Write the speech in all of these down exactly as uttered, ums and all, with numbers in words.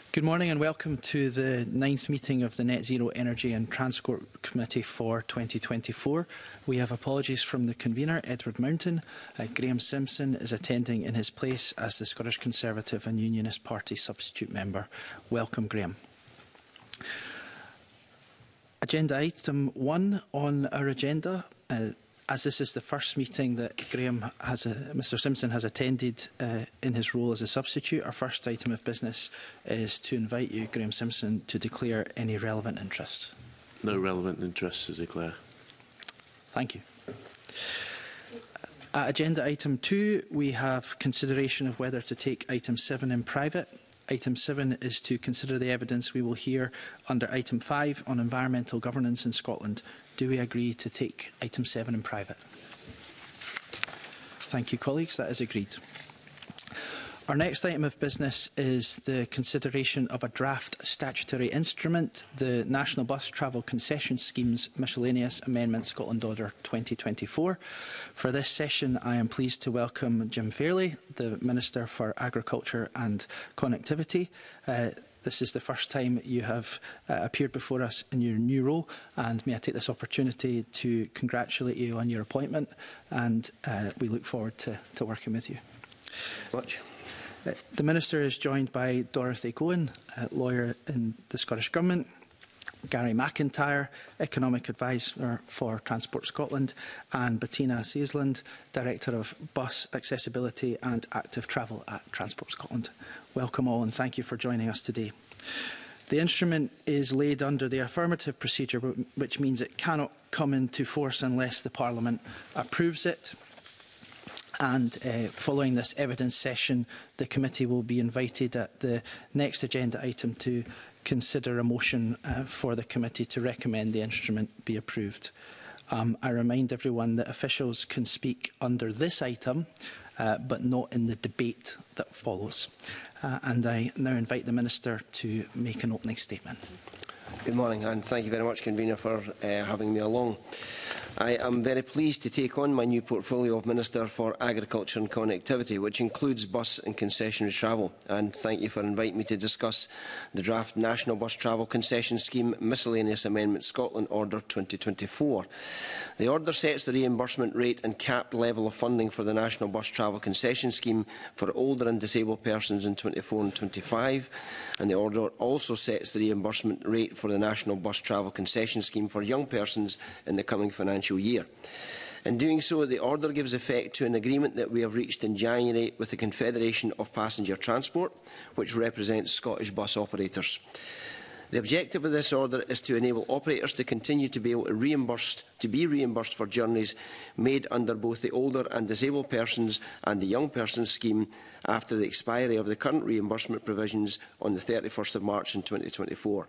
Good morning and welcome to the ninth meeting of the Net Zero Energy and Transport Committee for twenty twenty-four. We have apologies from the convener, Edward Mountain. Uh, Graham Simpson is attending in his place as the Scottish Conservative and Unionist Party substitute member. Welcome, Graham. Agenda item one on our agenda. Uh, As this is the first meeting that Graham has a, Mr Simpson has attended uh, in his role as a substitute, our first item of business is to invite you, Graham Simpson, to declare any relevant interests. No relevant interests to declare. Thank you. At agenda item two, we have consideration of whether to take item seven in private. Item seven is to consider the evidence we will hear under item five on environmental governance in Scotland. Do we agree to take item seven in private? Thank you, colleagues. That is agreed. Our next item of business is the consideration of a draft statutory instrument, the National Bus Travel Concession Scheme's Miscellaneous Amendment Scotland Order twenty twenty-four. For this session, I am pleased to welcome Jim Fairley, the Minister for Agriculture and Connectivity. Uh, This is the first time you have uh, appeared before us in your new role, and may I take this opportunity to congratulate you on your appointment, and uh, we look forward to, to working with you. Much. Uh, the Minister is joined by Dorothy Cohen, a lawyer in the Scottish Government, Gary McIntyre, Economic Advisor for Transport Scotland, and Bettina Seasland, Director of Bus Accessibility and Active Travel at Transport Scotland. Welcome all and thank you for joining us today. The instrument is laid under the affirmative procedure, which means it cannot come into force unless the Parliament approves it. And uh, following this evidence session, the committee will be invited at the next agenda item to consider a motion uh, for the committee to recommend the instrument be approved. Um, I remind everyone that officials can speak under this item, uh, but not in the debate that follows. Uh, and I now invite the Minister to make an opening statement. Good morning, and thank you very much, Convener, for uh, having me along. I am very pleased to take on my new portfolio of Minister for Agriculture and Connectivity, which includes bus and concessionary travel. And thank you for inviting me to discuss the draft National Bus Travel Concession Scheme Miscellaneous Amendment Scotland Order twenty twenty-four. The order sets the reimbursement rate and capped level of funding for the National Bus Travel Concession Scheme for older and disabled persons in twenty-four and twenty-five. And the order also sets the reimbursement rate for the National Bus Travel Concession Scheme for young persons in the coming financial year. In doing so, the order gives effect to an agreement that we have reached in January with the Confederation of Passenger Transport, which represents Scottish bus operators. The objective of this order is to enable operators to continue to be able to, reimburse, to be reimbursed for journeys made under both the older and disabled persons and the young persons scheme after the expiry of the current reimbursement provisions on the thirty-first of March in twenty twenty-four.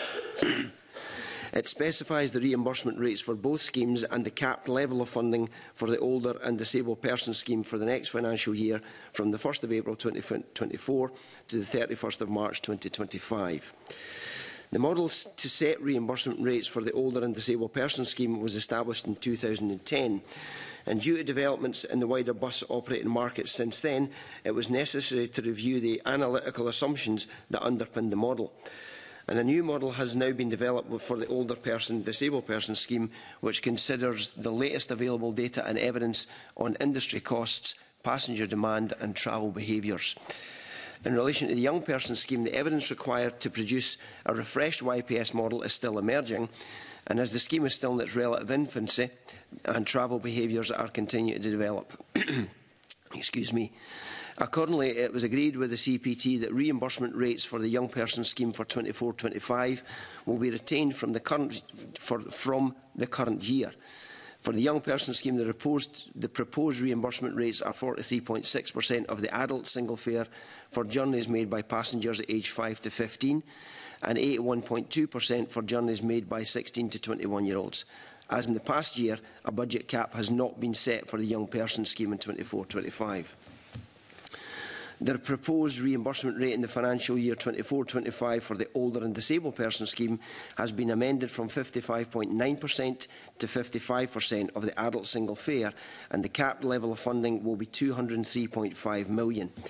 It specifies the reimbursement rates for both schemes and the capped level of funding for the older and disabled persons scheme for the next financial year from the first of April twenty twenty-four to the thirty-first of March twenty twenty-five. The model to set reimbursement rates for the older and disabled persons scheme was established in two thousand ten, and due to developments in the wider bus operating market since then, it was necessary to review the analytical assumptions that underpinned the model. And a new model has now been developed for the older person, disabled person scheme, which considers the latest available data and evidence on industry costs, passenger demand and travel behaviours. In relation to the young person scheme, the evidence required to produce a refreshed Y P S model is still emerging, and as the scheme is still in its relative infancy and travel behaviours are continuing to develop. Excuse me. Accordingly, it was agreed with the C P T that reimbursement rates for the young person scheme for twenty-four twenty-five will be retained from the current, for, from the current year. For the young person scheme, the proposed, the proposed reimbursement rates are forty-three point six percent of the adult single fare for journeys made by passengers aged five to fifteen and eighty-one point two percent for journeys made by sixteen to twenty-one year olds. As in the past year, a budget cap has not been set for the young person scheme in twenty-four twenty-five. The proposed reimbursement rate in the financial year twenty-four twenty-five for the older and disabled person scheme has been amended from fifty-five point nine percent to fifty-five percent of the adult single fare, and the capped level of funding will be two hundred and three point five million pounds.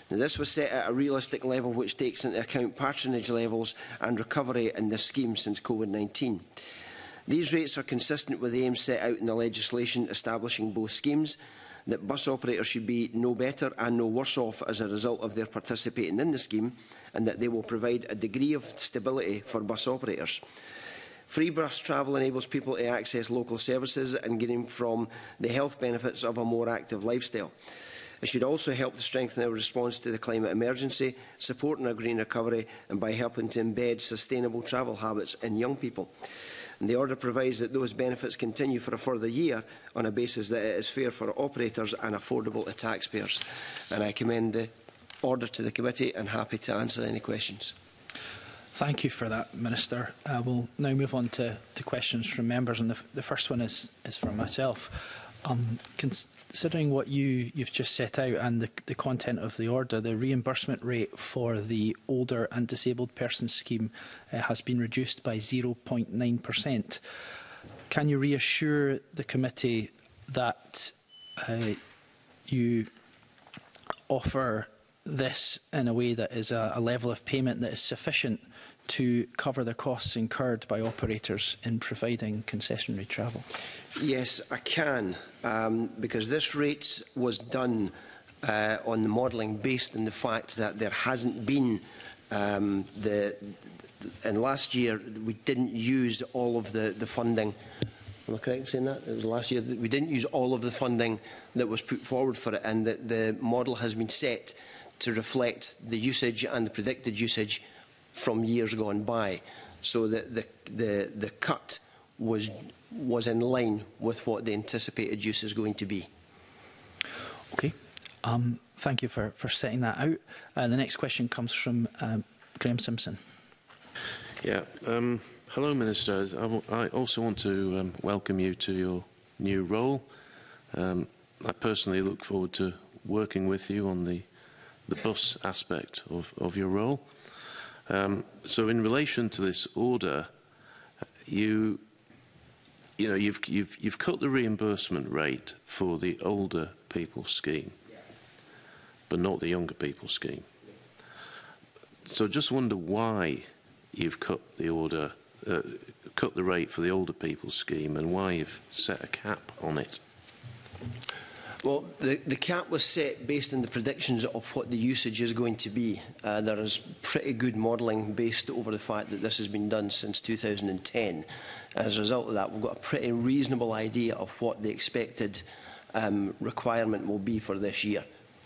Now, this was set at a realistic level which takes into account patronage levels and recovery in this scheme since COVID nineteen. These rates are consistent with the aims set out in the legislation establishing both schemes, that bus operators should be no better and no worse off as a result of their participating in the scheme, and that they will provide a degree of stability for bus operators. Free bus travel enables people to access local services and gain from the health benefits of a more active lifestyle. It should also help to strengthen our response to the climate emergency, supporting a green recovery and by helping to embed sustainable travel habits in young people. And the order provides that those benefits continue for a further year on a basis that it is fair for operators and affordable to taxpayers. And I commend the order to the committee and happy to answer any questions. Thank you for that, Minister. Uh, we'll now move on to, to questions from members, and the, the first one is, is from myself. Um, considering what you, you've just set out and the, the content of the order, the reimbursement rate for the older and disabled persons scheme uh, has been reduced by zero point nine percent. Can you reassure the committee that uh, you offer this in a way that is a, a level of payment that is sufficient to cover the costs incurred by operators in providing concessionary travel? Yes, I can, um, because this rate was done uh, on the modelling based on the fact that there hasn't been um, the, and last year we didn't use all of the, the funding. Am I correct in saying that? It was last year that we didn't use all of the funding that was put forward for it, and that the model has been set to reflect the usage and the predicted usage from years gone by, so that the, the, the cut was, was in line with what the anticipated use is going to be. Okay. Um, thank you for, for setting that out. Uh, the next question comes from um, Graham Simpson. Yeah. Um, hello, Minister. I, w I also want to um, welcome you to your new role. Um, I personally look forward to working with you on the, the bus aspect of, of your role. Um, so, in relation to this order, you, you know, you've, you've, you've cut the reimbursement rate for the older people scheme, but not the younger people scheme. So, just wonder why you've cut the order, uh, cut the rate for the older people scheme, and why you've set a cap on it. Well, the, the cap was set based on the predictions of what the usage is going to be. Uh, there is pretty good modelling based over the fact that this has been done since two thousand ten. As a result of that, we've got a pretty reasonable idea of what the expected um, requirement will be for this year.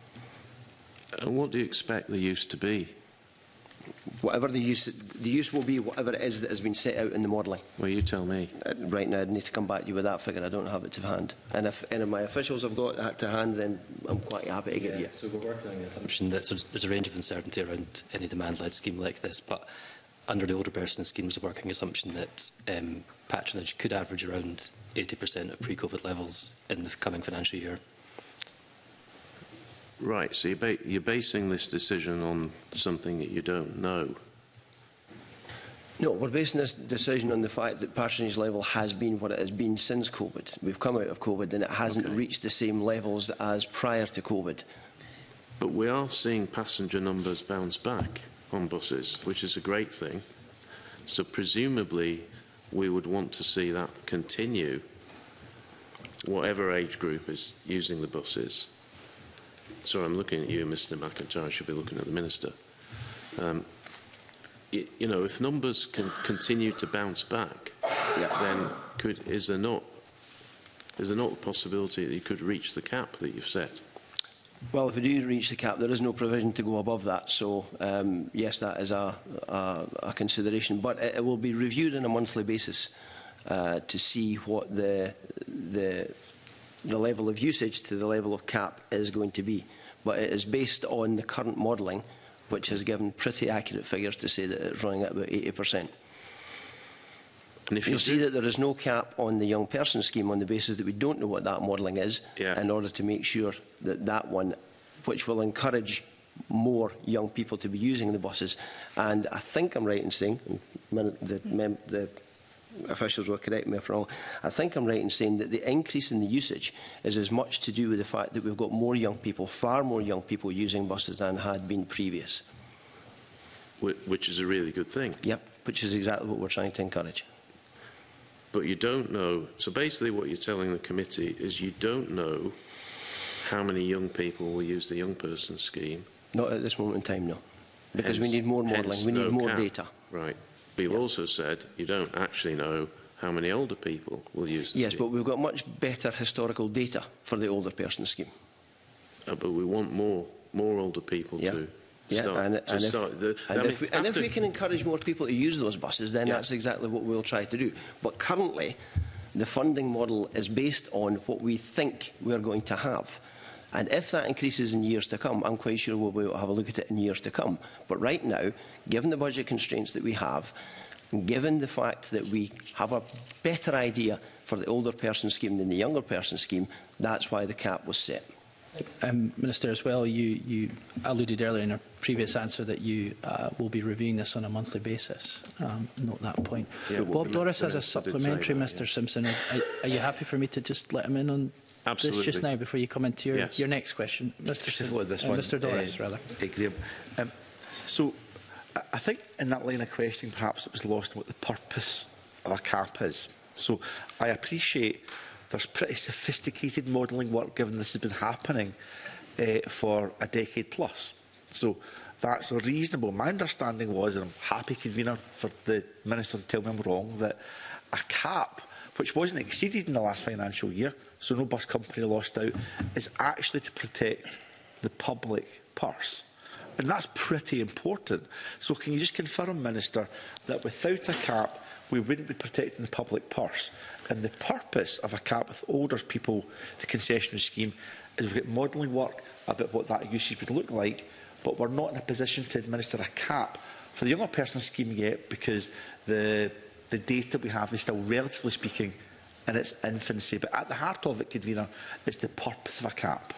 And what do you expect the use to be? Whatever the use, the use will be whatever it is that has been set out in the modelling. Well, you tell me. Uh, right now, I'd need to come back to you with that figure. I don't have it to hand. And if any of my officials have got that to hand, then I'm quite happy to give yes, you. So we're working on the assumption that there's, there's a range of uncertainty around any demand-led scheme like this, but under the older person scheme, there's a working assumption that um, patronage could average around eighty percent of pre-COVID levels in the coming financial year. Right, so you're, ba you're basing this decision on something that you don't know. No, we're basing this decision on the fact that patronage level has been what it has been since COVID. We've come out of COVID and it hasn't Okay. reached the same levels as prior to COVID. But we are seeing passenger numbers bounce back on buses, which is a great thing. So presumably we would want to see that continue, whatever age group is using the buses. So I'm looking at you, Mister McIntyre. I should be looking at the Minister. Um, you, you know, if numbers can continue to bounce back, Yeah. then could, is there not is there not a possibility that you could reach the cap that you've set? Well, if we do reach the cap, there is no provision to go above that. So, um, yes, that is a, a, a consideration. But it, it will be reviewed on a monthly basis uh, to see what the, the, the level of usage to the level of cap is going to be. But it is based on the current modelling, which has given pretty accurate figures to say that it's running at about eighty percent. And if You'll you see that there is no cap on the young person scheme on the basis that we don't know what that modelling is, Yeah. in order to make sure that that one, which will encourage more young people to be using the buses. And I think I'm right in saying, the, mem the officials will correct me if wrong, I think I'm right in saying that the increase in the usage is as much to do with the fact that we've got more young people, far more young people using buses than had been previous. Which is a really good thing. Yep, which is exactly what we're trying to encourage. But you don't know, so basically what you're telling the committee is you don't know how many young people will use the young person scheme. Not at this moment in time, no. Because hence, we need more modelling, we need no more cap. data. Right. But you've Yep. also said you don't actually know how many older people will use the Yes, scheme. but we've got much better historical data for the older person scheme. Uh, but we want more, more older people Yeah. to Yeah, start. and, to and, start. if, The, and, I mean, if we, and if after- we can encourage more people to use those buses, then Yeah. that's exactly what we'll try to do. But currently, the funding model is based on what we think we're going to have. And if that increases in years to come, I'm quite sure we'll be able to have a look at it in years to come. But right now, given the budget constraints that we have, given the fact that we have a better idea for the older person scheme than the younger person scheme, that's why the cap was set. Um, Minister, as well, you, you alluded earlier in a previous answer that you uh, will be reviewing this on a monthly basis. Um, note that point. Yeah, Bob the Doris has a Minister did say supplementary, that, Mister yeah. Simpson. Are, are you happy for me to just let him in on Absolutely. this just now before you come into your, Yes. your next question? Mister Just to Sim- follow this uh, one, Mister Doris, uh, rather. uh, Graham. Um, so, I- I think in that line of questioning, perhaps it was lost what the purpose of a cap is. So, I appreciate there's pretty sophisticated modelling work, given this has been happening uh, for a decade plus. So, that's reasonable. My understanding was, and I'm happy, convener, for the Minister to tell me I'm wrong, that a cap, which wasn't exceeded in the last financial year, so no bus company lost out, is actually to protect the public purse. And that's pretty important. So can you just confirm, Minister, that without a cap, we wouldn't be protecting the public purse? And the purpose of a cap with older people, the concessionary scheme, is we've got modelling work about what that usage would look like, but we're not in a position to administer a cap for the younger person scheme yet, because the, the data we have is still, relatively speaking, in its infancy. But at the heart of it, convener, is the purpose of a cap.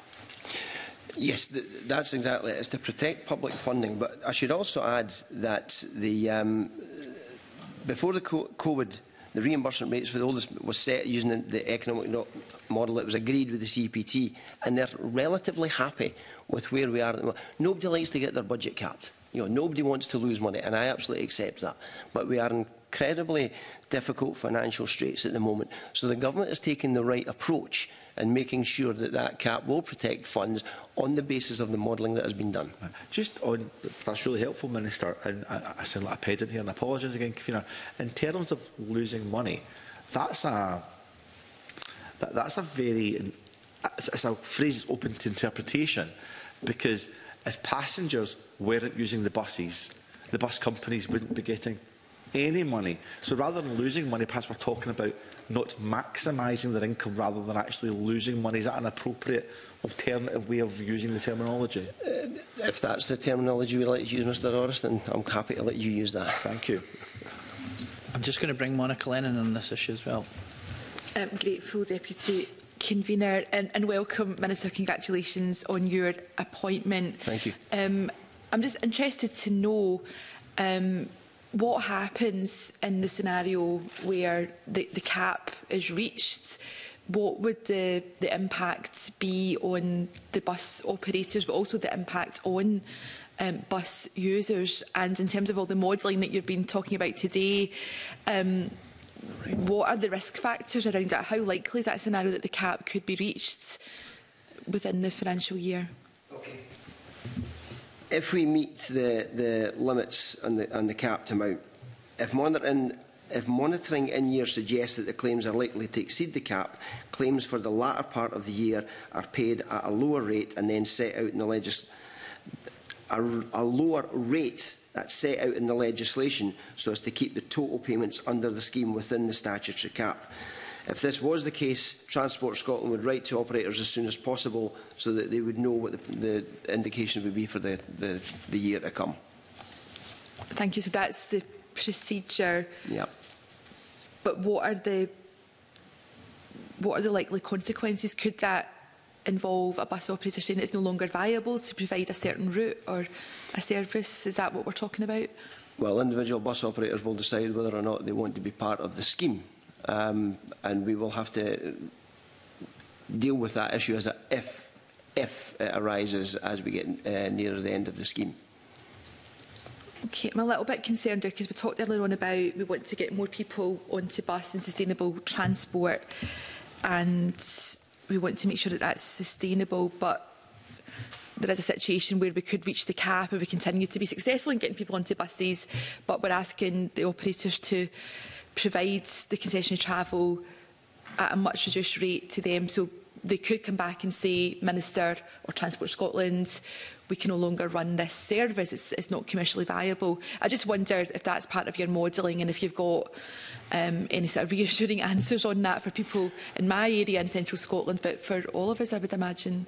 Yes, th that's exactly it. It's to protect public funding. But I should also add that the um, before the co COVID, the reimbursement rates for the oldest was set using the economic no model that was agreed with the C P T, and they're relatively happy with where we are at the moment. Nobody likes to get their budget capped. You know, nobody wants to lose money, and I absolutely accept that. But we are in incredibly difficult financial straits at the moment. So the government is taking the right approach and making sure that that cap will protect funds on the basis of the modelling that has been done. Just on, that's really helpful, Minister, and I, I sound like a pedant here, and apologies again, convener. In terms of losing money, that's a that, that's a very it's, it's a phrase open to interpretation, because if passengers weren't using the buses, the bus companies wouldn't be getting any money. So rather than losing money, perhaps we're talking about not maximising their income rather than actually losing money. Is that an appropriate alternative way of using the terminology? Uh, if that's the terminology we like to use, Mr Orris, then I'm happy to let you use that. Thank you. I'm just going to bring Monica Lennon on this issue as well. Um, grateful, Deputy Convener, and, and welcome, Minister. Congratulations on your appointment. Thank you. Um, I'm just interested to know um, what happens in the scenario where the, the cap is reached. What would the, the impact be on the bus operators, but also the impact on um, bus users? And in terms of all the modelling that you've been talking about today, um, what are the risk factors around that? How likely is that scenario that the cap could be reached within the financial year? Okay. If we meet the, the limits and the, and the capped amount, if monitoring, if monitoring in year suggests that the claims are likely to exceed the cap, claims for the latter part of the year are paid at a lower rate and then set out in the legis a, a lower rate that's set out in the legislation so as to keep the total payments under the scheme within the statutory cap. If this was the case, Transport Scotland would write to operators as soon as possible so that they would know what the, the indication would be for the, the, the year to come. Thank you. So that's the procedure. Yeah. But what are the what are the likely consequences? Could that involve a bus operator saying it's no longer viable to provide a certain route or a service? Is that what we're talking about? Well, individual bus operators will decide whether or not they want to be part of the scheme, um, and we will have to deal with that issue as a if, if it arises as we get uh, nearer the end of the scheme. Okay, I'm a little bit concerned because we talked earlier on about we want to get more people onto bus and sustainable transport, and we want to make sure that that's sustainable, but there is a situation where we could reach the cap if we continue to be successful in getting people onto buses, but we're asking the operators to provide the concessionary travel at a much reduced rate to them. So they could come back and say, Minister or Transport Scotland, we can no longer run this service, it's, it's not commercially viable. I just wondered if that's part of your modelling and if you've got um, any sort of reassuring answers on that for people in my area in central Scotland, but for all of us, I would imagine.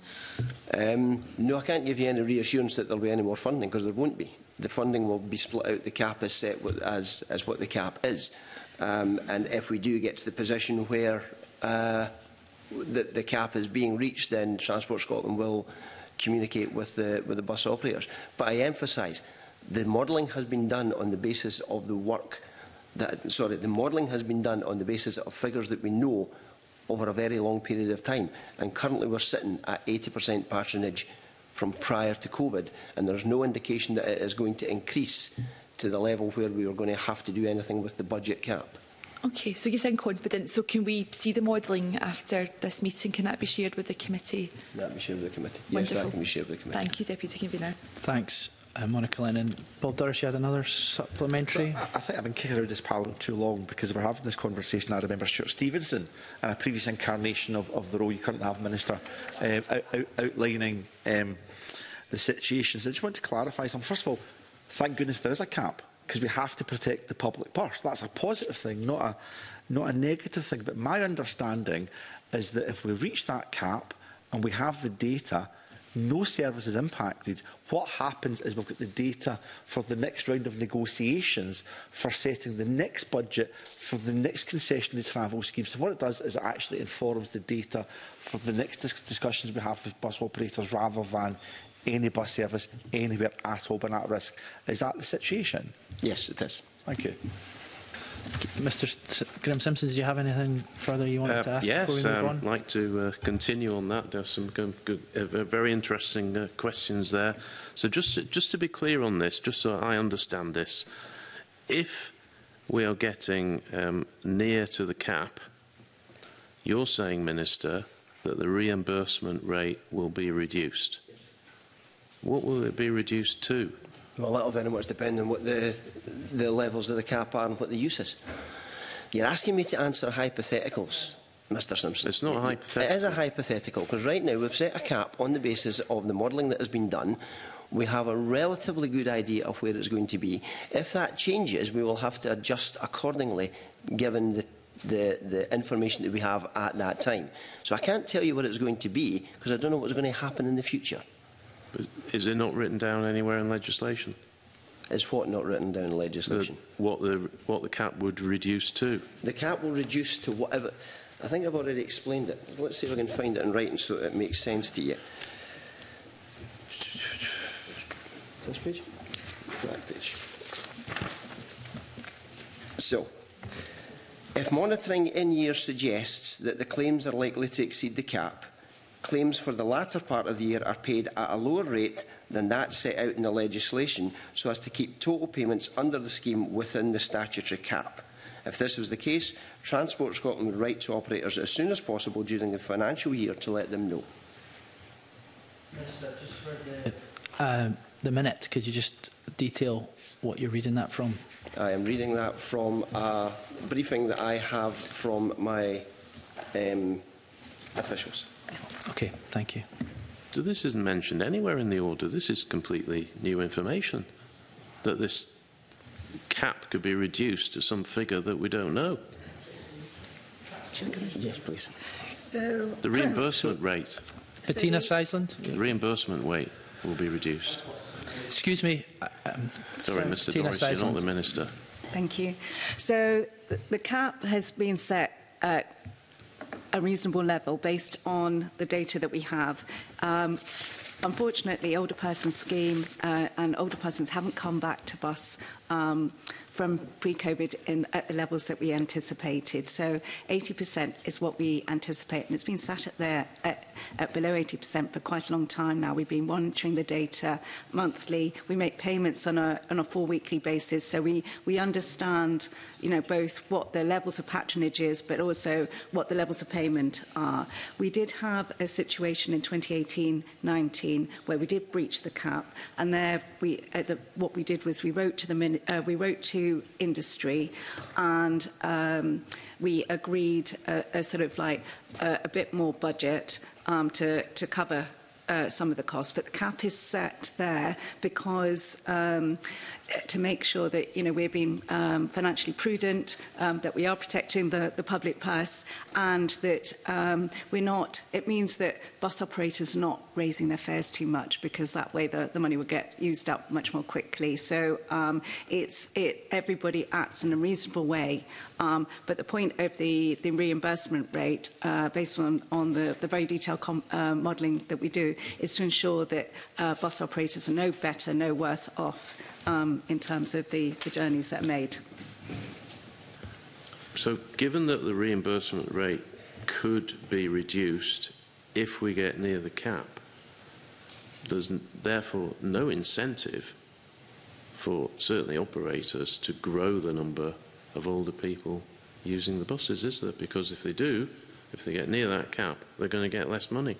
Um, no, I can't give you any reassurance that there will be any more funding, because there won't be. The funding will be split out. The cap is set as, as what the cap is. Um, and if we do get to the position where uh, the, the cap is being reached, then Transport Scotland will communicate with the, with the bus operators. But I emphasise, the modelling has been done on the basis of the work that, sorry, the modelling has been done on the basis of figures that we know over a very long period of time. And currently we're sitting at eighty percent patronage from prior to COVID, and there's no indication that it is going to increase to the level where we are going to have to do anything with the budget cap. Okay, so you sound confident. So can we see the modelling after this meeting? Can that be shared with the committee? That can be shared with the committee. Wonderful. Yes, that can be shared with the committee. Thank you, Deputy Convener. Thanks, uh, Monica Lennon. Paul Doris, you had another supplementary? So, I, I think I've been kicking around this Parliament too long, because we're having this conversation. I remember Stuart Stevenson, and a previous incarnation of, of the role you currently have, Minister, uh, out, out, outlining um, the situation. So I just want to clarify something. First of all, thank goodness there is a cap, because we have to protect the public purse. That's a positive thing, not a, not a negative thing. But my understanding is that if we reach that cap and we have the data, no service is impacted. What happens is we've got the data for the next round of negotiations for setting the next budget for the next concessionary travel scheme. So what it does is it actually informs the data for the next dis discussions we have with bus operators, rather than any bus service anywhere at all being at risk. Is that the situation? Yes, it is. Thank you. Mr Grimm-Simpson, did you have anything further you wanted Uh, to ask yes, before we move on? I'd like to uh, continue on that. There's some good, good, uh, very interesting uh, questions there. So just to, just to be clear on this, just so I understand this, if we are getting um, near to the cap, you're saying, Minister, that the reimbursement rate will be reduced. What will it be reduced to? Well, that will very much depend on what the, the levels of the cap are and what the use is. You're asking me to answer hypotheticals, Mr Simpson. It's not a hypothetical. It is a hypothetical, because right now we've set a cap on the basis of the modelling that has been done. We have a relatively good idea of where it's going to be. If that changes, we will have to adjust accordingly, given the The, the information that we have at that time. So I can't tell you what it's going to be, because I don't know what's going to happen in the future. But is it not written down anywhere in legislation? Is what not written down in legislation? The, what the what the cap would reduce to? The cap will reduce to whatever. I think I've already explained it. Let's see if I can find it in writing so it makes sense to you. This page? That page. So, if monitoring in year suggests that the claims are likely to exceed the cap, claims for the latter part of the year are paid at a lower rate than that set out in the legislation, so as to keep total payments under the scheme within the statutory cap. If this was the case, Transport Scotland would write to operators as soon as possible during the financial year to let them know. Minister, just for the, uh, the minute, could you just detail what you're reading that from? I am reading that from a briefing that I have from my um, officials. Okay, thank you. So this isn't mentioned anywhere in the order. This is completely new information, that this cap could be reduced to some figure that we don't know. Yes, please. So The reimbursement rate, Bettina So Seisland? the reimbursement rate will be reduced. Excuse me. Um, Sorry, So- Mr Tina Norris, you're not Seisland. the Minister. Thank you. So the, the cap has been set at a reasonable level based on the data that we have. Um, unfortunately, older person scheme uh, and older persons haven't come back to us um, from pre-COVID in, at the levels that we anticipated. So eighty percent is what we anticipate, and it's been sat at there at, at below eighty percent for quite a long time now. We've been monitoring the data monthly. We make payments on a, on a four weekly basis, so we, we understand, you know, both what the levels of patronage is, but also what the levels of payment are. We did have a situation in twenty eighteen nineteen where we did breach the cap, and there we, uh, the, what we did was we wrote to the min uh, we wrote to industry, and um, we agreed a, a sort of like a, a bit more budget um, to to cover uh, some of the costs, but the cap is set there because um, to make sure that, you know, we're being um, financially prudent, um, that we are protecting the, the public purse, and that um, we're not, it means that bus operators are not raising their fares too much, because that way the, the money will get used up much more quickly. So um, it's, it, everybody acts in a reasonable way. Um, but the point of the, the reimbursement rate, uh, based on, on the, the very detailed com uh, modelling that we do, is to ensure that uh, bus operators are no better, no worse off Um, in terms of the, the journeys that are made. So given that the reimbursement rate could be reduced if we get near the cap, there's therefore no incentive for certainly operators to grow the number of older people using the buses, is there? Because if they do, if they get near that cap, they're going to get less money.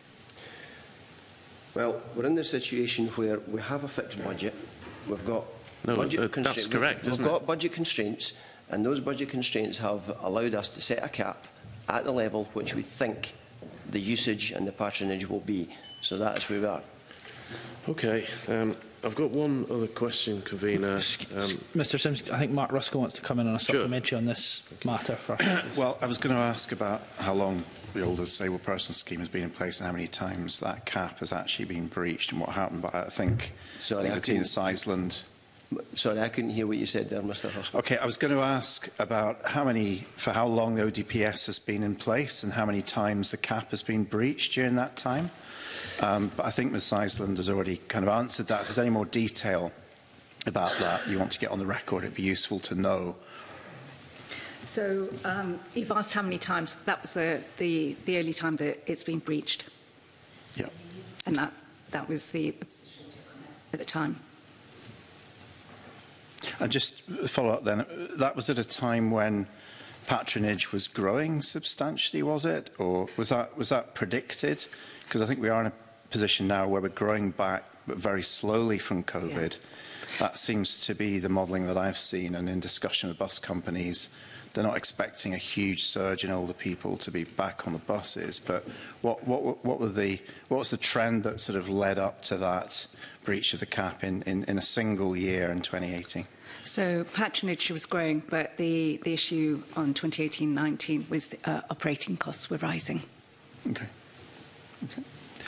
Well, we're in the situation where we have a fixed budget. We've got no, budget uh, constraints. that's correct, We've isn't got it? budget constraints, and those budget constraints have allowed us to set a cap at the level which we think the usage and the patronage will be. So that is where we are. Okay. Um, I've got one other question, convener. Um, Mr Sims, I think Mark Ruskell wants to come in on a supplementary sure. on this matter first. Well, I was going to ask about how long the older disabled person scheme has been in place and how many times that cap has actually been breached and what happened. But I think, Sorry, I think Bettina Sizeland... Sorry, I couldn't hear what you said there, Mr Ruskell. Okay, I was going to ask about how many, for how long the O D P S has been in place and how many times the cap has been breached during that time. Um, but I think Ms Sizeland has already kind of answered that. If there's any more detail about that you want to get on the record, it'd be useful to know. So um, you've asked how many times. That was the, the, the only time that it's been breached. Yeah. And that, that was the, at the time. And just follow up then, that was at a time when patronage was growing substantially, was it? Or was that, was that predicted? Because I think we are in a position now where we're growing back, but very slowly from COVID. Yeah. That seems to be the modelling that I've seen, and in discussion with bus companies, they're not expecting a huge surge in older people to be back on the buses. But what, what, what, were the, what was the trend that sort of led up to that breach of the cap in, in, in a single year in twenty eighteen? So patronage was growing, but the, the issue on twenty eighteen nineteen was the uh, operating costs were rising. Okay. Okay.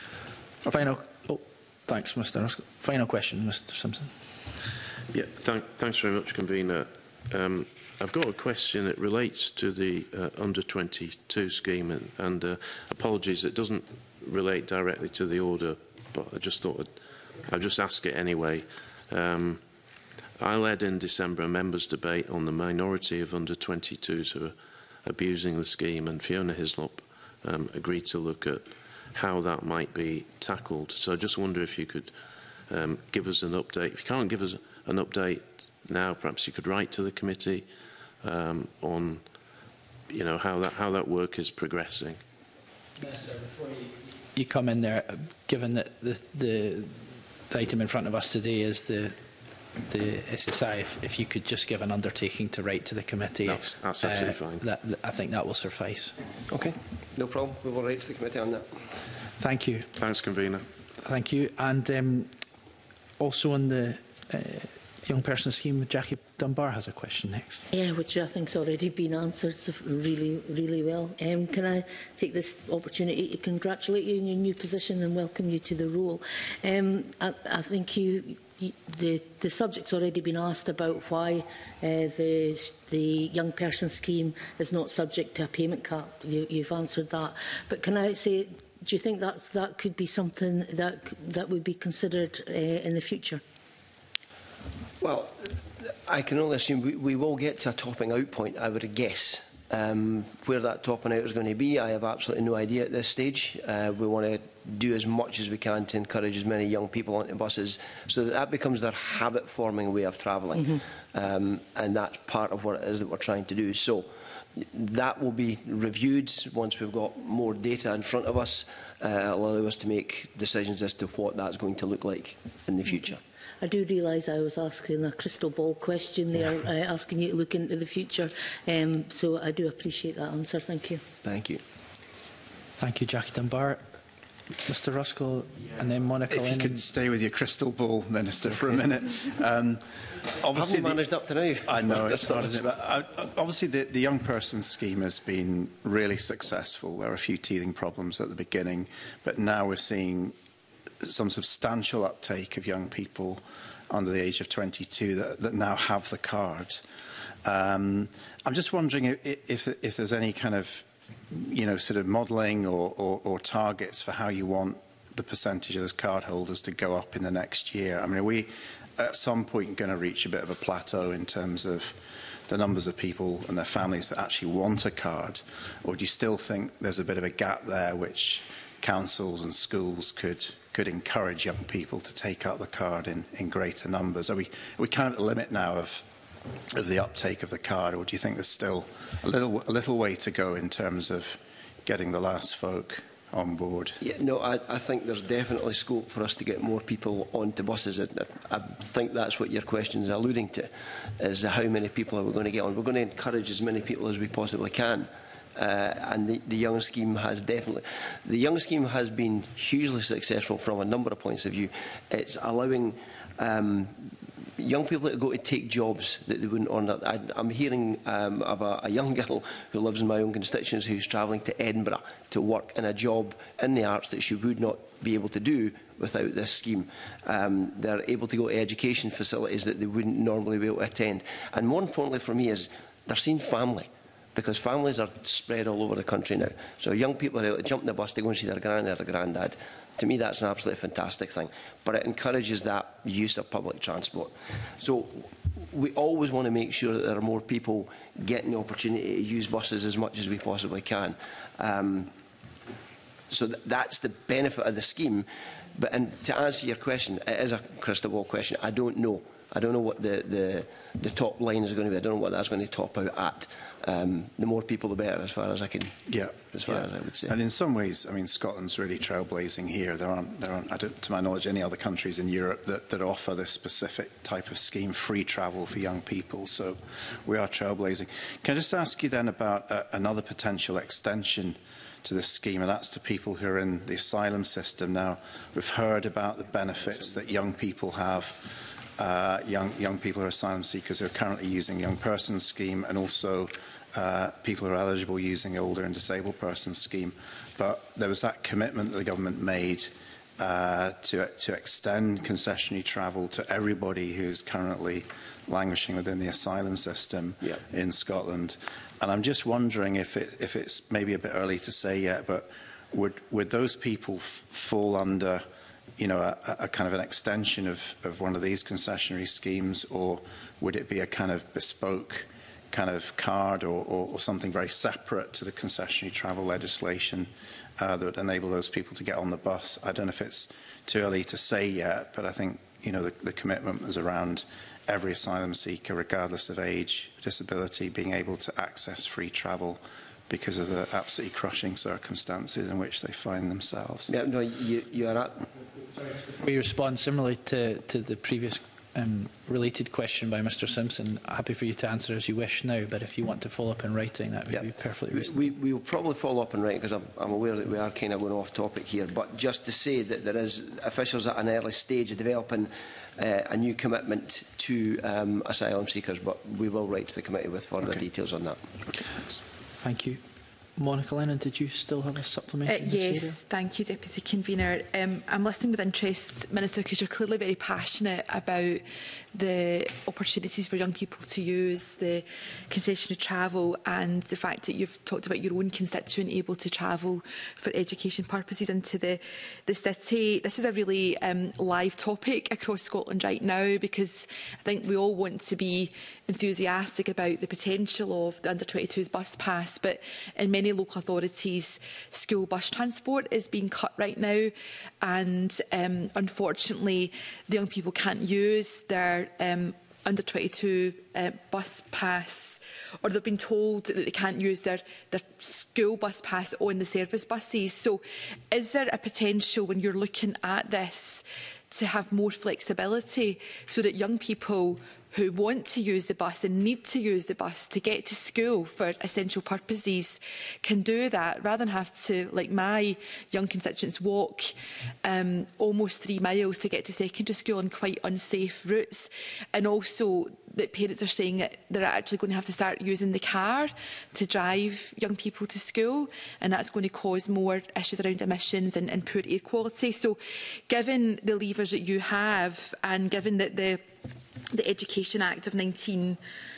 Final. Oh, thanks, Mr Ruskell. Final question, Mr Simpson. Yeah, thank, thanks very much, convener. Um, I've got a question that relates to the uh, under twenty-two scheme, and, and uh, apologies, it doesn't relate directly to the order, but I just thought I'd, I'd just ask it anyway. Um, I led in December a members' debate on the minority of under twenty-twos who are abusing the scheme, and Fiona Hislop um, agreed to look at how that might be tackled. So I just wonder if you could um, give us an update. If you can't give us an update now, perhaps you could write to the committee um, on, you know, how that how that work is progressing. Yes, sir. Before you, you come in there, given that the, the the item in front of us today is the the S S I, if, if you could just give an undertaking to write to the committee, that's, that's absolutely uh, fine. That, I think that will suffice. Okay, no problem. We will write to the committee on that. Thank you. Thanks, convener. Thank you. And um, also on the uh, young person scheme, Jackie Dunbar has a question next. Yeah, which I think's already been answered so really, really well. Um, can I take this opportunity to congratulate you in your new position and welcome you to the role? Um, I, I think you. The, the subject's already been asked about why uh, the, the young person scheme is not subject to a payment cap. You, you've answered that. But can I say do you think that that could be something that that would be considered uh, in the future? Well, I can only assume we, we will get to a topping out point, I would guess. Um, where that topping out is going to be, I have absolutely no idea at this stage. Uh, we want to do as much as we can to encourage as many young people onto buses so that that becomes their habit-forming way of travelling. Mm-hmm. um, and that's part of what it is that we're trying to do. So that will be reviewed once we've got more data in front of us. Uh, it'll allow us to make decisions as to what that's going to look like in the future. I do realise I was asking a crystal ball question there, uh, asking you to look into the future. Um, so I do appreciate that answer. Thank you. Thank you. Thank you, Jackie Dunbar. Mister Ruskell, yeah. And then Monica If Lennon. you could stay with your crystal ball, Minister, for a minute. Um, obviously, haven't managed the, up to now. I know it's hard, isn't it? But uh, obviously, the, the young person scheme has been really successful. There are a few teething problems at the beginning, but now we're seeing some substantial uptake of young people under the age of twenty-two that, that now have the card. Um, I'm just wondering if, if, if there's any kind of, you know, sort of modelling or, or, or targets for how you want the percentage of those card holders to go up in the next year. I mean, are we at some point going to reach a bit of a plateau in terms of the numbers of people and their families that actually want a card, or do you still think there's a bit of a gap there which councils and schools could could encourage young people to take up the card in, in greater numbers? Are we, are we kind of at the limit now of, of the uptake of the card, or do you think there's still a little, a little way to go in terms of getting the last folk on board? Yeah, no, I, I think there's definitely scope for us to get more people onto buses. I, I think that's what your question is alluding to, is how many people are we going to get on. We're going to encourage as many people as we possibly can. Uh, and the, the Young Scheme has definitely... The Young Scheme has been hugely successful from a number of points of view. It's allowing um, young people to go to take jobs that they wouldn't earn. I, I'm hearing um, of a, a young girl who lives in my own constituency who's travelling to Edinburgh to work in a job in the arts that she would not be able to do without this scheme. Um, they're able to go to education facilities that they wouldn't normally be able to attend. And more importantly for me is they're seeing family, because families are spread all over the country now. So young people are able to jump in the bus to go and see their granddad or granddad. To me, that's an absolutely fantastic thing. But it encourages that use of public transport. So we always want to make sure that there are more people getting the opportunity to use buses as much as we possibly can. Um, so th that's the benefit of the scheme. But and to answer your question, it is a crystal ball question. I don't know. I don't know what the, the, the top line is going to be. I don't know what that's going to top out at. Um, the more people, the better, as far as I can. Yeah, as far yeah. as I would say. And in some ways, I mean, Scotland's really trailblazing here. There aren't, there aren't, I don't, to my knowledge, any other countries in Europe that, that offer this specific type of scheme, free travel for young people. So we are trailblazing. Can I just ask you then about uh, another potential extension to this scheme, and that's to people who are in the asylum system. Now, we've heard about the benefits that young people have. Uh, young, young people who are asylum seekers who are currently using the Young Persons Scheme, and also uh, people who are eligible using the Older and Disabled Persons Scheme. But there was that commitment that the government made uh, to, to extend concessionary travel to everybody who is currently languishing within the asylum system yeah. in Scotland. And I'm just wondering if, it, if it's maybe a bit early to say yet, but would, would those people f fall under you know, a, a kind of an extension of, of one of these concessionary schemes, or would it be a kind of bespoke kind of card or, or, or something very separate to the concessionary travel legislation uh, that would enable those people to get on the bus? I don't know if it's too early to say yet, but I think, you know, the, the commitment was around every asylum seeker, regardless of age, disability, being able to access free travel because of the absolutely crushing circumstances in which they find themselves. Yeah, no, you, you are at... We respond similarly to, to the previous um, related question by Mr Simpson. Happy for you to answer as you wish now, but if you want to follow up in writing, that would yeah. be perfectly reasonable. We, we will probably follow up in writing, because I'm, I'm aware that we are kind of going off topic here, but just to say that there is officials at an early stage of developing uh, a new commitment to um, asylum seekers, but we will write to the committee with further okay. details on that. Okay. Thank you. Monica Lennon, did you still have a supplement? Uh, in this yes, area? thank you, Deputy Convener. Um, I'm listening with interest, Minister, because you're clearly very passionate about the opportunities for young people to use the concessionary travel and the fact that you've talked about your own constituent able to travel for education purposes into the, the city. This is a really um, live topic across Scotland right now, because I think we all want to be enthusiastic about the potential of the under twenty-twos bus pass, but in many local authorities, school bus transport is being cut right now, and um, unfortunately the young people can't use their um, under twenty-two uh, bus pass, or they've been told that they can't use their, their school bus pass on the service buses. So is there a potential, when you're looking at this, to have more flexibility so that young people who want to use the bus and need to use the bus to get to school for essential purposes can do that, rather than have to, like my young constituents, walk um, almost three miles to get to secondary school on quite unsafe routes? And also that parents are saying that they're actually going to have to start using the car to drive young people to school, and that's going to cause more issues around emissions and, and poor air quality. So given the levers that you have, and given that the The Education Act of nineteen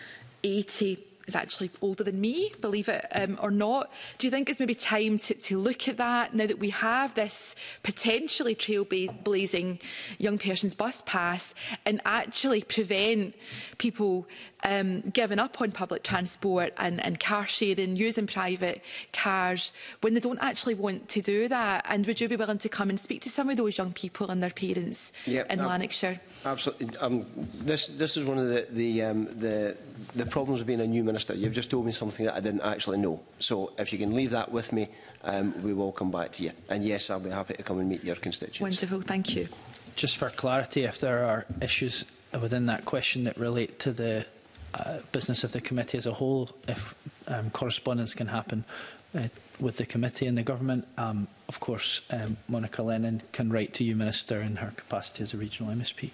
eighty is actually older than me, believe it um, or not, do you think it's maybe time to, to look at that now that we have this potentially trailblazing young person's bus pass, and actually prevent people um, giving up on public transport and, and car sharing, using private cars when they don't actually want to do that? And would you be willing to come and speak to some of those young people and their parents Yep, in um, Lanarkshire? Absolutely. Um, this this is one of the the, um, the the problems of being a new minister. You've just told me something that I didn't actually know. So if you can leave that with me, um, we will come back to you. And yes, I'll be happy to come and meet your constituents. Wonderful, thank you. Just for clarity, if there are issues within that question that relate to the uh, business of the committee as a whole, if um, correspondence can happen uh, with the committee and the government, um, of course, um, Monica Lennon can write to you, Minister, in her capacity as a regional M S P.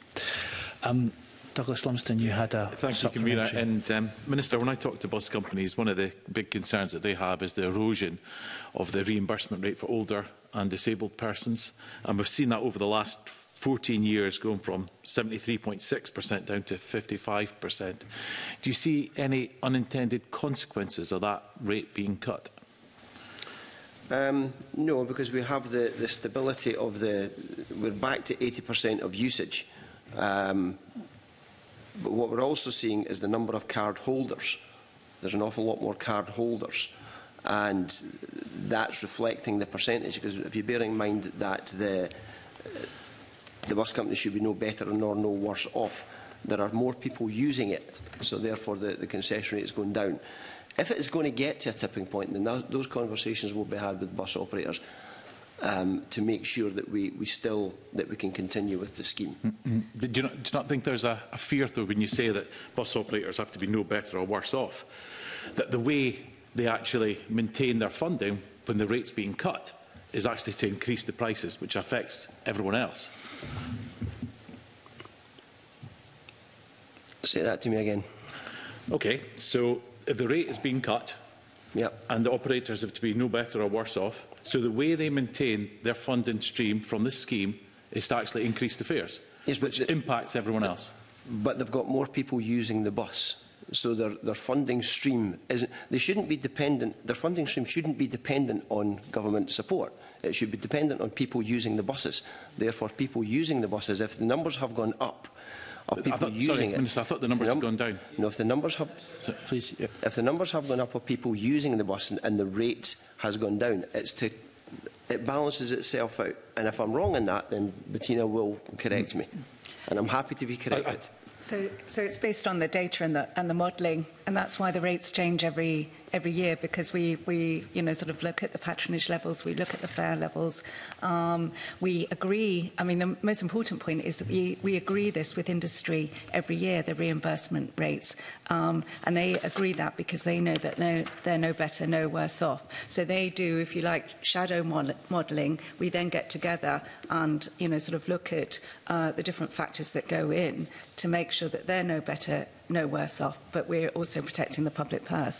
Um, Douglas Lumsden, you had a Thank you, Convener. And um, Minister, when I talk to bus companies, one of the big concerns that they have is the erosion of the reimbursement rate for older and disabled persons. And we've seen that over the last fourteen years, going from seventy-three point six percent down to fifty-five percent. Do you see any unintended consequences of that rate being cut? Um, no, because we have the, the stability of the... We're back to eighty percent of usage. Um, but what we're also seeing is the number of card holders. There's an awful lot more card holders. And that's reflecting the percentage. Because if you bear in mind that the, the bus company should be no better nor no worse off, there are more people using it. So therefore the, the concession rate is going down. If it is going to get to a tipping point, then that, those conversations will be had with bus operators um, to make sure that we, we still that we can continue with the scheme. Mm-hmm. But do you, not, do you not think there's a, a fear, though, when you say that bus operators have to be no better or worse off, that the way they actually maintain their funding when the rate's being cut is actually to increase the prices, which affects everyone else? Say that to me again. Okay, so if the rate is being cut, yep, and the operators have to be no better or worse off, so the way they maintain their funding stream from this scheme is to actually increase the fares, yes, but which the, impacts everyone else. But they've got more people using the bus, so their, their funding stream isn't. They shouldn't be dependent. Their funding stream shouldn't be dependent on government support. It should be dependent on people using the buses. Therefore, people using the buses, if the numbers have gone up, of people thought, using sorry, it. Minister, I thought the numbers the had gone down. No, if the numbers have, please, yeah. if the numbers have gone up of people using the bus and, and the rate has gone down, it's to, it balances itself out. And if I'm wrong in that, then Bettina will correct me, and I'm happy to be corrected. So, so it's based on the data and the, and the modelling, and that's why the rates change every every year, because we, we you know, sort of look at the patronage levels, we look at the fare levels, um, we agree. I mean, the most important point is that we, we agree this with industry every year, the reimbursement rates, um, and they agree that because they know that no, they're no better, no worse off. So they do, if you like, shadow modelling. We then get together and, you know, sort of look at uh, the different factors that go in to make sure that they're no better, no worse off, but we're also protecting the public purse.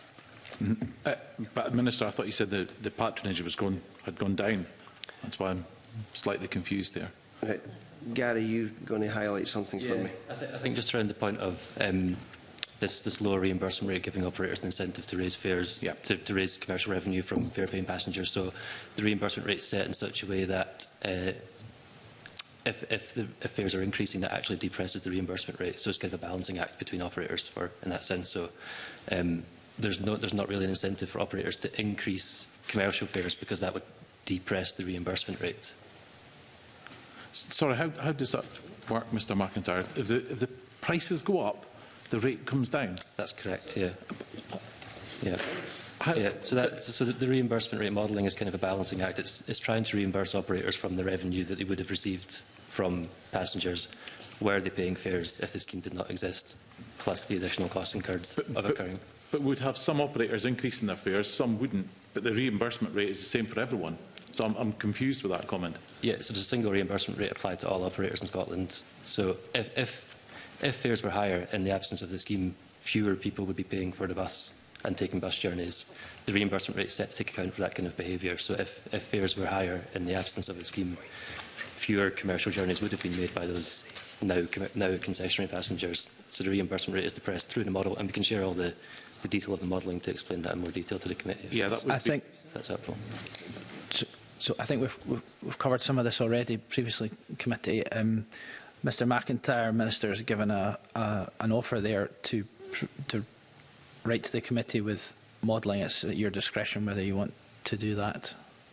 Mm-hmm. uh, but, Minister, I thought you said the, the patronage was going, had gone down. That's why I'm slightly confused there. Right. Gary, you're going to highlight something yeah, for me. I, th I think just around the point of um, this, this lower reimbursement rate giving operators an incentive to raise fares, yep. to, to raise commercial revenue from fare-paying passengers. So the reimbursement rate is set in such a way that uh, if, if, the, if fares are increasing, that actually depresses the reimbursement rate. So it's kind of a balancing act between operators for, in that sense. So um, there's, no, there's not really an incentive for operators to increase commercial fares because that would depress the reimbursement rate. Sorry, how, how does that work, Mr McIntyre? If the, if the prices go up, the rate comes down? That's correct, yeah. Yeah. How? Yeah, so, that, so the, the reimbursement rate modelling is kind of a balancing act. It's, it's trying to reimburse operators from the revenue that they would have received from passengers were they paying fares if the scheme did not exist, plus the additional costs incurred but, of but, occurring. But would have some operators increasing their fares, some wouldn't, but the reimbursement rate is the same for everyone. So I'm, I'm confused with that comment. Yeah, so there's a single reimbursement rate applied to all operators in Scotland. So if, if, if fares were higher in the absence of the scheme, fewer people would be paying for the bus and taking bus journeys. The reimbursement rate is set to take account for that kind of behaviour. So if, if fares were higher in the absence of the scheme, fewer commercial journeys would have been made by those now, now concessionary passengers. So the reimbursement rate is depressed through the model, and we can share all the, the detail of the modelling to explain that in more detail to the committee. Yeah, that would I be, think if that's helpful. So, so I think we've, we've, we've covered some of this already previously, committee. Um, Mr McIntyre, Minister, has given a, a, an offer there to, to write to the committee with modelling. It's at your discretion whether you want to do that.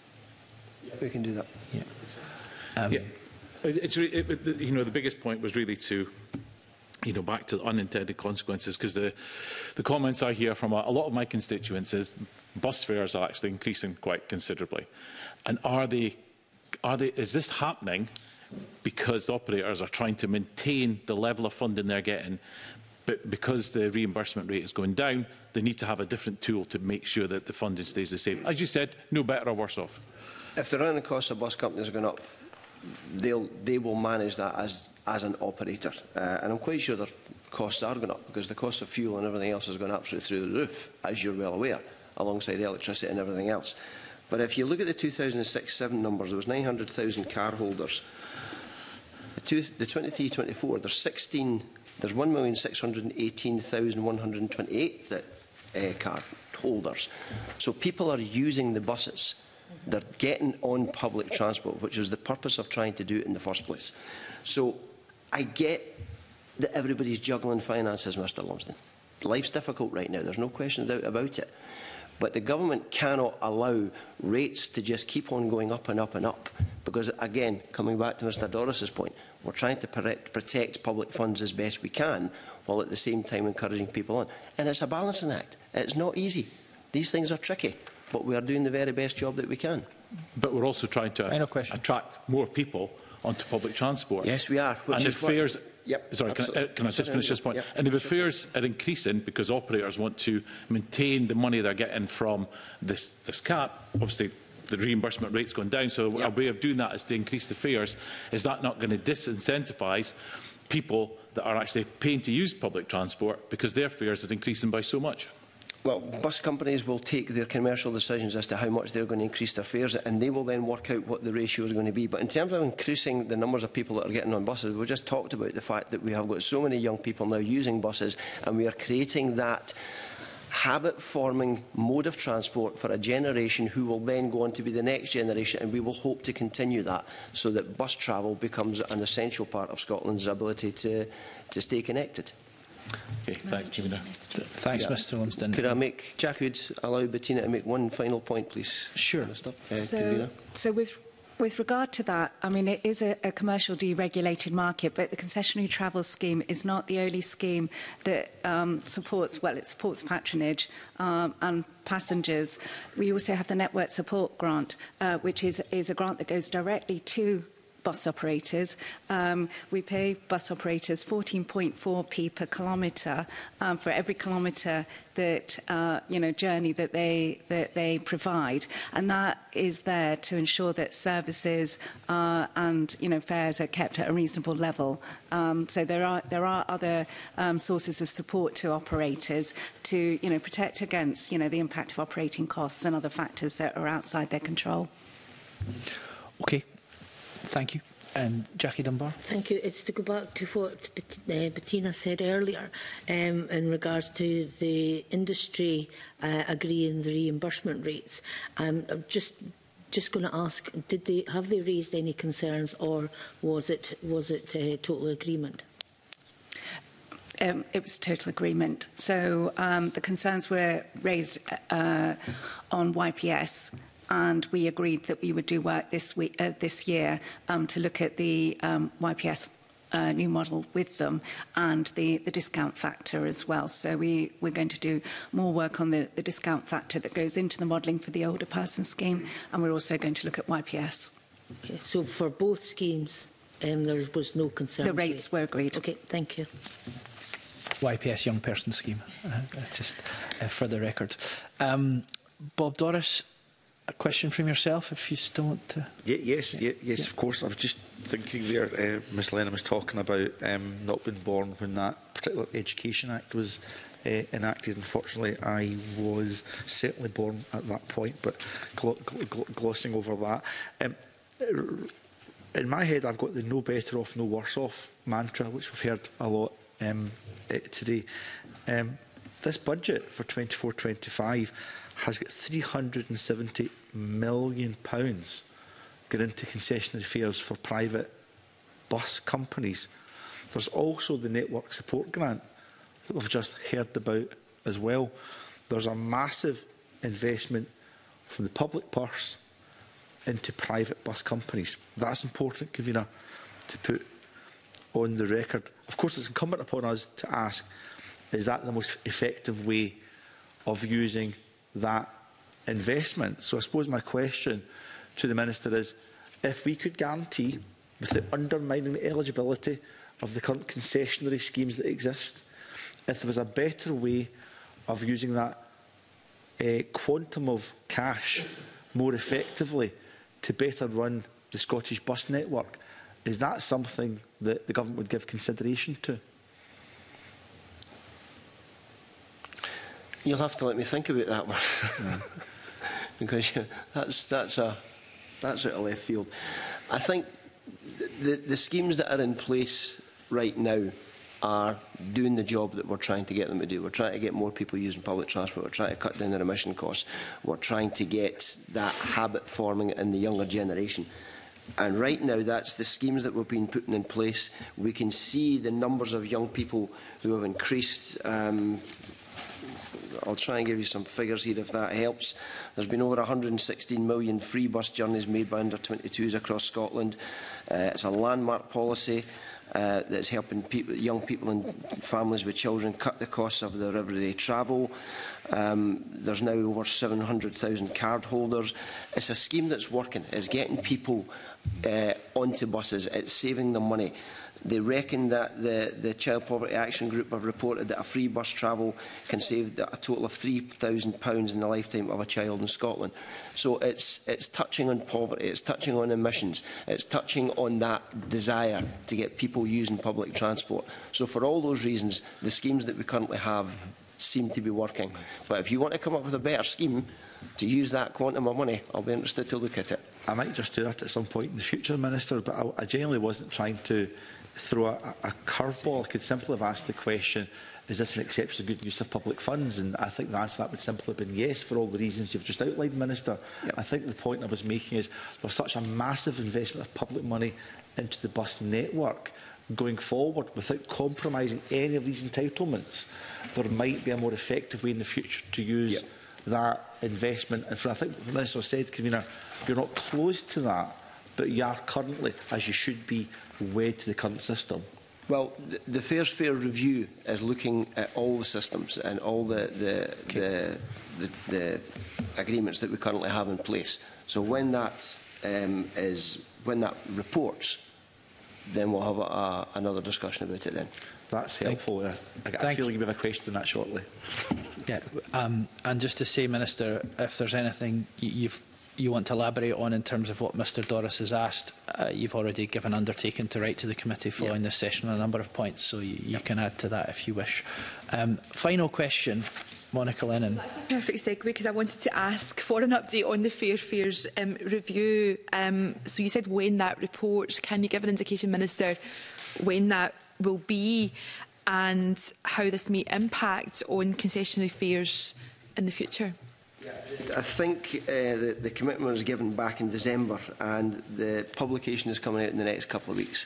We can do that. Yeah. Um, yeah. It's, it, it, you know, the biggest point was really to, you know, back to the unintended consequences, because the, the comments I hear from a, a lot of my constituents is bus fares are actually increasing quite considerably. And are they, are they, is this happening because operators are trying to maintain the level of funding they're getting, but because the reimbursement rate is going down, they need to have a different tool to make sure that the funding stays the same? As you said, no better or worse off. If the running costs of bus companies are going up, they'll, they will manage that as, as an operator. Uh, and I'm quite sure their costs are going up, because the cost of fuel and everything else is going absolutely through the roof, as you're well aware, alongside electricity and everything else. But if you look at the two thousand six seven numbers, there was nine hundred thousand car holders. The, the twenty-three twenty-four, there's sixteen, there's one million six hundred eighteen thousand one hundred twenty-eight uh, car holders. So people are using the buses. They're getting on public transport, which was the purpose of trying to do it in the first place. So I get that everybody's juggling finances, Mr Lumsden. Life's difficult right now, there's no question about it. But the government cannot allow rates to just keep on going up and up and up. Because, again, coming back to Mr Doris's point, we're trying to protect public funds as best we can, while at the same time encouraging people on. And it's a balancing act. It's not easy. These things are tricky. But we are doing the very best job that we can. But we're also trying to attract more people onto public transport. Yes, we are. Which and is if fares, yep, sorry, can I, uh, can I just finish this point? Yep, and if the sure. fares are increasing because operators want to maintain the money they're getting from this, this cap, obviously the reimbursement rate's gone down, so yep. a way of doing that is to increase the fares. Is that not going to disincentivise people that are actually paying to use public transport because their fares are increasing by so much? Well, bus companies will take their commercial decisions as to how much they're going to increase their fares, and they will then work out what the ratio is going to be. But in terms of increasing the numbers of people that are getting on buses, we just talked about the fact that we have got so many young people now using buses, and we are creating that habit-forming mode of transport for a generation who will then go on to be the next generation, and we will hope to continue that so that bus travel becomes an essential part of Scotland's ability to, to stay connected. Okay, thanks, Jimena. Thanks, yeah. Mr Lumsden. Could I make, Jack, could allow Bettina to make one final point, please? Sure. Uh, so, so with, with regard to that, I mean, it is a, a commercial deregulated market, but the concessionary travel scheme is not the only scheme that um, supports, well, it supports patronage um, and passengers. We also have the Network Support Grant, uh, which is, is a grant that goes directly to bus operators. Um, we pay bus operators fourteen point four p per kilometre um, for every kilometre that uh, you know journey that they that they provide, and that is there to ensure that services uh, and you know fares are kept at a reasonable level. Um, so there are there are other um, sources of support to operators to you know protect against you know the impact of operating costs and other factors that are outside their control. Okay, thank you. Um, Jackie Dunbar. Thank you. It's to go back to what uh, Bettina said earlier um, in regards to the industry uh, agreeing the reimbursement rates. Um, I'm just just going to ask: Did they have they raised any concerns, or was it was it uh, total agreement? Um, it was total agreement. So um, the concerns were raised uh, on Y P S. And we agreed that we would do work this week, uh, this year, um, to look at the um, Y P S uh, new model with them and the, the discount factor as well. So we, we're going to do more work on the, the discount factor that goes into the modelling for the older person scheme, and we're also going to look at Y P S. Okay. So for both schemes, um, there was no concern. The rates were agreed. Okay, thank you. Y P S young person scheme, uh, just uh, for the record. Um, Bob Doris. A question from yourself, if you still want to... Yeah, yes, yeah. yeah, yes, yeah. Of course. I was just thinking there, uh, Miss Lennon was talking about um, not being born when that particular Education Act was uh, enacted. Unfortunately, I was certainly born at that point, but gl gl gl glossing over that. Um, in my head, I've got the no better off, no worse off mantra, which we've heard a lot um, uh, today. Um, this budget for twenty-four twenty-five has got three hundred and seventy million pounds going into concessionary fares for private bus companies. There's also the network support grant that we've just heard about as well. There's a massive investment from the public purse into private bus companies. That's important, Convener, to put on the record. Of course, it's incumbent upon us to ask, is that the most effective way of using that investment? So I suppose my question to the Minister is, if we could guarantee, without undermining the eligibility of the current concessionary schemes that exist, if there was a better way of using that uh, quantum of cash more effectively to better run the Scottish bus network, is that something that the Government would give consideration to? You'll have to let me think about that one, yeah. because yeah, that's that's a that's out of left field. I think the the schemes that are in place right now are doing the job that we're trying to get them to do. We're trying to get more people using public transport. We're trying to cut down their emission costs. We're trying to get that habit forming in the younger generation. And right now, that's the schemes that we've been putting in place. We can see the numbers of young people who have increased. Um, I'll try and give you some figures here if that helps. There's been over one hundred and sixteen million free bus journeys made by under twenty-twos across Scotland. Uh, it's a landmark policy uh, that's helping people, young people and families with children cut the costs of their everyday travel. Um, there's now over seven hundred thousand card holders. It's a scheme that's working. It's getting people uh, onto buses. It's saving them money. They reckon that the, the Child Poverty Action Group have reported that a free bus travel can save a total of three thousand pounds in the lifetime of a child in Scotland. So it's, it's touching on poverty, it's touching on emissions, it's touching on that desire to get people using public transport. So for all those reasons, the schemes that we currently have seem to be working. But if you want to come up with a better scheme to use that quantum of money, I'll be interested to look at it. I might just do that at some point in the future, Minister, but I, I genuinely wasn't trying to throw a, a curveball. I could simply have asked the question, is this an exceptionally good use of public funds? And I think the answer to that would simply have been yes, for all the reasons you've just outlined, Minister. Yep. I think the point I was making is there's such a massive investment of public money into the bus network going forward without compromising any of these entitlements. There might be a more effective way in the future to use yep. that investment. And for, I think the Minister said, Convener, you're not close to that, but you are currently, as you should be, wed to the current system. Well, the, the Fares Fair review is looking at all the systems and all the the, okay. the, the the agreements that we currently have in place. So when that um, is when that reports, then we'll have a, a, another discussion about it then. That's helpful. Uh, I get a Thank feeling you have a question on that shortly. Yeah, um, and just to say, Minister, if there's anything y- you've, you want to elaborate on in terms of what Mr Doris has asked, uh, you've already given undertaking to write to the committee following yeah. this session on a number of points, so you, you yep. can add to that if you wish. Um, final question, Monica Lennon. That's a perfect segue, because I wanted to ask for an update on the Fair Fares um, review. Um, so you said when that report, can you give an indication, Minister, when that will be and how this may impact on concessionary fares in the future? I think uh, the, the commitment was given back in December, and the publication is coming out in the next couple of weeks.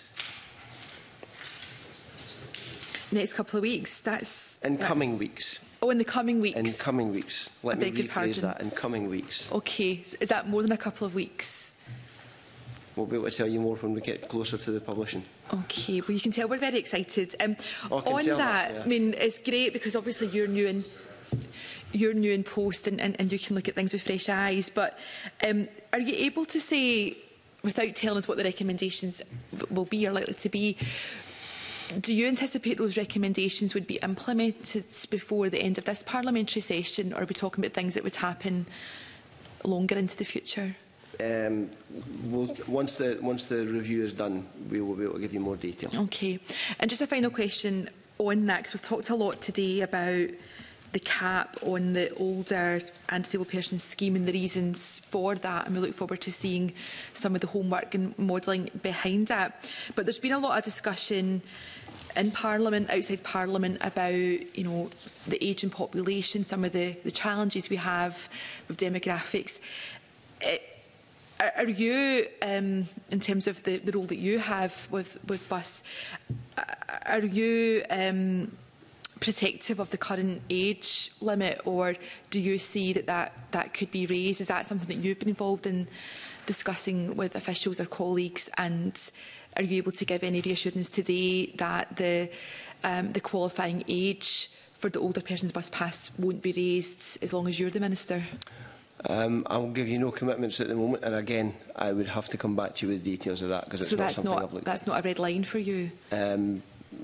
Next couple of weeks? That's... In that's... coming weeks. Oh, in the coming weeks? In coming weeks. Let I me beg your rephrase pardon. that. In coming weeks. OK. Is that more than a couple of weeks? We'll be able to tell you more when we get closer to the publishing. OK. Well, you can tell we're very excited. Um, oh, I on that, that yeah. I mean, it's great because obviously you're new in... You're new in post and, and, and you can look at things with fresh eyes, but um, are you able to say, without telling us what the recommendations will be or likely to be, do you anticipate those recommendations would be implemented before the end of this parliamentary session, or are we talking about things that would happen longer into the future? Um, we'll, once the once the review is done, we will be able to give you more detail. Okay, and just a final question on that, because we've talked a lot today about the cap on the older and disabled persons scheme and the reasons for that, and we look forward to seeing some of the homework and modelling behind that. But there's been a lot of discussion in Parliament, outside Parliament, about you know the ageing population, some of the, the challenges we have with demographics. It, are, are you, um, in terms of the, the role that you have with, with Bus, are you um, protective of the current age limit, or do you see that, that that could be raised? Is that something that you've been involved in discussing with officials or colleagues, and are you able to give any reassurance today that the um, the qualifying age for the older persons bus pass won't be raised as long as you're the Minister? Um, I'll give you no commitments at the moment, and again, I would have to come back to you with details of that, because it's so not that's something not, I've looked that's at. That's not a red line for you? Um,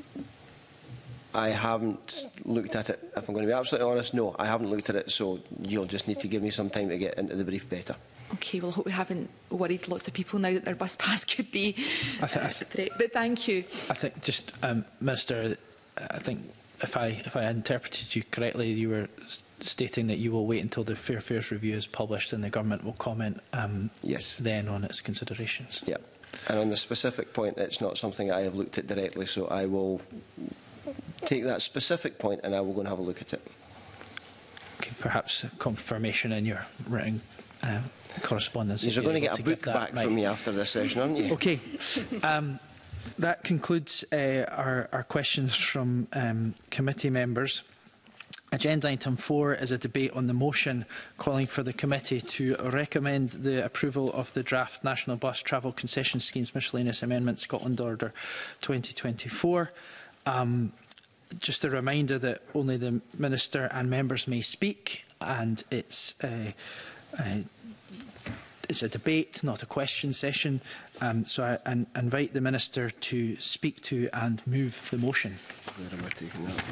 I haven't looked at it. If I'm going to be absolutely honest, no, I haven't looked at it, so you'll just need to give me some time to get into the brief better. OK, well, I hope we haven't worried lots of people now that their bus pass could be I th I th uh, but thank you. I think, just, um, Minister, I think if I, if I interpreted you correctly, you were stating that you will wait until the Fair Fares review is published and the Government will comment um, yes. then on its considerations. Yeah. And on the specific point, it's not something I have looked at directly, so I will take that specific point and I will go and have a look at it. Okay, perhaps confirmation in your written uh, correspondence. You're going to get a book back from me after this session, aren't you? Okay. Um, that concludes uh, our, our questions from um, committee members. Agenda item four is a debate on the motion calling for the committee to recommend the approval of the draft National Bus Travel Concession Schemes Miscellaneous Amendment Scotland Order twenty twenty-four. Um, just a reminder that only the Minister and members may speak, and it's a, a, it's a debate, not a question session. Um, so I an, invite the Minister to speak to and move the motion. Where am I taking that?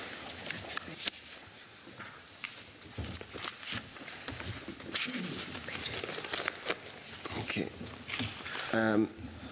Okay. Um,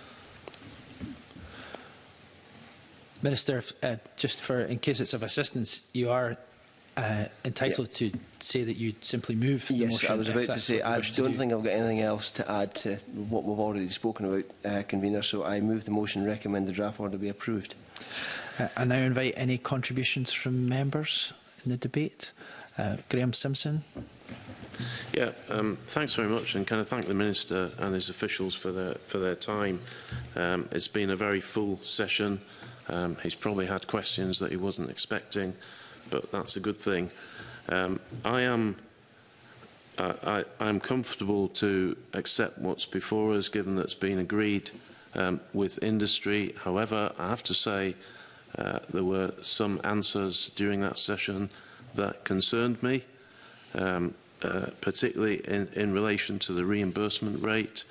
Minister, uh, just for in case it's of assistance, you are uh, entitled yeah. to say that you simply move the yes, motion. Yes, I was about to say I to don't do. think I've got anything else to add to what we've already spoken about, uh, Convener, so I move the motion, recommend the draft order be approved. Uh, I now invite any contributions from members in the debate. Uh, Graham Simpson. Yeah, um, thanks very much, and can I thank the Minister and his officials for their, for their time. Um, it's been a very full session. Um, he's probably had questions that he wasn't expecting, but that's a good thing. Um, I am uh, I, I'm comfortable to accept what's before us, given that it's been agreed um, with industry. However, I have to say uh, there were some answers during that session that concerned me. Um, Uh, particularly in, in relation to the reimbursement rate.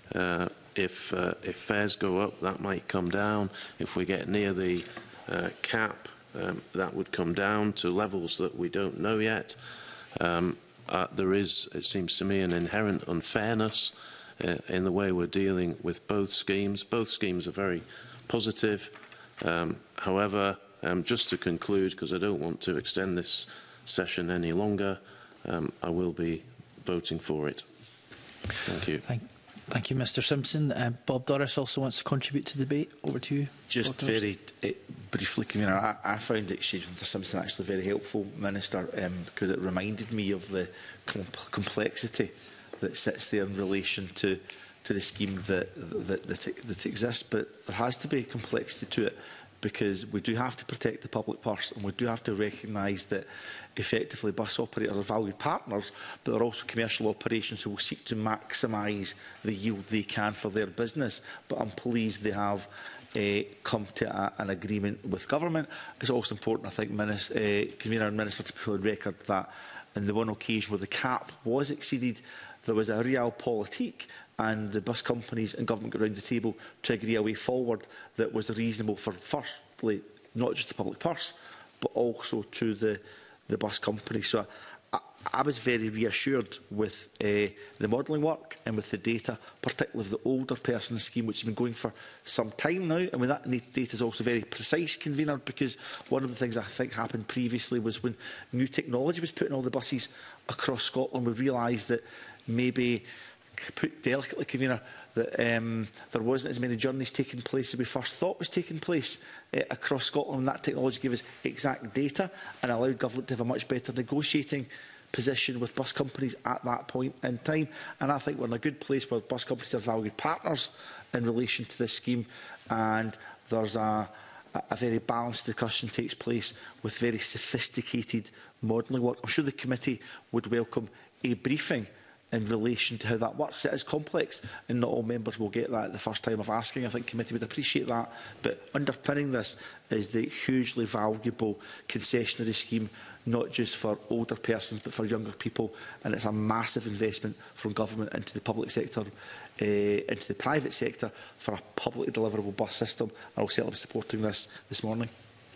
Uh, if, uh, if fares go up, that might come down. If we get near the uh, cap, um, that would come down to levels that we don't know yet. Um, uh, there is, it seems to me, an inherent unfairness uh, in the way we're dealing with both schemes. Both schemes are very positive. Um, however, um, just to conclude, because I don't want to extend this session any longer, um, I will be voting for it. Thank you. Thank, thank you, Mr Simpson. Uh, Bob Doris also wants to contribute to the debate. Over to you. Just Bob Doris. very uh, briefly, Convener, I, I found the exchange with Mr Simpson actually very helpful, Minister, um, because it reminded me of the com complexity that sits there in relation to, to the scheme that, that, that, that exists. But there has to be complexity to it, because we do have to protect the public purse, and we do have to recognise that effectively bus operators are valued partners, but they're also commercial operations who will seek to maximise the yield they can for their business. But I'm pleased they have uh, come to a, an agreement with government. It's also important, I think, Minis uh, Convener and Minister, to put on record that on the one occasion where the cap was exceeded, there was a realpolitik, and the bus companies and government got round the table to agree a way forward that was reasonable for, firstly, not just the public purse, but also to the, the bus company. So I, I was very reassured with uh, the modelling work and with the data, particularly of the older person scheme, which has been going for some time now. And when that data is also very precise, Convener, because one of the things I think happened previously was when new technology was put in all the buses across Scotland, we realised that maybe, put delicately, Convener, that um, there wasn't as many journeys taking place as we first thought was taking place uh, across Scotland. And that technology gave us exact data and allowed government to have a much better negotiating position with bus companies at that point in time. And I think we're in a good place where bus companies are valued partners in relation to this scheme, and there's a, a very balanced discussion takes place with very sophisticated modelling work. I'm sure the committee would welcome a briefing in relation to how that works. It is complex, and not all members will get that the first time of asking. I think the committee would appreciate that. But underpinning this is the hugely valuable concessionary scheme, not just for older persons, but for younger people. And it's a massive investment from government into the public sector, uh, into the private sector, for a publicly deliverable bus system. I will certainly be supporting this this morning.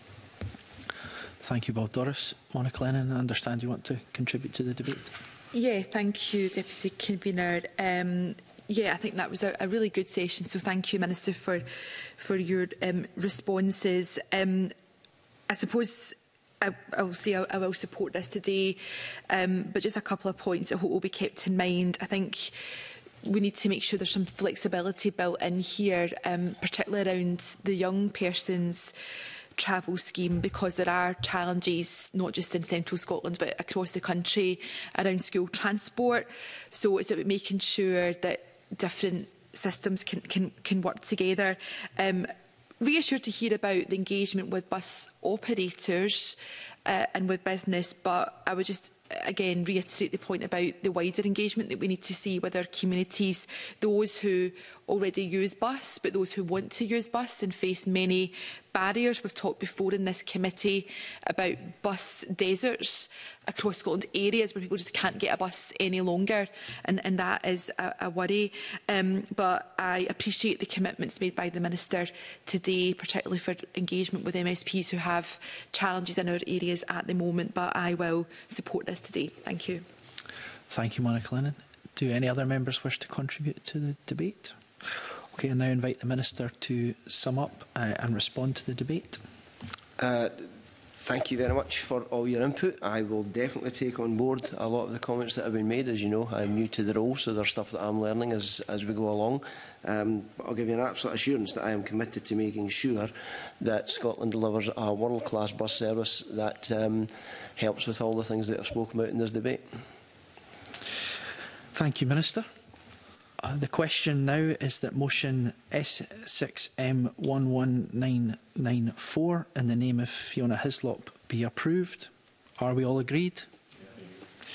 Thank you, Bob Doris. Monica Lennon, I understand you want to contribute to the debate. Yeah, thank you, Deputy Convener. Um, yeah, I think that was a, a really good session, so thank you, Minister, for, for your um, responses. Um, I suppose I, I will say I, I will support this today, um, but just a couple of points that I hope will be kept in mind. I think we need to make sure there's some flexibility built in here, um, particularly around the young person's travel scheme, because there are challenges not just in central Scotland but across the country around school transport. So it's about making sure that different systems can, can, can work together. Um, reassured to hear about the engagement with bus operators uh, and with business, but I would just again reiterate the point about the wider engagement that we need to see with our communities, those who already use bus, but those who want to use bus and face many barriers. We've talked before in this committee about bus deserts across Scotland, areas where people just can't get a bus any longer, and, and that is a, a worry. Um, but I appreciate the commitments made by the Minister today, particularly for engagement with M S Ps who have challenges in our areas at the moment, but I will support this today. Thank you. Thank you, Monica Lennon. Do any other members wish to contribute to the debate? Okay, I now invite the Minister to sum up uh, and respond to the debate. Uh, thank you very much for all your input. I will definitely take on board a lot of the comments that have been made. As you know, I'm new to the role, so there's stuff that I'm learning as, as we go along. Um, but I'll give you an absolute assurance that I am committed to making sure that Scotland delivers a world-class bus service that um, helps with all the things that I've spoken about in this debate. Thank you, Minister. Uh, the question now is that motion S six M one one nine nine four in the name of Fiona Hislop be approved. Are we all agreed? Yes.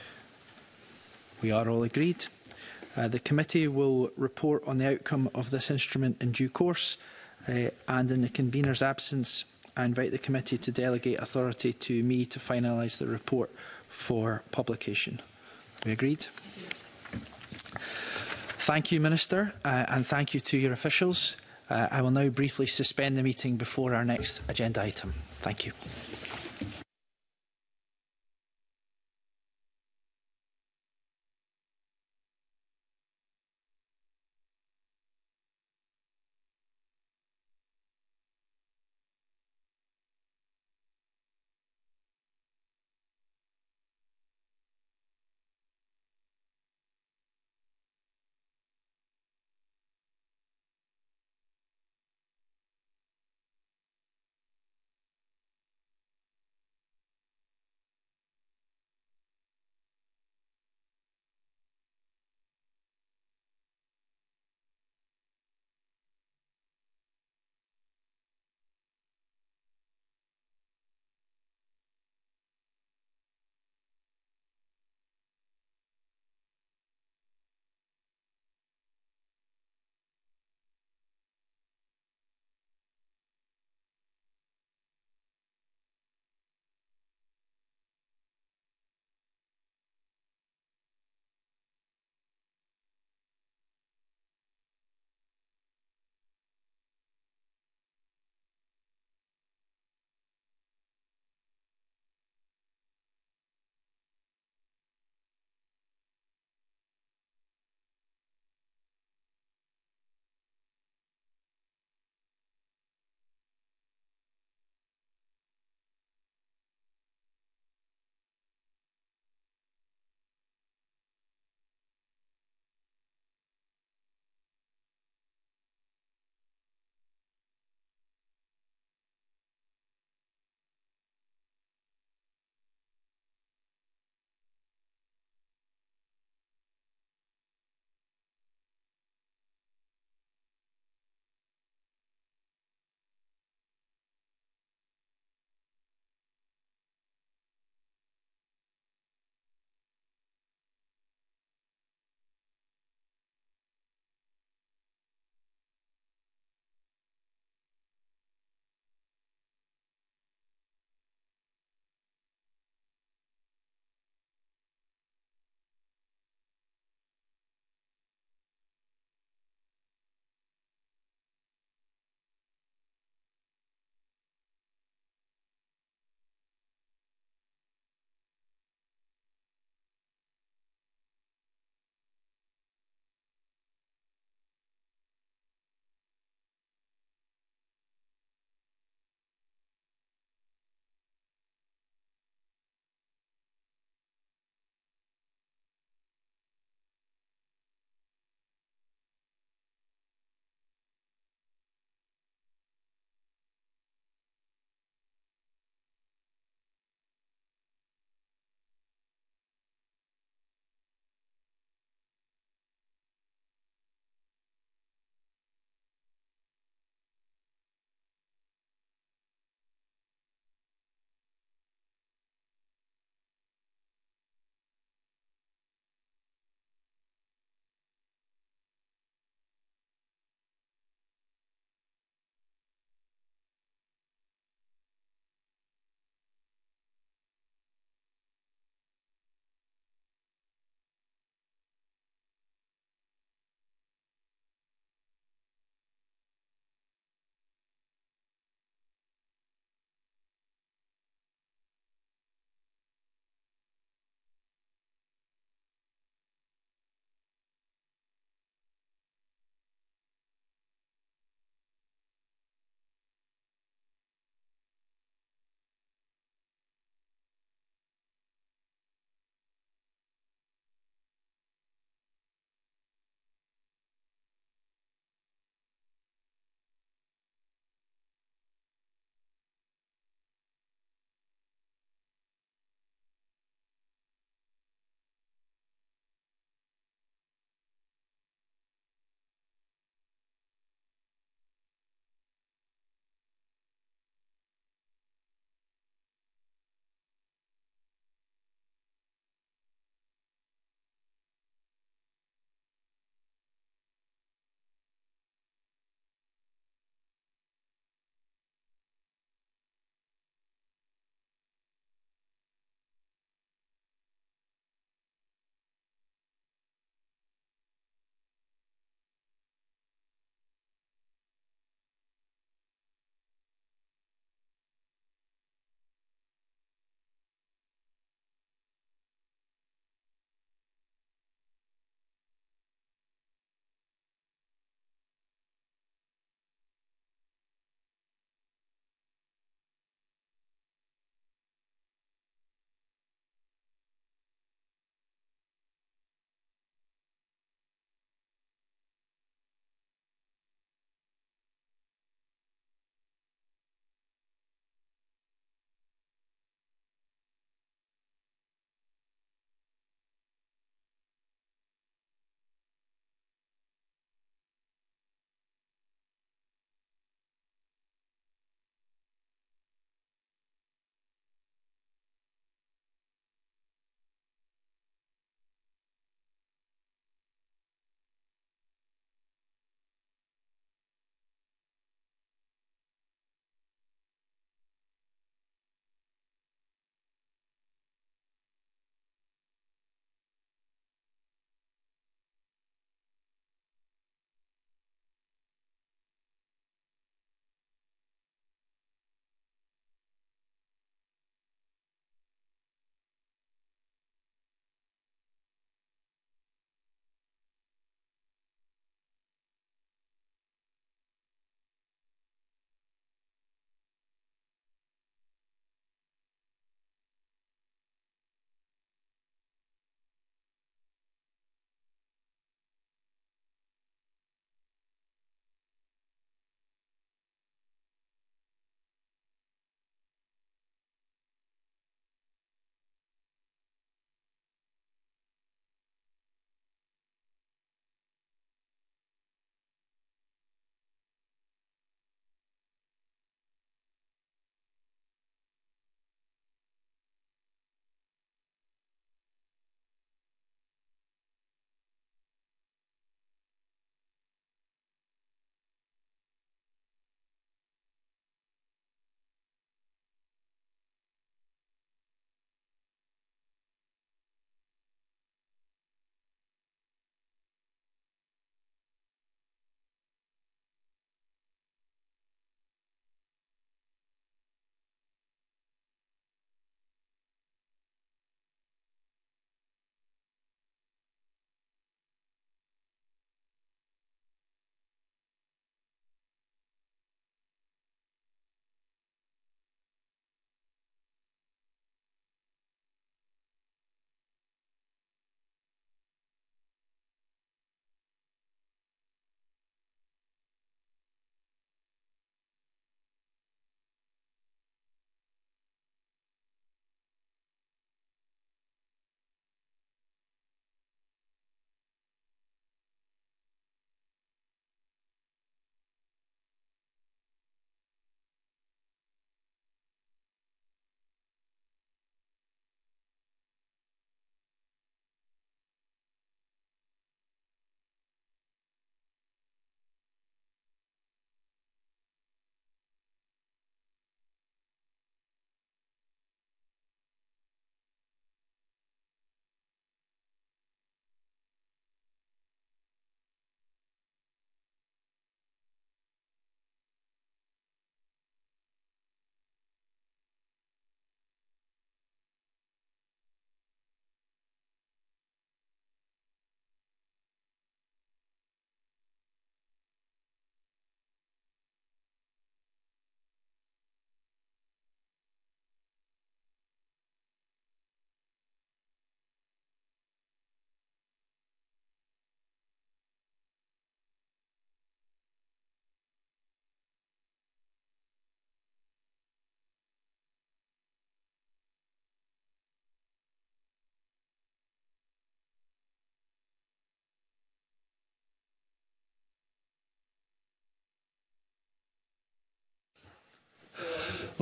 We are all agreed. Uh, the committee will report on the outcome of this instrument in due course, uh, and in the convener's absence, I invite the committee to delegate authority to me to finalise the report for publication. Are we agreed? Yes. Thank you, Minister, uh, and thank you to your officials. Uh, I will now briefly suspend the meeting before our next agenda item. Thank you.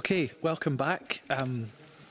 Okay, welcome back. Um,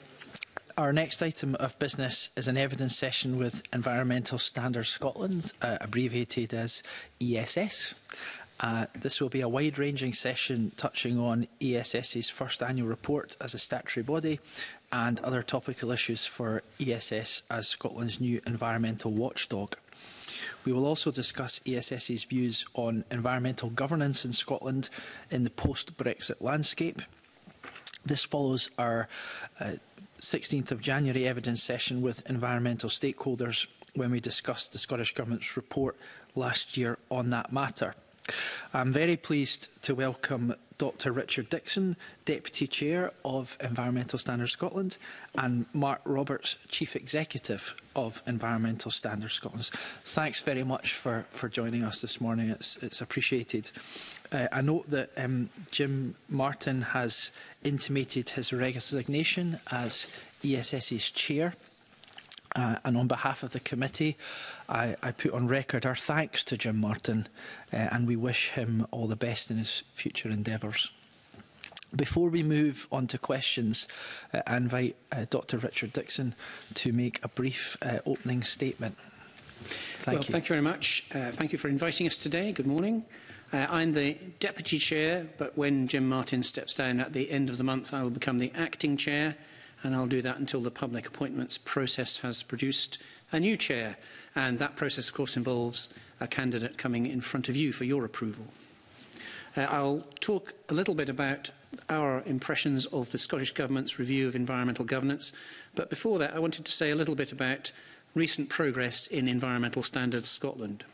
our next item of business is an evidence session with Environmental Standards Scotland, uh, abbreviated as E S S. Uh, this will be a wide-ranging session touching on E S S's first annual report as a statutory body and other topical issues for E S S as Scotland's new environmental watchdog. We will also discuss E S S's views on environmental governance in Scotland in the post-Brexit landscape. This follows our uh, sixteenth of January evidence session with environmental stakeholders when we discussed the Scottish Government's report last year on that matter. I'm very pleased to welcome Doctor Richard Dixon, Deputy Chair of Environmental Standards Scotland, and Mark Roberts, Chief Executive of Environmental Standards Scotland. Thanks very much for, for joining us this morning. It's, it's appreciated. Uh, I note that um, Jim Martin has intimated his resignation as E S S's Chair. Uh, and on behalf of the committee, I, I put on record our thanks to Jim Martin, uh, and we wish him all the best in his future endeavours. Before we move on to questions, uh, I invite uh, Doctor Richard Dixon to make a brief uh, opening statement. Thank well, you. Thank you very much. Uh, thank you for inviting us today. Good morning. Uh, I'm the Deputy Chair, but when Jim Martin steps down at the end of the month, I will become the Acting Chair, and I'll do that until the public appointments process has produced a new chair. And that process, of course, involves a candidate coming in front of you for your approval. Uh, I'll talk a little bit about our impressions of the Scottish Government's review of environmental governance. But before that, I wanted to say a little bit about recent progress in Environmental Standards Scotland.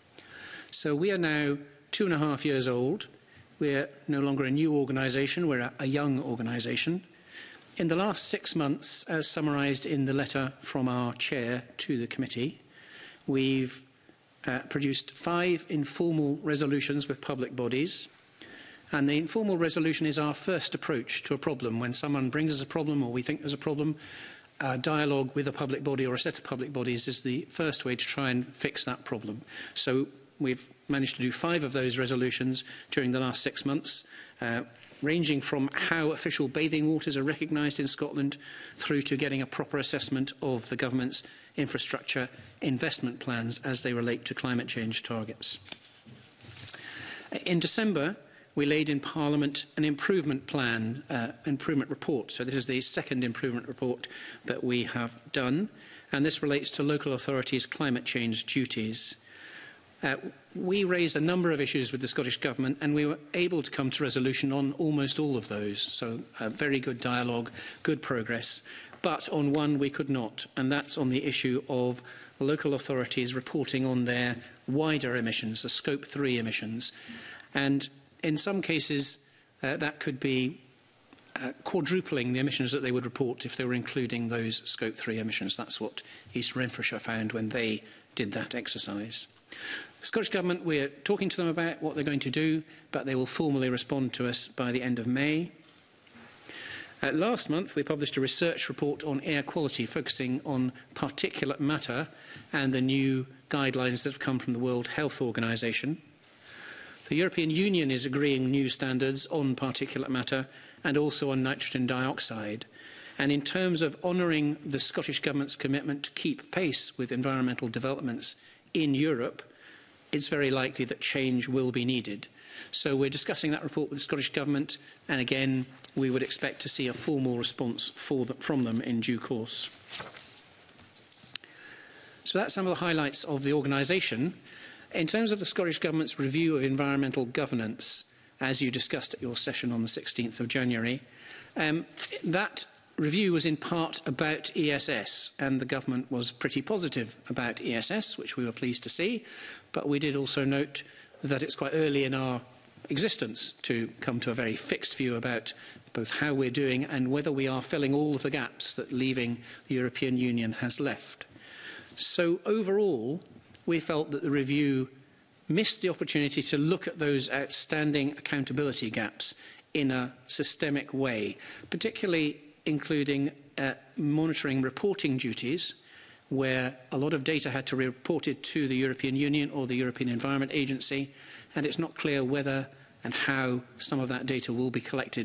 So we are now two and a half years old. We're no longer a new organisation, we're a, a young organisation. In the last six months, as summarised in the letter from our chair to the committee, we've uh, produced five informal resolutions with public bodies. And the informal resolution is our first approach to a problem. When someone brings us a problem or we think there's a problem, a dialogue with a public body or a set of public bodies is the first way to try and fix that problem. So we've managed to do five of those resolutions during the last six months. Uh, ranging from how official bathing waters are recognised in Scotland through to getting a proper assessment of the government's infrastructure investment plans as they relate to climate change targets. In December, we laid in Parliament an improvement plan, uh, improvement report. So this is the second improvement report that we have done, and this relates to local authorities' climate change duties. Uh, we raised a number of issues with the Scottish Government, and we were able to come to resolution on almost all of those. So uh, very good dialogue, good progress. But on one we could not, and that's on the issue of local authorities reporting on their wider emissions, the Scope three emissions. And in some cases, uh, that could be uh, quadrupling the emissions that they would report if they were including those Scope three emissions. That's what East Renfrewshire found when they did that exercise. The Scottish Government, we're talking to them about what they're going to do, but they will formally respond to us by the end of May. Uh, last month, we published a research report on air quality, focusing on particulate matter and the new guidelines that have come from the World Health Organization. The European Union is agreeing new standards on particulate matter and also on nitrogen dioxide. And in terms of honouring the Scottish Government's commitment to keep pace with environmental developments in Europe, it's very likely that change will be needed. So we're discussing that report with the Scottish Government, and again, we would expect to see a formal response for the, from them in due course. So that's some of the highlights of the organisation. In terms of the Scottish Government's review of environmental governance, as you discussed at your session on the sixteenth of January, um, that review was in part about E S S, and the Government was pretty positive about E S S, which we were pleased to see. But we did also note that it's quite early in our existence to come to a very fixed view about both how we're doing and whether we are filling all of the gaps that leaving the European Union has left. So overall, we felt that the review missed the opportunity to look at those outstanding accountability gaps in a systemic way, particularly including uh, monitoring reporting duties, where a lot of data had to be reported to the European Union or the European Environment Agency, and it's not clear whether and how some of that data will be collected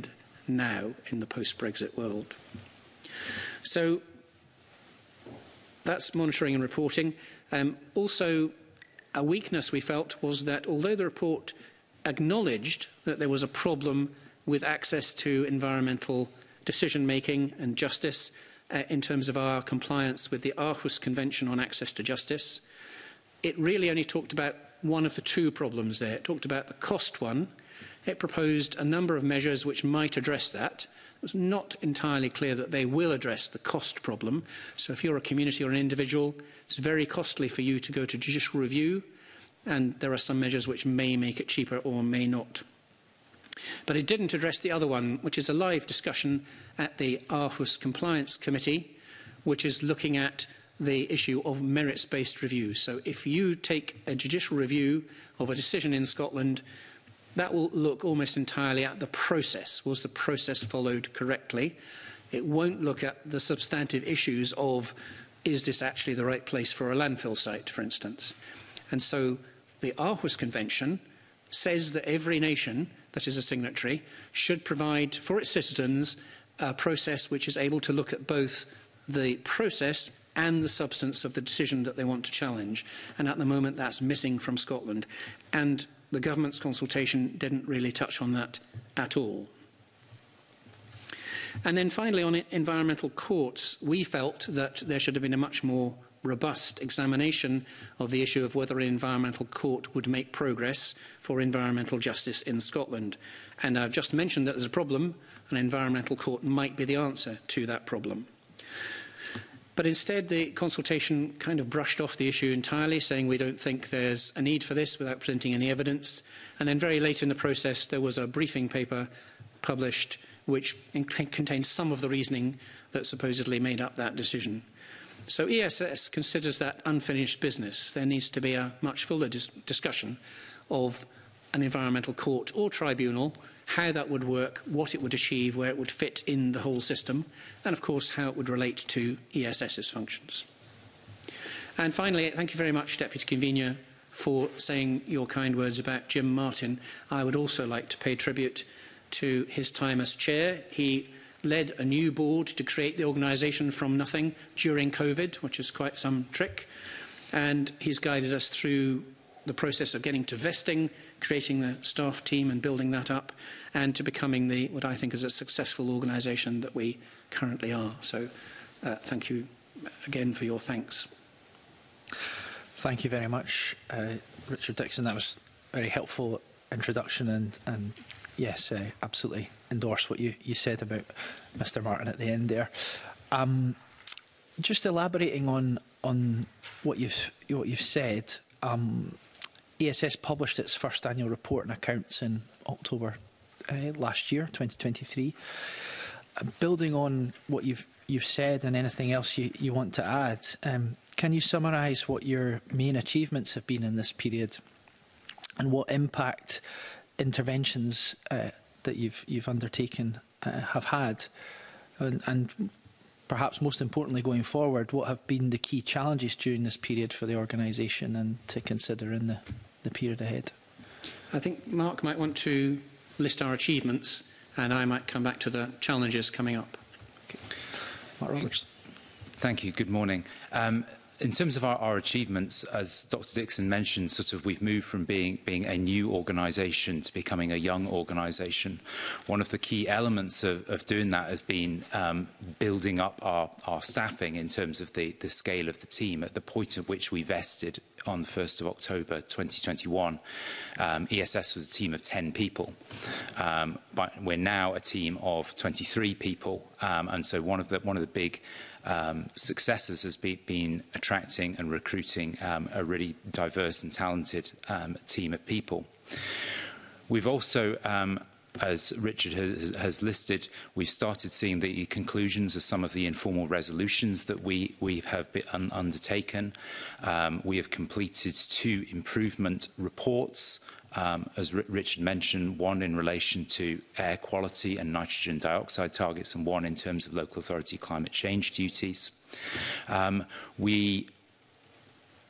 now in the post-Brexit world. So that's monitoring and reporting. Um, also, a weakness we felt was that although the report acknowledged that there was a problem with access to environmental decision-making and justice uh, in terms of our compliance with the Aarhus Convention on Access to Justice, it really only talked about one of the two problems there. It talked about the cost one. It proposed a number of measures which might address that. It was not entirely clear that they will address the cost problem. So if you're a community or an individual, it's very costly for you to go to judicial review, and there are some measures which may make it cheaper or may not. But it didn't address the other one, which is a live discussion at the Aarhus Compliance Committee, which is looking at the issue of merits-based review. So if you take a judicial review of a decision in Scotland, that will look almost entirely at the process. Was the process followed correctly? It won't look at the substantive issues of, is this actually the right place for a landfill site, for instance? And so the Aarhus Convention says that every nation that is a signatory should provide for its citizens a process which is able to look at both the process and the substance of the decision that they want to challenge. And at the moment, that's missing from Scotland. And the government's consultation didn't really touch on that at all. And then finally, on environmental courts, we felt that there should have been a much more robust examination of the issue of whether an environmental court would make progress for environmental justice in Scotland. And I've just mentioned that there's a problem. An environmental court might be the answer to that problem. But instead, the consultation kind of brushed off the issue entirely, saying we don't think there's a need for this without presenting any evidence. And then very late in the process, there was a briefing paper published which contains some of the reasoning that supposedly made up that decision. So E S S considers that unfinished business. There needs to be a much fuller dis discussion of an environmental court or tribunal, how that would work, what it would achieve, where it would fit in the whole system, and of course how it would relate to E S S's functions. And finally, thank you very much, Deputy Convener, for saying your kind words about Jim Martin. I would also like to pay tribute to his time as chair. He led a new board to create the organisation from nothing during COVID, which is quite some trick, and he's guided us through the process of getting to vesting, creating the staff team and building that up, and to becoming the what I think is a successful organisation that we currently are. So uh, thank you again for your thanks. Thank you very much, uh, Richard Dixon. That was a very helpful introduction, and, and yes, uh, absolutely endorse what you, you said about Mr Martin at the end there. Um, just elaborating on on what you've what you've said. Um, E S S published its first annual report and accounts in October uh, last year, twenty twenty-three. Uh, building on what you've you've said and anything else you, you want to add, um, can you summarise what your main achievements have been in this period, and what impact interventions uh, that you've you've undertaken uh, have had, and, and perhaps most importantly going forward, what have been the key challenges during this period for the organisation and to consider in the, the period ahead? I think Mark might want to list our achievements, and I might come back to the challenges coming up. Okay. Mark Roberts. Thank you. Good morning. Um, In terms of our, our achievements, as Doctor Dixon mentioned, sort of we've moved from being, being a new organisation to becoming a young organisation. One of the key elements of, of doing that has been um, building up our, our staffing in terms of the, the scale of the team. At the point at which we vested on the first of October twenty twenty-one, um, E S S was a team of ten people. Um, but we're now a team of twenty-three people. Um, and so one of the, one of the big Um, successes has be, been attracting and recruiting um, a really diverse and talented um, team of people. We've also, um, as Richard has, has listed, we've started seeing the conclusions of some of the informal resolutions that we, we have been un undertaken. Um, we have completed two improvement reports. Um, as R Richard mentioned, one in relation to air quality and nitrogen dioxide targets, and one in terms of local authority climate change duties. Um, we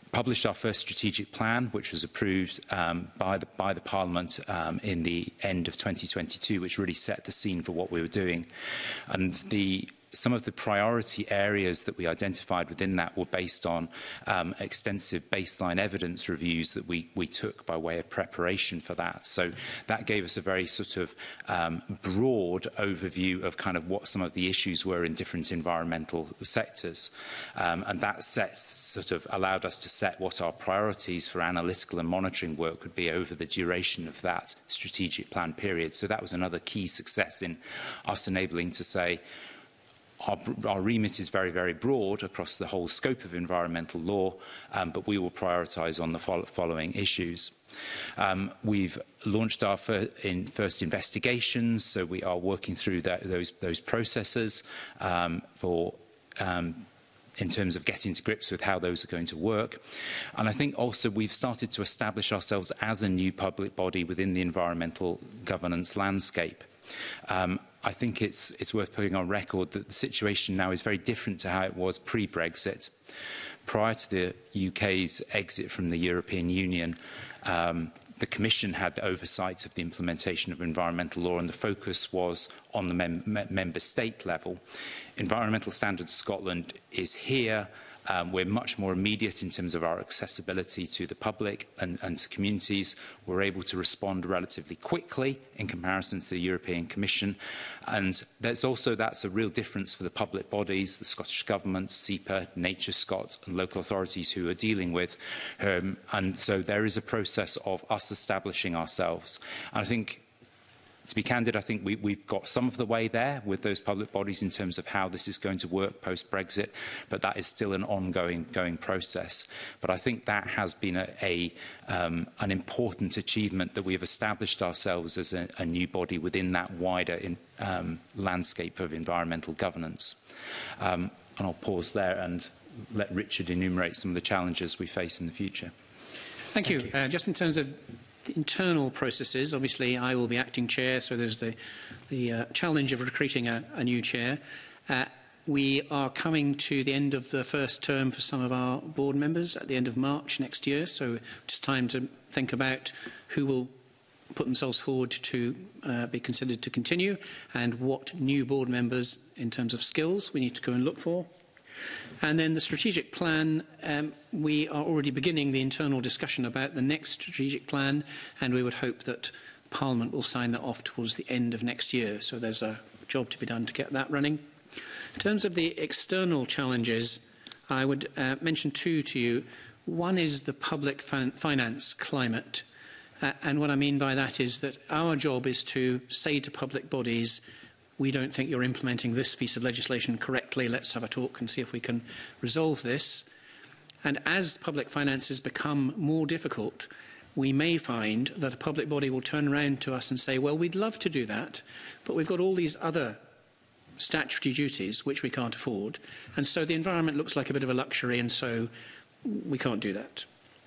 published our first strategic plan, which was approved um, by, the, by the Parliament um, in the end of twenty twenty-two, which really set the scene for what we were doing. And the Some of the priority areas that we identified within that were based on um, extensive baseline evidence reviews that we, we took by way of preparation for that. So that gave us a very sort of um, broad overview of kind of what some of the issues were in different environmental sectors. Um, and that sets, sort of allowed us to set what our priorities for analytical and monitoring work would be over the duration of that strategic plan period. So that was another key success in us enabling to say, Our, our remit is very, very broad across the whole scope of environmental law, um, but we will prioritise on the fo following issues. Um, we've launched our fir in first investigations, so we are working through that, those, those processes um, for um, in terms of getting to grips with how those are going to work. And I think also we've started to establish ourselves as a new public body within the environmental governance landscape. Um, I think it's, it's worth putting on record that the situation now is very different to how it was pre-Brexit. Prior to the U K's exit from the European Union, um, the Commission had the oversight of the implementation of environmental law, and the focus was on the mem member state level. Environmental Standards Scotland is here. Um, we're much more immediate in terms of our accessibility to the public and, and to communities. We're able to respond relatively quickly in comparison to the European Commission. And there's also, that's a real difference for the public bodies, the Scottish Government, SEPA, NatureScot and local authorities who are dealing with. Um, and so there is a process of us establishing ourselves. And I think, to be candid, I think we, we've got some of the way there with those public bodies in terms of how this is going to work post-Brexit, but that is still an ongoing going process. But I think that has been a, a, um, an important achievement that we have established ourselves as a, a new body within that wider in, um, landscape of environmental governance. Um, and I'll pause there and let Richard enumerate some of the challenges we face in the future. Thank, Thank you. you. Uh, just in terms of internal processes, obviously I will be acting chair, so there's the, the uh, challenge of recruiting a, a new chair. Uh, we are coming to the end of the first term for some of our board members at the end of March next year, so it's time to think about who will put themselves forward to uh, be considered to continue and what new board members in terms of skills we need to go and look for. And then the strategic plan, um, we are already beginning the internal discussion about the next strategic plan, and we would hope that Parliament will sign that off towards the end of next year. So there's a job to be done to get that running. In terms of the external challenges, I would uh, mention two to you. One is the public fin finance climate. Uh, and what I mean by that is that our job is to say to public bodies, we don't think you're implementing this piece of legislation correctly. Let's have a talk and see if we can resolve this. And as public finances become more difficult, we may find that a public body will turn around to us and say, well, we'd love to do that, but we've got all these other statutory duties which we can't afford. And so the environment looks like a bit of a luxury, and so we can't do that.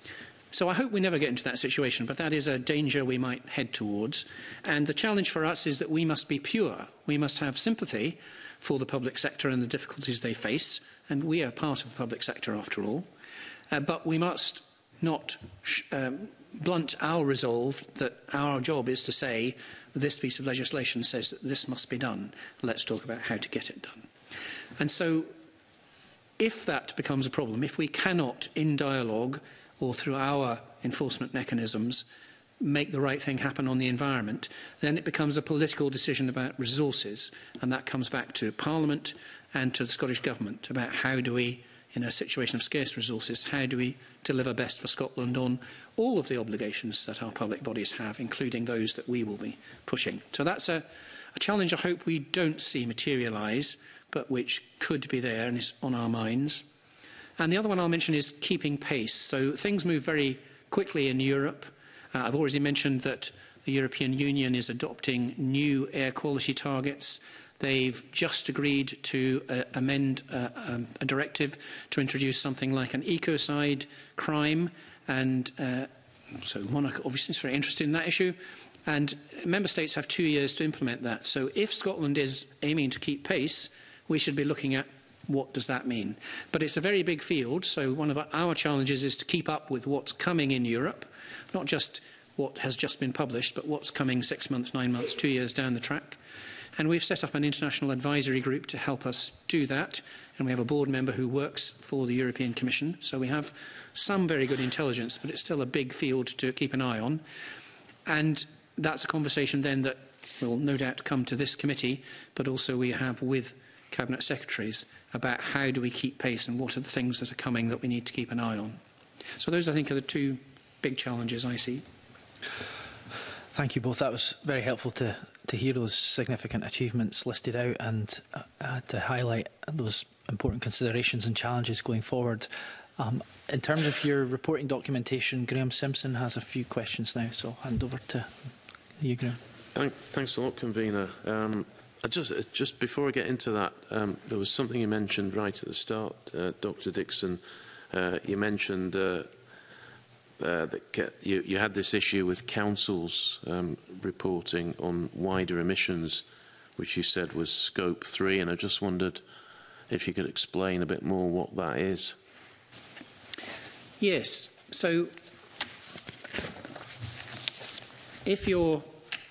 So I hope we never get into that situation, but that is a danger we might head towards. And the challenge for us is that we must be pure. We must have sympathy for the public sector and the difficulties they face, and we are part of the public sector after all. Uh, but we must not sh um, blunt our resolve that our job is to say this piece of legislation says that this must be done. Let's talk about how to get it done. And so if that becomes a problem, if we cannot, in dialogue, or through our enforcement mechanisms, make the right thing happen on the environment, then it becomes a political decision about resources. And that comes back to Parliament and to the Scottish Government about how do we, in a situation of scarce resources, how do we deliver best for Scotland on all of the obligations that our public bodies have, including those that we will be pushing. So that's a, a challenge I hope we don't see materialise, but which could be there and is on our minds. And the other one I'll mention is keeping pace. So things move very quickly in Europe. Uh, I've already mentioned that the European Union is adopting new air quality targets. They've just agreed to uh, amend uh, um, a directive to introduce something like an ecocide crime. And uh, so Monarch obviously is very interested in that issue. And member states have two years to implement that. So if Scotland is aiming to keep pace, we should be looking at what does that mean? But it's a very big field, so one of our challenges is to keep up with what's coming in Europe, not just what has just been published, but what's coming six months, nine months, two years down the track. And we've set up an international advisory group to help us do that, and we have a board member who works for the European Commission, so we have some very good intelligence, but it's still a big field to keep an eye on. And that's a conversation then that will no doubt come to this committee, but also we have with Cabinet Secretaries about how do we keep pace and what are the things that are coming that we need to keep an eye on. So those, I think, are the two big challenges I see. Thank you both. That was very helpful to, to hear those significant achievements listed out and uh, uh, to highlight those important considerations and challenges going forward. Um, in terms of your reporting documentation, Graham Simpson has a few questions now, so I'll hand over to you, Graham. Thank, thanks a lot, Convener. Um, I just, just before I get into that, um, there was something you mentioned right at the start, uh, Doctor Dixon. Uh, you mentioned uh, uh, that you, you had this issue with councils um, reporting on wider emissions, which you said was scope three, and I just wondered if you could explain a bit more what that is. Yes. So if you're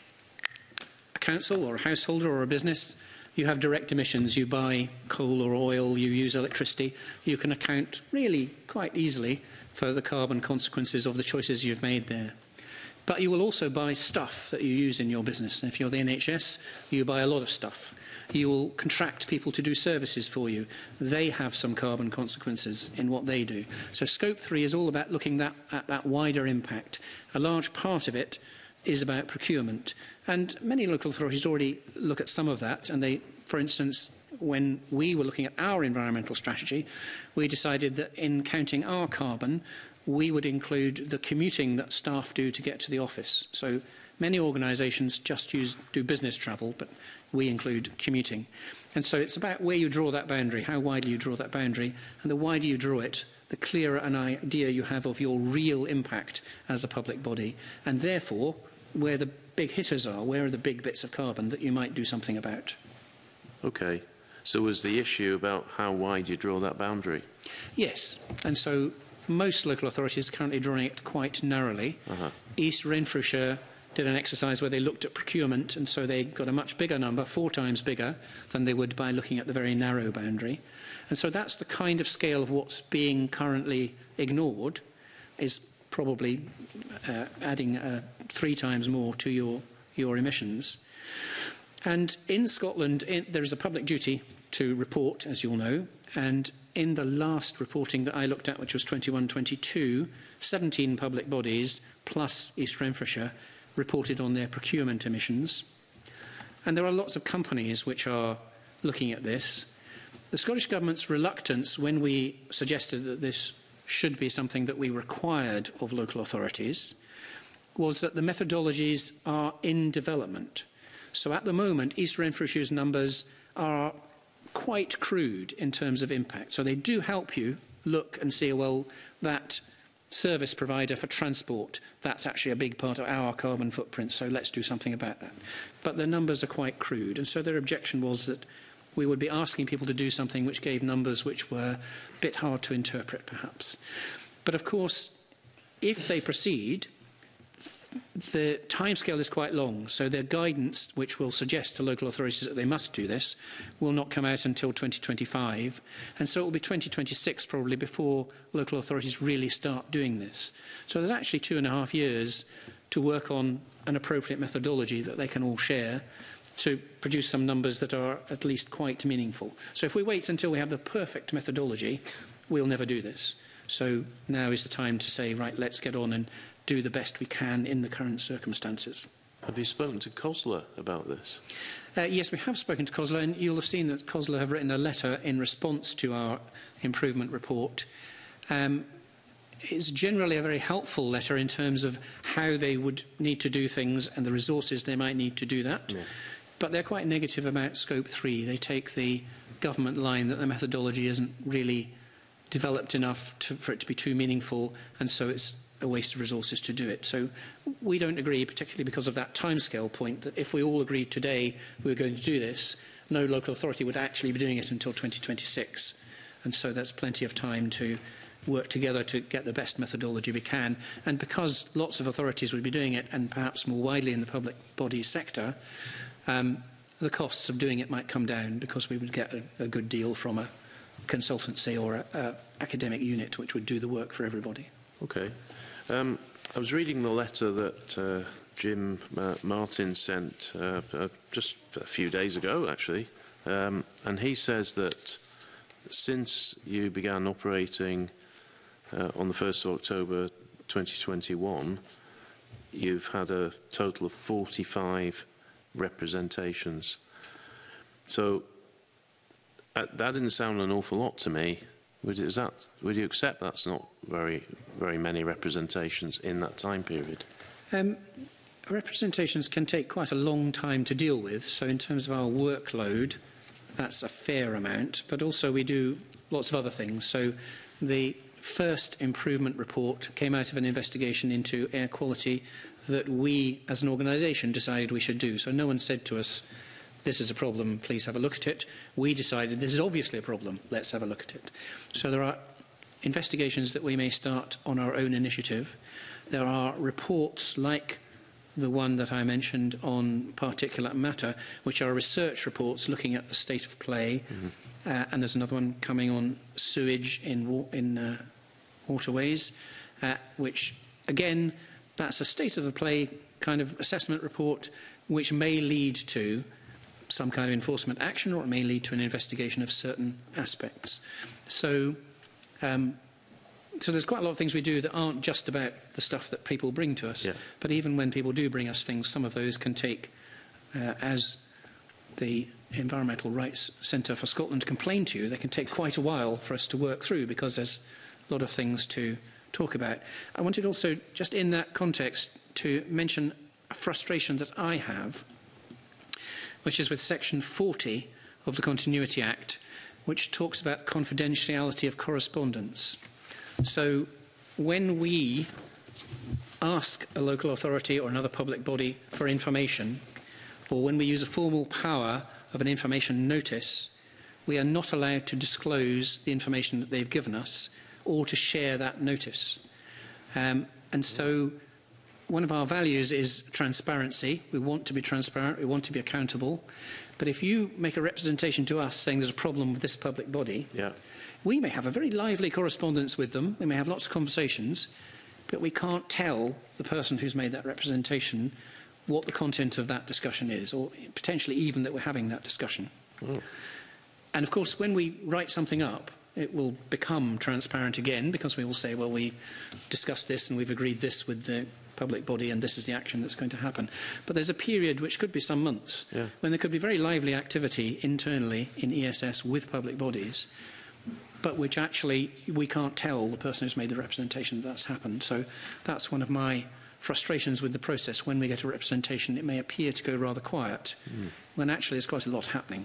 a council or a householder or a business, you have direct emissions. You buy coal or oil, you use electricity. You can account really quite easily for the carbon consequences of the choices you've made there. But you will also buy stuff that you use in your business. And if you're the N H S, you buy a lot of stuff. You will contract people to do services for you. They have some carbon consequences in what they do. So scope three is all about looking that, at that wider impact. A large part of it is about procurement. And many local authorities already look at some of that. And they, for instance, when we were looking at our environmental strategy, we decided that in counting our carbon, we would include the commuting that staff do to get to the office. So many organisations just use, do business travel, but we include commuting. And so it's about where you draw that boundary, how widely you draw that boundary, and the wider you draw it, the clearer an idea you have of your real impact as a public body, and therefore where the big hitters are, where are the big bits of carbon that you might do something about. Okay. So was the issue about how wide you draw that boundary? Yes. And so most local authorities are currently drawing it quite narrowly. Uh-huh. East Renfrewshire did an exercise where they looked at procurement, and so they got a much bigger number, four times bigger than they would by looking at the very narrow boundary. And so that's the kind of scale of what's being currently ignored, is probably uh, adding uh, three times more to your, your emissions. And in Scotland, in, there is a public duty to report, as you'll know, and in the last reporting that I looked at, which was twenty-one twenty-two, seventeen public bodies, plus East Renfrewshire, reported on their procurement emissions. And there are lots of companies which are looking at this. The Scottish Government's reluctance when we suggested that this should be something that we required of local authorities was that the methodologies are in development. So at the moment, East Renfrewshire's numbers are quite crude in terms of impact. So they do help you look and see, well, that service provider for transport, that's actually a big part of our carbon footprint, so let's do something about that. But the numbers are quite crude, and so their objection was that we would be asking people to do something which gave numbers which were a bit hard to interpret, perhaps. But of course, if they proceed, the timescale is quite long, so their guidance, which will suggest to local authorities that they must do this, will not come out until twenty twenty-five, and so it will be twenty twenty-six probably before local authorities really start doing this. So there's actually two and a half years to work on an appropriate methodology that they can all share to produce some numbers that are at least quite meaningful. So if we wait until we have the perfect methodology, we'll never do this. So now is the time to say, right, let's get on and do the best we can in the current circumstances. Have you spoken to COSLA about this? Uh, yes, we have spoken to COSLA, and you'll have seen that COSLA have written a letter in response to our improvement report. Um, it's generally a very helpful letter in terms of how they would need to do things and the resources they might need to do that. Yeah. But they're quite negative about Scope three. They take the government line that the methodology isn't really developed enough to, for it to be too meaningful, and so it's a waste of resources to do it. So we don't agree, particularly because of that timescale point, that if we all agreed today we were going to do this, no local authority would actually be doing it until twenty twenty-six. And so that's plenty of time to work together to get the best methodology we can. And because lots of authorities would be doing it, and perhaps more widely in the public body sector, um, the costs of doing it might come down because we would get a, a good deal from a consultancy or a, a academic unit which would do the work for everybody. Okay. Um, I was reading the letter that uh, Jim uh, Martin sent uh, uh, just a few days ago, actually, um, and he says that since you began operating uh, on the first of October twenty twenty-one, you've had a total of forty-five representations. So uh, that didn't sound an awful lot to me. Would, is that, would you accept that's not very, very many representations in that time period? Um, representations can take quite a long time to deal with, so in terms of our workload, that's a fair amount, but also we do lots of other things. So the first improvement report came out of an investigation into air quality that we, as an organisation, decided we should do. So no one said to us, this is a problem, please have a look at it. We decided this is obviously a problem, let's have a look at it. So there are investigations that we may start on our own initiative. There are reports like the one that I mentioned on particulate matter, which are research reports looking at the state of play. Mm-hmm. uh, and there's another one coming on sewage in, wa in uh, waterways, uh, which, again, that's a state of the play kind of assessment report, which may lead to some kind of enforcement action, or it may lead to an investigation of certain aspects. So, um, so there's quite a lot of things we do that aren't just about the stuff that people bring to us. Yeah. But even when people do bring us things, some of those can take, uh, as the Environmental Rights Centre for Scotland complained to you, they can take quite a while for us to work through because there's a lot of things to talk about. I wanted also, just in that context, to mention a frustration that I have, which is with section forty of the Continuity Act, which talks about confidentiality of correspondence. So when we ask a local authority or another public body for information, or when we use a formal power of an information notice, we are not allowed to disclose the information that they've given us or to share that notice. Um, and so one of our values is transparency. We want to be transparent, we want to be accountable. But if you make a representation to us saying there's a problem with this public body, yeah. we may have a very lively correspondence with them, we may have lots of conversations, but we can't tell the person who's made that representation what the content of that discussion is, or potentially even that we're having that discussion. Oh. And of course, when we write something up, it will become transparent again, because we will say, well, we discussed this and we've agreed this with the public body and this is the action that's going to happen. But there's a period which could be some months yeah. when there could be very lively activity internally in E S S with public bodies, but which actually we can't tell the person who's made the representation that that's happened. So that's one of my frustrations with the process. When we get a representation, it may appear to go rather quiet, mm. when actually there's quite a lot happening.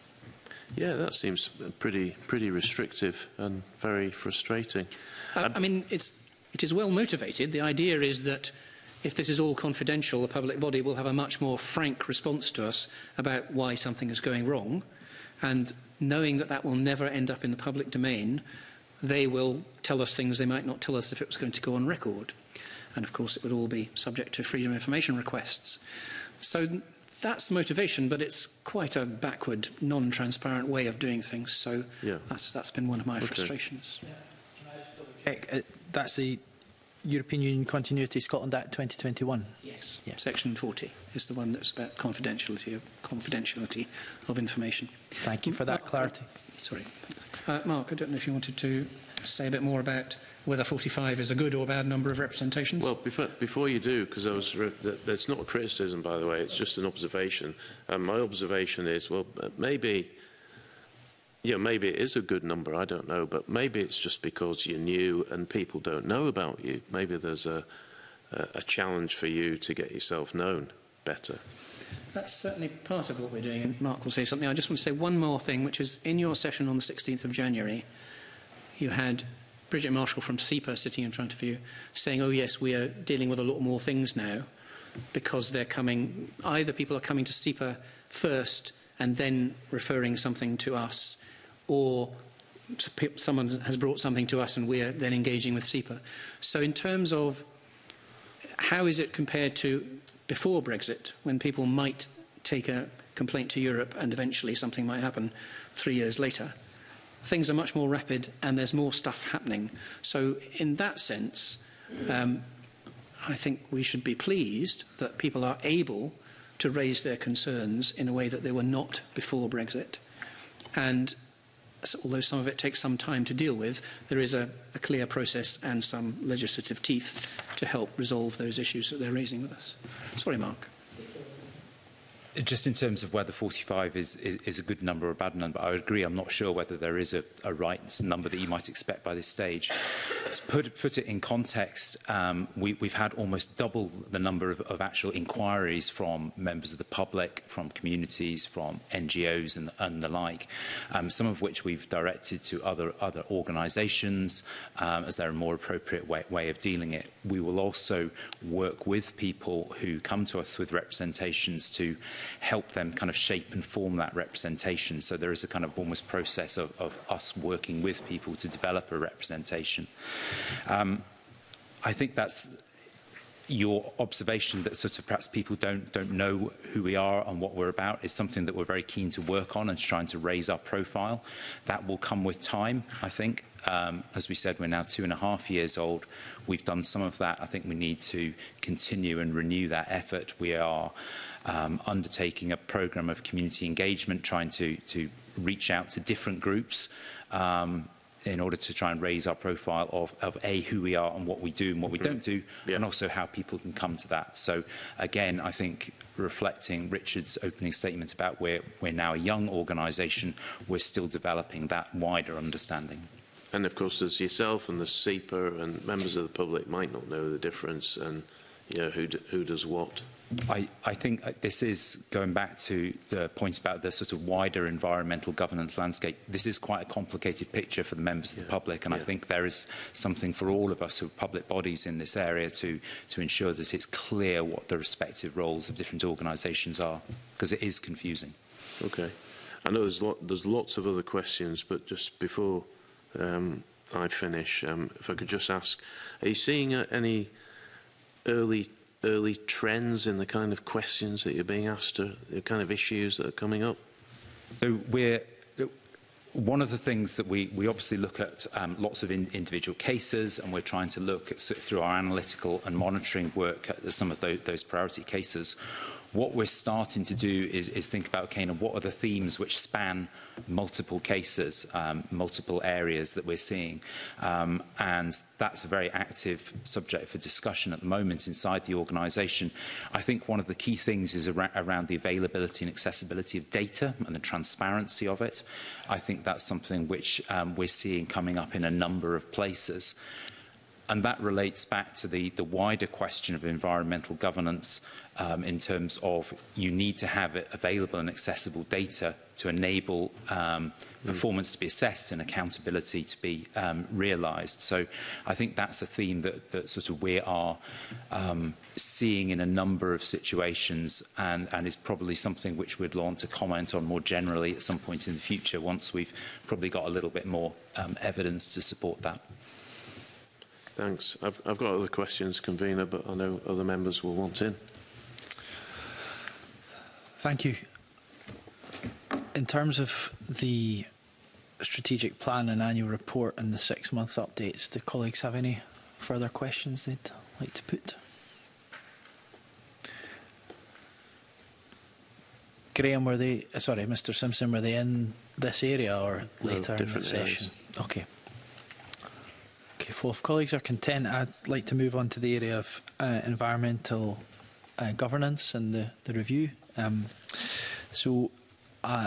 Yeah, that seems pretty pretty restrictive and very frustrating. I, I mean, it's, it is well motivated. The idea is that if this is all confidential, the public body will have a much more frank response to us about why something is going wrong. And knowing that that will never end up in the public domain, they will tell us things they might not tell us if it was going to go on record. And of course, it would all be subject to freedom of information requests. So that's the motivation, but it's quite a backward, non-transparent way of doing things. So yeah. that's, that's been one of my okay. frustrations. Yeah. Check, uh, that's the European Union Continuity Scotland Act twenty twenty-one? Yes. Yeah. Section forty is the one that's about confidentiality of, confidentiality of information. Thank you for that Mark, clarity. Sorry. Uh, Mark, I don't know if you wanted to say a bit more about whether forty-five is a good or bad number of representations? Well, before, before you do, because I was, re that's not a criticism, by the way, it's just an observation. Um, my observation is, well, maybe, you know, maybe it is a good number, I don't know, but maybe it's just because you're new and people don't know about you. Maybe there's a, a, a challenge for you to get yourself known better. That's certainly part of what we're doing, and Mark will say something. I just want to say one more thing, which is in your session on the sixteenth of January, you had Bridget Marshall from SEPA sitting in front of you saying, oh yes, we are dealing with a lot more things now because they're coming, either people are coming to SEPA first and then referring something to us, or someone has brought something to us and we're then engaging with SEPA. So in terms of how is it compared to before Brexit, when people might take a complaint to Europe and eventually something might happen three years later, things are much more rapid and there's more stuff happening. So in that sense, um, I think we should be pleased that people are able to raise their concerns in a way that they were not before Brexit. And although some of it takes some time to deal with, there is a, a clear process and some legislative teeth to help resolve those issues that they're raising with us. Sorry, Mark. Just in terms of whether forty-five is, is, is a good number or a bad number, I would agree. I'm not sure whether there is a, a right number that you might expect by this stage. To put, put it in context, um, we, we've had almost double the number of, of actual inquiries from members of the public, from communities, from N G Os and, and the like, um, some of which we've directed to other, other organisations um, as they're a more appropriate way, way of dealing it. We will also work with people who come to us with representations to help them kind of shape and form that representation. So there is a kind of almost process of, of us working with people to develop a representation. Um, I think that's your observation that sort of perhaps people don't, don't know who we are and what we're about is something that we're very keen to work on and trying to raise our profile. That will come with time, I think. Um, as we said, we're now two and a half years old. We've done some of that. I think we need to continue and renew that effort. We are um, undertaking a programme of community engagement, trying to, to reach out to different groups um, in order to try and raise our profile of, of A, who we are and what we do and what we mm. don't do, yeah. and also how people can come to that. So, again, I think reflecting Richard's opening statement about where we're now a young organisation, we're still developing that wider understanding. And, of course, there's yourself and the SEPA and members of the public might not know the difference and, you know, who, d who does what. I, I think this is going back to the point about the sort of wider environmental governance landscape. This is quite a complicated picture for the members of the yeah. public, and yeah. I think there is something for all of us who are public bodies in this area to, to ensure that it's clear what the respective roles of different organisations are, because it is confusing. Okay. I know there's, lot, there's lots of other questions, but just before um, I finish, um, if I could just ask, are you seeing uh, any early early trends in the kind of questions that you're being asked, or the kind of issues that are coming up? So we're one of the things that we, we obviously look at um, lots of in, individual cases, and we're trying to look at, through our analytical and monitoring work at some of those, those priority cases. What we're starting to do is, is think about, okay, now what are the themes which span multiple cases, um, multiple areas that we're seeing. Um, and that's a very active subject for discussion at the moment inside the organisation. I think one of the key things is ar around the availability and accessibility of data and the transparency of it. I think that's something which um, we're seeing coming up in a number of places. And that relates back to the, the wider question of environmental governance um, in terms of you need to have it available and accessible data to enable um, performance to be assessed and accountability to be um, realised. So I think that's a theme that, that sort of we are um, seeing in a number of situations, and, and is probably something which we'd want to comment on more generally at some point in the future once we've probably got a little bit more um, evidence to support that. Thanks. I've, I've got other questions, Convener, but I know other members will want in. Thank you. In terms of the strategic plan and annual report and the six-month updates, do colleagues have any further questions they'd like to put? Graham, were they, uh, sorry, Mr Simpson, were they in this area or later no, in the session? Areas. Okay. Okay, well, if colleagues are content, I'd like to move on to the area of uh, environmental uh, governance and the, the review. Um, so, uh,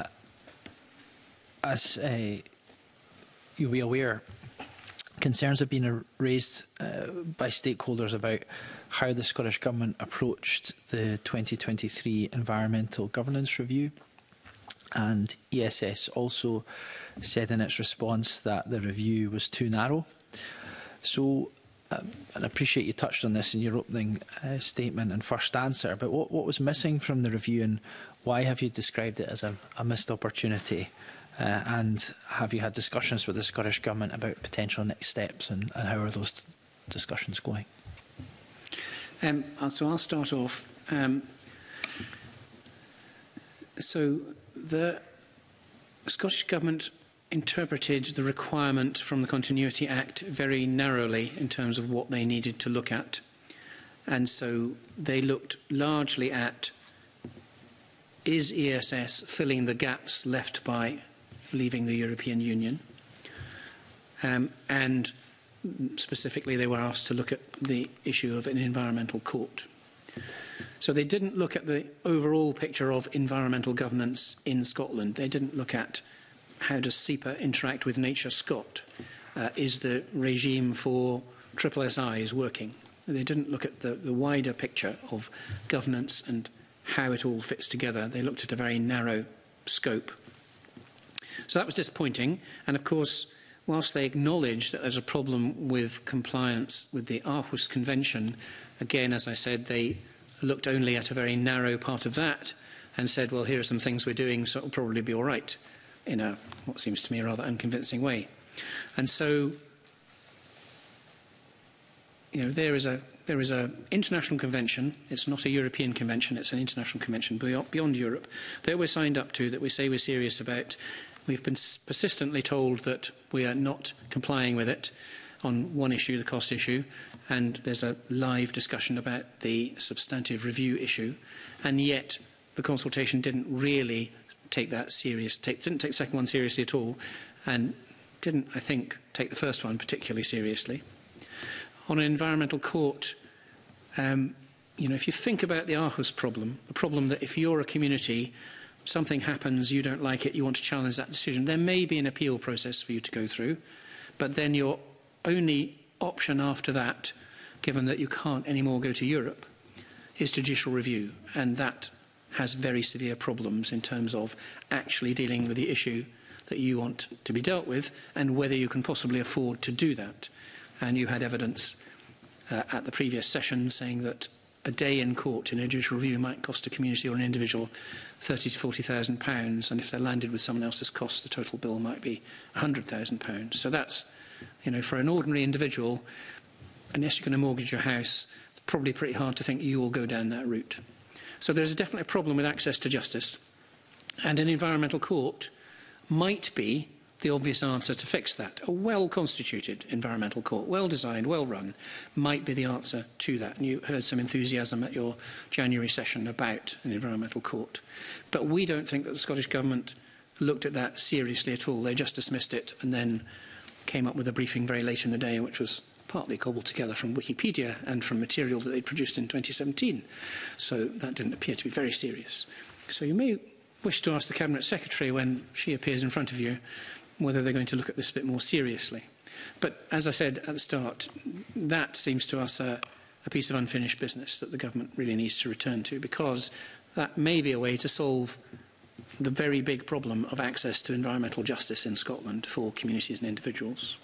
as uh, you'll be aware, concerns have been raised uh, by stakeholders about how the Scottish Government approached the twenty twenty-three Environmental Governance Review. And E S S also said in its response that the review was too narrow. So, Um, and I appreciate you touched on this in your opening uh, statement and first answer, but what, what was missing from the review, and why have you described it as a, a missed opportunity? Uh, and have you had discussions with the Scottish Government about potential next steps, and, and how are those discussions going? Um, so I'll start off. Um, so the Scottish Government interpreted the requirement from the Continuity Act very narrowly in terms of what they needed to look at. And so they looked largely at, is E S S filling the gaps left by leaving the European Union? Um, and specifically, they were asked to look at the issue of an environmental court. So they didn't look at the overall picture of environmental governance in Scotland. They didn't look at how does SEPA interact with Nature Scot? Uh, is the regime for triple S Is working? They didn't look at the, the wider picture of governance and how it all fits together. They looked at a very narrow scope. So that was disappointing. And of course, whilst they acknowledge that there's a problem with compliance with the Aarhus Convention, again, as I said, they looked only at a very narrow part of that and said, well, here are some things we're doing, so it'll probably be all right, in a, what seems to me, a rather unconvincing way. And so, you know, there is a there is an international convention. It's not a European convention. It's an international convention beyond, beyond Europe that we're signed up to, that we say we're serious about. We've been persistently told that we are not complying with it on one issue, the cost issue, and there's a live discussion about the substantive review issue, and yet the consultation didn't really take that serious, take, didn't take the second one seriously at all, and didn't, I think, take the first one particularly seriously. On an environmental court, um, you know, if you think about the Aarhus problem, the problem that if you're a community, something happens, you don't like it, you want to challenge that decision, there may be an appeal process for you to go through, but then your only option after that, given that you can't anymore go to Europe, is judicial review, and that has very severe problems in terms of actually dealing with the issue that you want to be dealt with and whether you can possibly afford to do that. And you had evidence uh, at the previous session saying that a day in court in a judicial review might cost a community or an individual thirty to forty thousand pounds, and if they're landed with someone else's costs, the total bill might be one hundred thousand pounds. So that's, you know, for an ordinary individual, unless you're going to mortgage your house, it's probably pretty hard to think you will go down that route. So there's definitely a problem with access to justice, and an environmental court might be the obvious answer to fix that. A well-constituted environmental court, well-designed, well-run, might be the answer to that. And you heard some enthusiasm at your January session about an environmental court. But we don't think that the Scottish Government looked at that seriously at all. They just dismissed it and then came up with a briefing very late in the day, which was partly cobbled together from Wikipedia and from material that they'd produced in twenty seventeen. So that didn't appear to be very serious. So you may wish to ask the Cabinet Secretary when she appears in front of you whether they're going to look at this a bit more seriously. But as I said at the start, that seems to us a, a piece of unfinished business that the government really needs to return to, because that may be a way to solve the very big problem of access to environmental justice in Scotland for communities and individuals.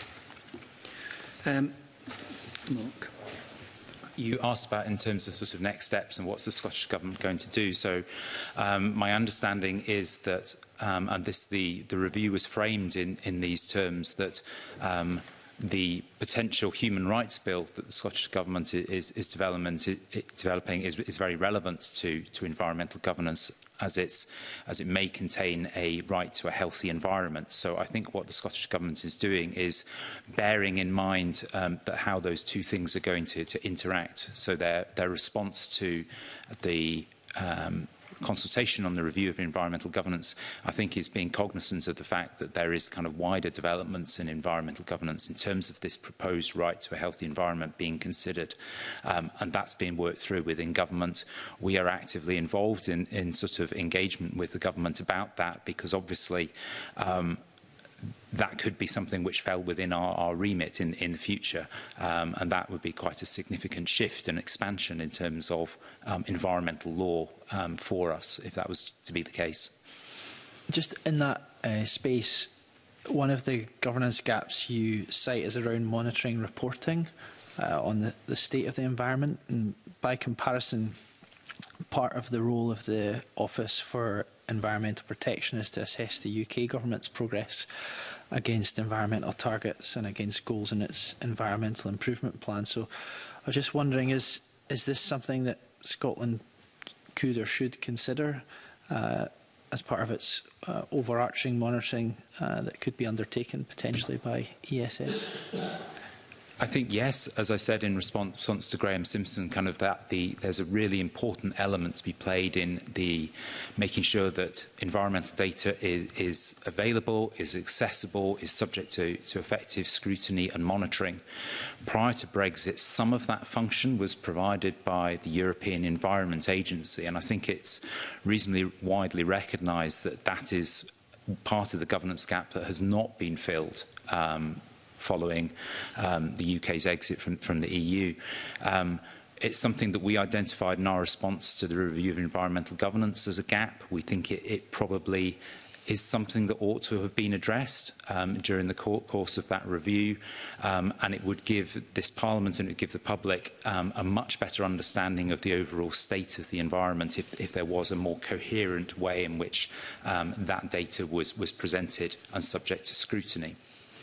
Um, Mark. You asked about in terms of sort of next steps and what's the Scottish Government going to do. So um, my understanding is that, um, and this the, the review was framed in, in these terms, that um, the potential human rights bill that the Scottish Government is, is development, it, it developing is, is very relevant to, to environmental governance, as, it's, as it may contain a right to a healthy environment. So I think what the Scottish Government is doing is bearing in mind um, that how those two things are going to, to interact. So their, their response to the um, consultation on the review of environmental governance, I think, is being cognizant of the fact that there is kind of wider developments in environmental governance in terms of this proposed right to a healthy environment being considered. Um, and that's being worked through within government. We are actively involved in, in sort of engagement with the government about that, because obviously um, that could be something which fell within our, our remit in, in the future, um, and that would be quite a significant shift and expansion in terms of um, environmental law um, for us, if that was to be the case. Just in that uh, space, one of the governance gaps you cite is around monitoring reporting uh, on the, the state of the environment, and by comparison, part of the role of the Office for Environmental Protection is to assess the U K government's progress against environmental targets and against goals in its environmental improvement plan. So I was just wondering, is, is this something that Scotland could or should consider uh, as part of its uh, overarching monitoring uh, that could be undertaken potentially by E S S? I think yes, as I said in response to Graham Simpson, kind of that the, there's a really important element to be played in the making sure that environmental data is, is available, is accessible, is subject to, to effective scrutiny and monitoring. Prior to Brexit, some of that function was provided by the European Environment Agency, and I think it's reasonably widely recognised that that is part of the governance gap that has not been filled um, following um, the U K's exit from, from the E U. Um, it's something that we identified in our response to the review of environmental governance as a gap. We think it, it probably is something that ought to have been addressed um, during the course of that review, um, and it would give this Parliament and it would give the public um, a much better understanding of the overall state of the environment if, if there was a more coherent way in which um, that data was, was presented and subject to scrutiny.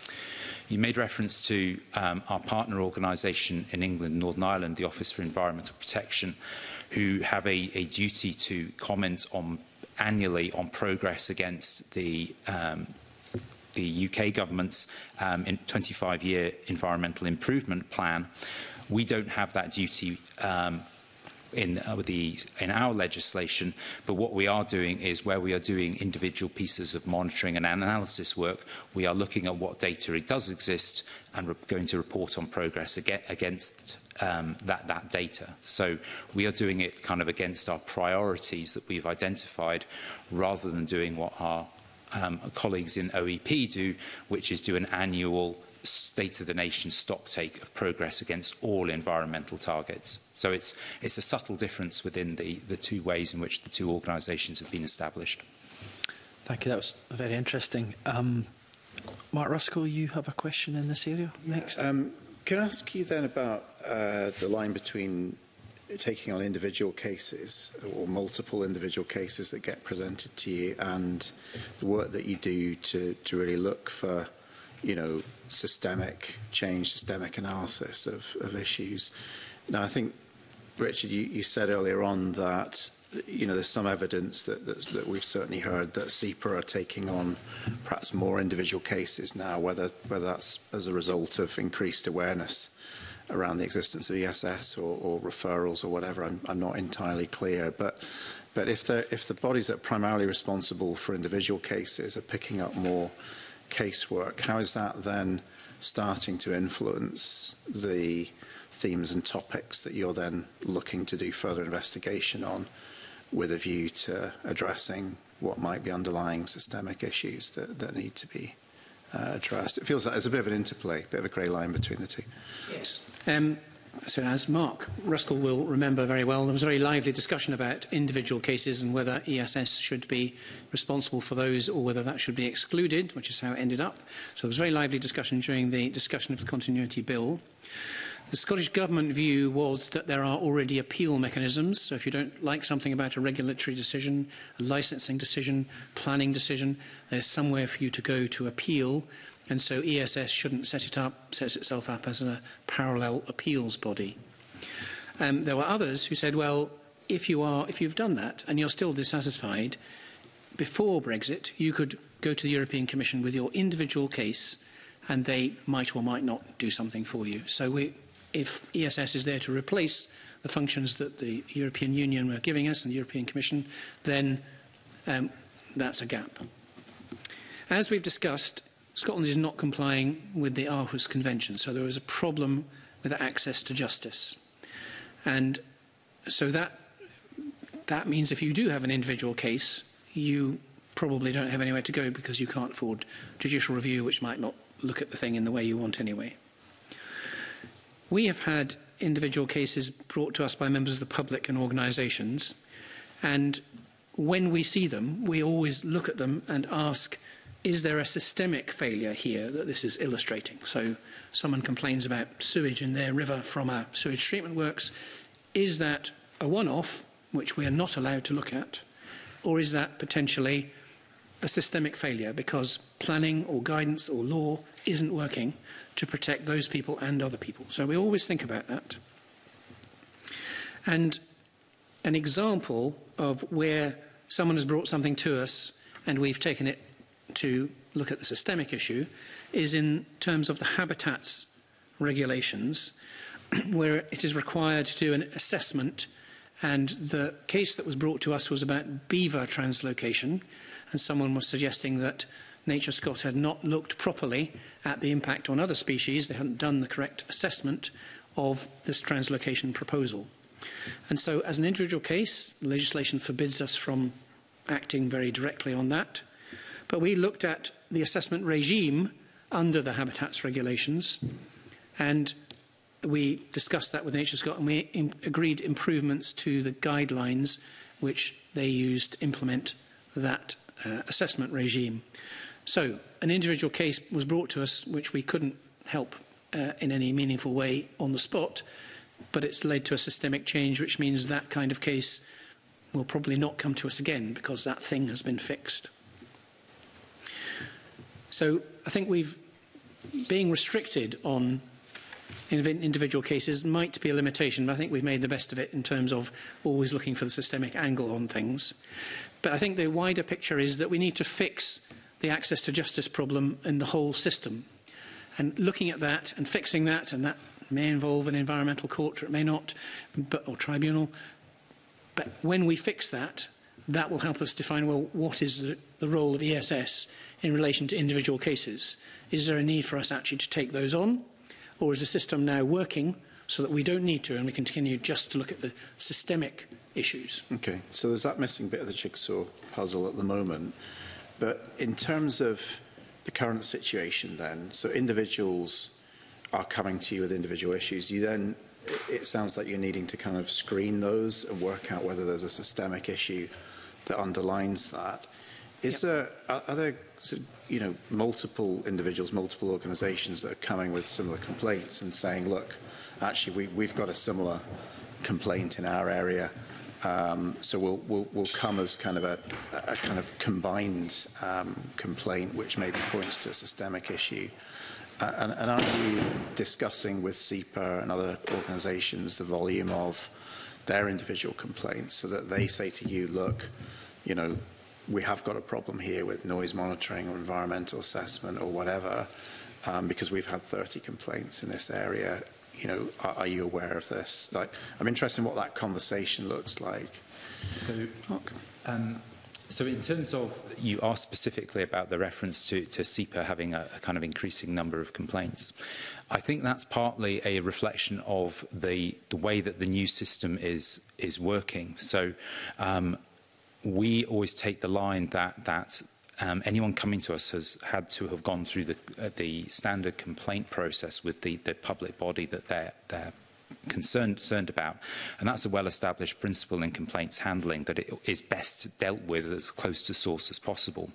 You made reference to um, our partner organisation in England and Northern Ireland, the Office for Environmental Protection, who have a, a duty to comment on annually on progress against the, um, the U K government's um, twenty-five year environmental improvement plan. We don't have that duty um, in, uh, the, in our legislation, but what we are doing is where we are doing individual pieces of monitoring and analysis work, we are looking at what data it does exist and we're going to report on progress ag against um, that, that data. So we are doing it kind of against our priorities that we've identified rather than doing what our um, colleagues in O E P do, which is do an annual state of the nation stocktake of progress against all environmental targets. So it's, it's a subtle difference within the, the two ways in which the two organisations have been established. Thank you. That was very interesting. Um, Mark Ruskell, you have a question in this area next. Um, can I ask you then about uh, the line between taking on individual cases or multiple individual cases that get presented to you and the work that you do to, to really look for, you know, systemic change, systemic analysis of, of issues. Now, I think, Richard, you, you said earlier on that, you know, there's some evidence that, that, that we've certainly heard that S E P A are taking on perhaps more individual cases now, whether, whether that's as a result of increased awareness around the existence of E S S or, or referrals or whatever. I'm, I'm not entirely clear. But, but if, if the bodies that are primarily responsible for individual cases are picking up more casework, how is that then starting to influence the themes and topics that you're then looking to do further investigation on with a view to addressing what might be underlying systemic issues that, that need to be uh, addressed? It feels like there's a bit of an interplay, a bit of a grey line between the two. Yes. Um, So as Mark Ruskell will remember very well, there was a very lively discussion about individual cases and whether E S S should be responsible for those or whether that should be excluded, which is how it ended up. So there was a very lively discussion during the discussion of the Continuity Bill. The Scottish Government view was that there are already appeal mechanisms. So if you don't like something about a regulatory decision, a licensing decision, planning decision, there's somewhere for you to go to appeal. And so E S S shouldn't set it up, set itself up as a parallel appeals body. Um, there were others who said, well, if, you are, if you've done that and you're still dissatisfied, before Brexit, you could go to the European Commission with your individual case and they might or might not do something for you. So we, if E S S is there to replace the functions that the European Union were giving us and the European Commission, then um, that's a gap. As we've discussed, Scotland is not complying with the Aarhus Convention, so there is a problem with access to justice. And so that, that means if you do have an individual case, you probably don't have anywhere to go because you can't afford judicial review, which might not look at the thing in the way you want anyway. We have had individual cases brought to us by members of the public and organisations, and when we see them, we always look at them and ask, is there a systemic failure here that this is illustrating? So someone complains about sewage in their river from a sewage treatment works. Is that a one-off, which we are not allowed to look at, or is that potentially a systemic failure because planning or guidance or law isn't working to protect those people and other people? So we always think about that. And an example of where someone has brought something to us and we've taken it to look at the systemic issue is in terms of the habitats regulations, where it is required to do an assessment. And the case that was brought to us was about beaver translocation, and someone was suggesting that Nature Scott had not looked properly at the impact on other species. They hadn't done the correct assessment of this translocation proposal. And so, as an individual case, legislation forbids us from acting very directly on that. But we looked at the assessment regime under the habitats regulations, and we discussed that with Nature Scott, and we in agreed improvements to the guidelines which they used to implement that uh, assessment regime. So an individual case was brought to us which we couldn't help uh, in any meaningful way on the spot, but it's led to a systemic change, which means that kind of case will probably not come to us again because that thing has been fixed. So I think we've, being restricted on individual cases might be a limitation, but I think we've made the best of it in terms of always looking for the systemic angle on things. But I think the wider picture is that we need to fix the access to justice problem in the whole system. And looking at that and fixing that, and that may involve an environmental court, or it may not, but, or tribunal. But when we fix that, that will help us define, well, what is the, the role of E S S in relation to individual cases? Is there a need for us actually to take those on? Or is the system now working so that we don't need to and we continue just to look at the systemic issues? Okay, so there's that missing bit of the jigsaw puzzle at the moment. But in terms of the current situation then, so individuals are coming to you with individual issues. You then, it sounds like you're needing to kind of screen those and work out whether there's a systemic issue that underlines that. Is yep. there, are, are there, you know, multiple individuals, multiple organisations that are coming with similar complaints and saying, look, actually, we, we've got a similar complaint in our area, um, so we'll, we'll, we'll come as kind of a, a kind of combined um, complaint, which maybe points to a systemic issue. Uh, and, and are you discussing with SEPA and other organisations the volume of their individual complaints so that they say to you, look, you know, we have got a problem here with noise monitoring or environmental assessment or whatever, um, because we've had thirty complaints in this area. You know, are, are you aware of this? Like, I'm interested in what that conversation looks like. So, um, so in terms of, you asked specifically about the reference to, to SEPA having a, a kind of increasing number of complaints. I think that's partly a reflection of the, the way that the new system is, is working. So, um, we always take the line that, that um, anyone coming to us has had to have gone through the, uh, the standard complaint process with the, the public body that they're, they're concerned, concerned about. And that's a well-established principle in complaints handling, that it is best dealt with as close to source as possible.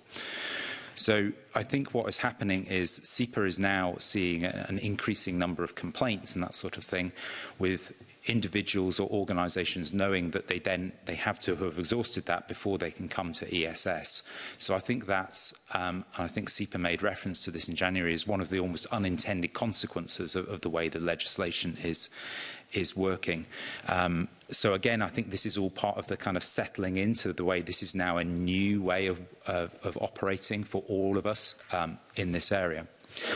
So I think what is happening is SEPA is now seeing a, an increasing number of complaints and that sort of thing, with individuals or organisations knowing that they then they have to have exhausted that before they can come to E S S. So I think that's, um, and I think SEPA made reference to this in January, is one of the almost unintended consequences of, of the way the legislation is is working. Um, so again, I think this is all part of the kind of settling into the way this is now a new way of, uh, of operating for all of us um, in this area.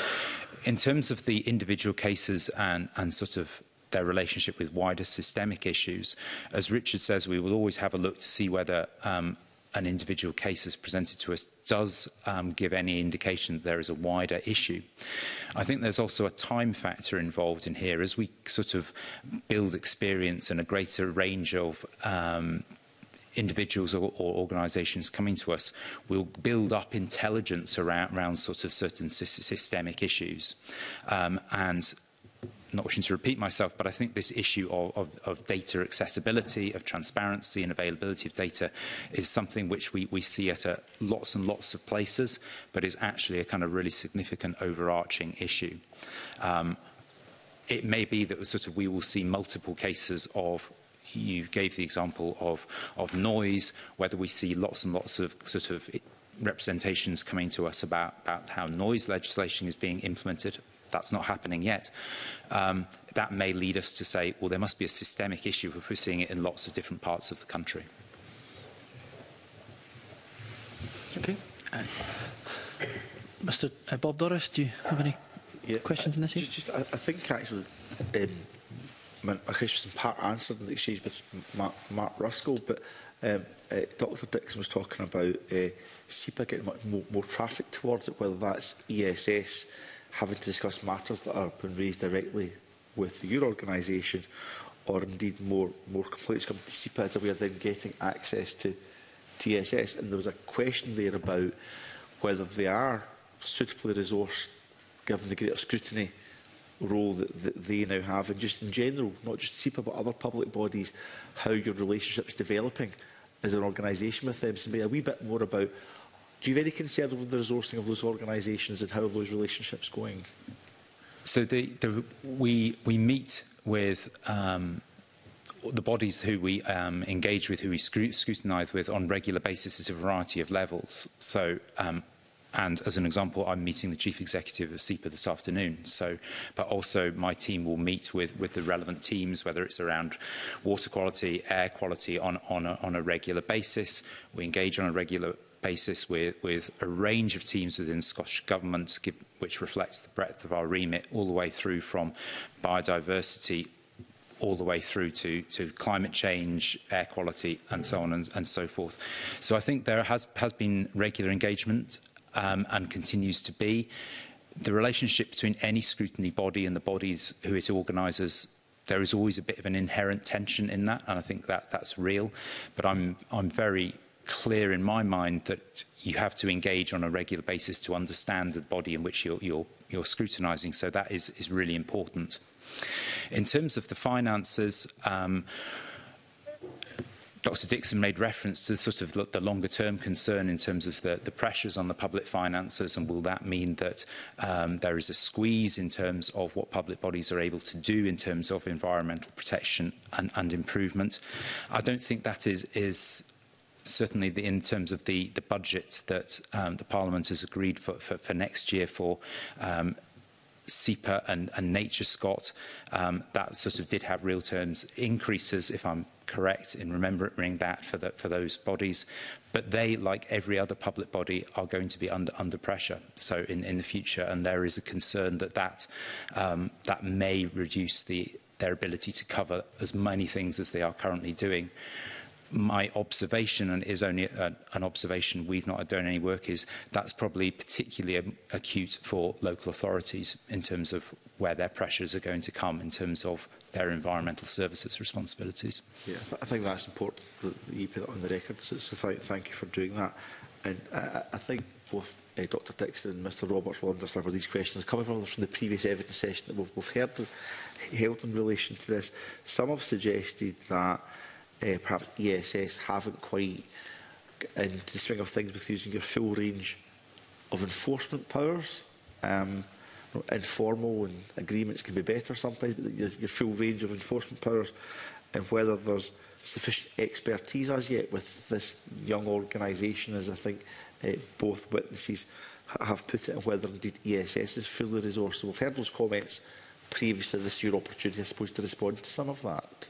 In terms of the individual cases and, and sort of their relationship with wider systemic issues, as Richard says, we will always have a look to see whether um, an individual case as presented to us does um, give any indication that there is a wider issue. I think there's also a time factor involved in here. As we sort of build experience and a greater range of um, individuals or, or organisations coming to us, we'll build up intelligence around, around sort of certain sy systemic issues. Um, and not wishing to repeat myself, but I think this issue of, of, of data accessibility, of transparency and availability of data is something which we, we see at a, lots and lots of places, but is actually a kind of really significant overarching issue. Um, it may be that sort of we will see multiple cases of, you gave the example of, of noise, whether we see lots and lots of sort of representations coming to us about, about how noise legislation is being implemented. That's not happening yet. Um, that may lead us to say, well, there must be a systemic issue if we're seeing it in lots of different parts of the country. Okay. Uh, Mr Uh, Bob Doris, do you have any yeah, questions in this area? Just, just, I, I think actually um, my, my question was in part answered in the exchange with Mark, Mark Ruskell, but um, uh, Doctor Dixon was talking about uh, SEPA getting much more, more traffic towards it, whether that's E S S having to discuss matters that are being raised directly with your organisation, or indeed more, more complaints coming to SEPA as a way of then getting access to T S S. And there was a question there about whether they are suitably resourced, given the greater scrutiny role that, that they now have, and just in general, not just SEPA but other public bodies, how your relationship is developing as an organisation with them. So maybe a wee bit more about, do you have any concern over the resourcing of those organisations and how are those relationships going? So the, the, we, we meet with um, the bodies who we um, engage with, who we scrutinise with on a regular basis at a variety of levels. So, um, and as an example, I'm meeting the Chief Executive of SEPA this afternoon. So, but also my team will meet with, with the relevant teams, whether it's around water quality, air quality, on, on, a, on a regular basis. We engage on a regular basis with, with a range of teams within Scottish Government, which reflects the breadth of our remit, all the way through from biodiversity, all the way through to, to climate change, air quality, and so on and, and so forth. So I think there has, has been regular engagement um, and continues to be. The relationship between any scrutiny body and the bodies who it organises, there is always a bit of an inherent tension in that, and I think that that's real. But I'm, I'm very clear in my mind that you have to engage on a regular basis to understand the body in which you're, you're, you're scrutinising. So that is, is really important. In terms of the finances, um, Doctor Dixon made reference to sort of the longer-term concern in terms of the, the pressures on the public finances, and will that mean that um, there is a squeeze in terms of what public bodies are able to do in terms of environmental protection and, and improvement? I don't think that is, is certainly the, in terms of the, the budget that um, the Parliament has agreed for, for, for next year for um, SEPA and, and Nature Scot, um, that sort of did have real terms increases, if I'm correct in remembering that, for, the, for those bodies. But they, like every other public body, are going to be under, under pressure so in, in the future, and there is a concern that that, um, that may reduce the, their ability to cover as many things as they are currently doing. My observation, and is only a, an observation, we've not done any work, is that's probably particularly acute for local authorities in terms of where their pressures are going to come in terms of their environmental services responsibilities. Yeah, I think that's important that you put it on the record, so, so th thank you for doing that. And I, I think both uh, Doctor Dixon and Mr Roberts will understand where these questions are coming from, from the previous evidence session that we've, we've heard, held in relation to this. Some have suggested that Uh, perhaps E S S haven't quite got into the swing of things with using your full range of enforcement powers. Um, informal and agreements can be better sometimes, but your, your full range of enforcement powers, and whether there's sufficient expertise as yet with this young organisation, as I think uh, both witnesses ha have put it, and whether indeed E S S is fully resourced. So we've heard those comments previously. This is your opportunity, I suppose, to respond to some of that.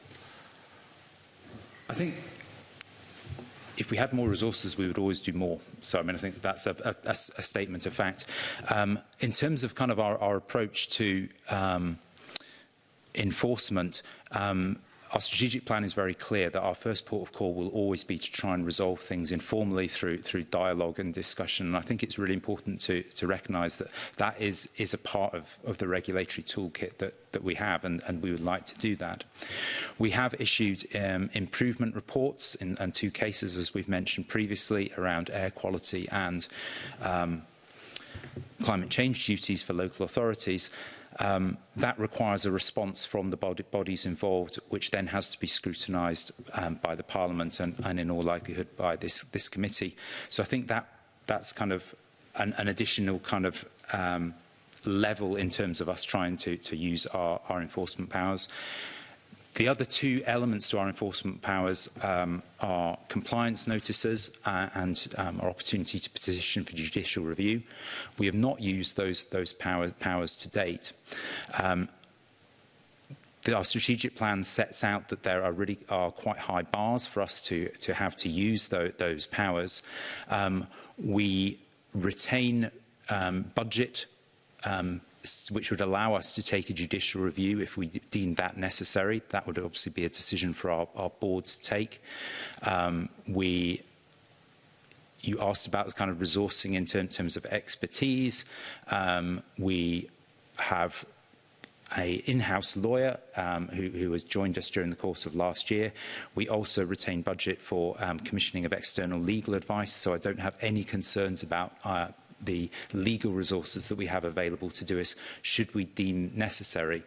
I think if we had more resources, we would always do more. So, I mean, I think that's a, a, a statement of fact. Um, in terms of kind of our, our approach to um, enforcement, um, our strategic plan is very clear that our first port of call will always be to try and resolve things informally through through dialogue and discussion. And I think it's really important to, to recognise that that is, is a part of, of the regulatory toolkit that, that we have, and, and we would like to do that. We have issued um, improvement reports in, in two cases, as we've mentioned previously, around air quality and um, climate change duties for local authorities. Um, that requires a response from the body, bodies involved, which then has to be scrutinised um, by the Parliament and, and in all likelihood by this, this committee. So I think that that's kind of an, an additional kind of um, level in terms of us trying to, to use our, our enforcement powers. The other two elements to our enforcement powers um, are compliance notices uh, and um, our opportunity to petition for judicial review. We have not used those, those power, powers to date. Um, the, our strategic plan sets out that there are really are quite high bars for us to, to have to use those, those powers. Um, we retain um, budget um, which would allow us to take a judicial review if we deem that necessary. That would obviously be a decision for our, our board to take. Um, we, you asked about the kind of resourcing in term, terms of expertise. Um, we have an in-house lawyer um, who, who has joined us during the course of last year. We also retain budget for um, commissioning of external legal advice, so I don't have any concerns about uh, the legal resources that we have available to do this should we deem necessary.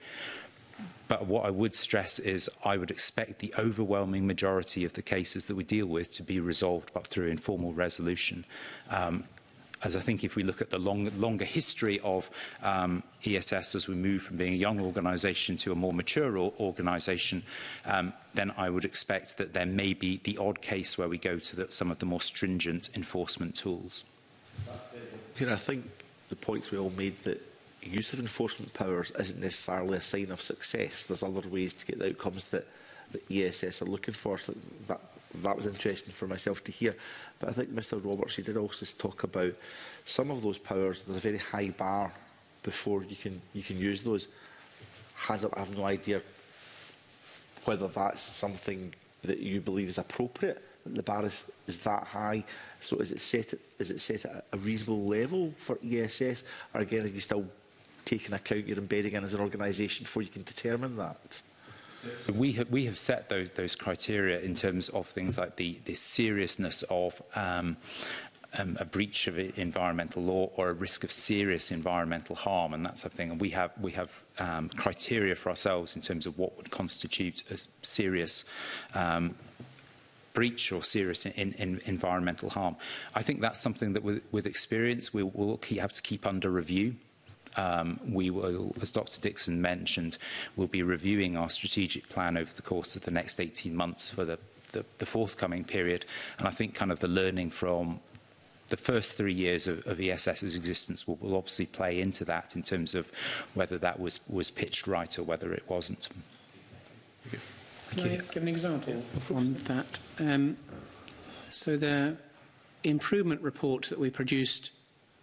But what I would stress is I would expect the overwhelming majority of the cases that we deal with to be resolved but through informal resolution. Um, as I think if we look at the long, longer history of um, E S S as we move from being a young organisation to a more mature organisation, um, then I would expect that there may be the odd case where we go to the, some of the more stringent enforcement tools. Here, I think the points we all made that use of enforcement powers isn't necessarily a sign of success. There's other ways to get the outcomes that the E S S are looking for. So that, that was interesting for myself to hear. But I think Mr Roberts, you did also talk about some of those powers. There's a very high bar before you can, you can use those. I have no idea whether that's something that you believe is appropriate. The bar is, is that high, so is it set at, is it set at a reasonable level for E S S, or again are you still taking account you're embedding in as an organisation before you can determine that? So we have we have set those those criteria in terms of things like the the seriousness of um, um, a breach of environmental law or a risk of serious environmental harm, and that's something. And we have we have um, criteria for ourselves in terms of what would constitute a serious Um, breach or serious in, in environmental harm. I think that's something that with, with experience we will keep, have to keep under review. Um, we will, as Doctor Dixon mentioned, we'll be reviewing our strategic plan over the course of the next eighteen months for the, the, the forthcoming period. And I think kind of the learning from the first three years of, of E S S's existence will, will obviously play into that in terms of whether that was, was pitched right or whether it wasn't. Thank you. Can I give an example on that? Um, so the improvement report that we produced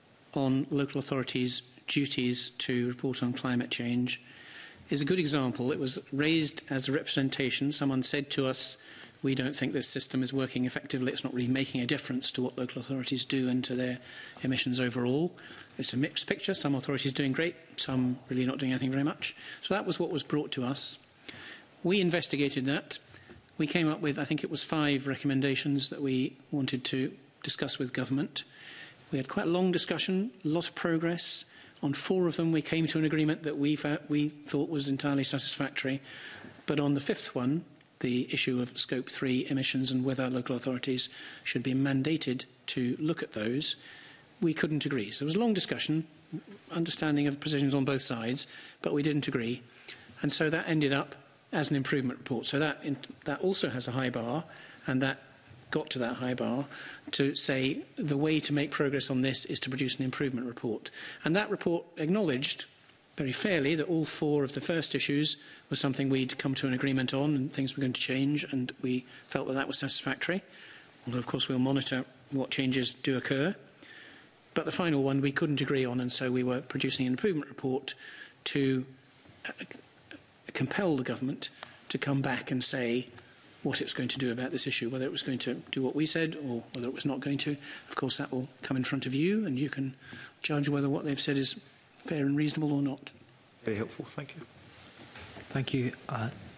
on local authorities' duties to report on climate change is a good example. It was raised as a representation. Someone said to us, we don't think this system is working effectively. It's not really making a difference to what local authorities do and to their emissions overall. It's a mixed picture. Some authorities doing great, some really not doing anything very much. So that was what was brought to us. We investigated that. We came up with, I think it was five recommendations that we wanted to discuss with government. We had quite a long discussion, a lot of progress. On four of them, we came to an agreement that we, we thought was entirely satisfactory. But on the fifth one, the issue of Scope three emissions and whether local authorities should be mandated to look at those, we couldn't agree. So there was a long discussion, understanding of positions on both sides, but we didn't agree. And so that ended up as an improvement report. So that, in, that also has a high bar, and that got to that high bar to say the way to make progress on this is to produce an improvement report. And that report acknowledged very fairly that all four of the first issues was something we'd come to an agreement on and things were going to change, and we felt that that was satisfactory. Although, of course, we'll monitor what changes do occur. But the final one we couldn't agree on, and so we were producing an improvement report to uh, compel the government to come back and say what it was going to do about this issue, whether it was going to do what we said or whether it was not going to. Of course, that will come in front of you, and you can judge whether what they've said is fair and reasonable or not. Very helpful. Thank you. Thank you. Uh,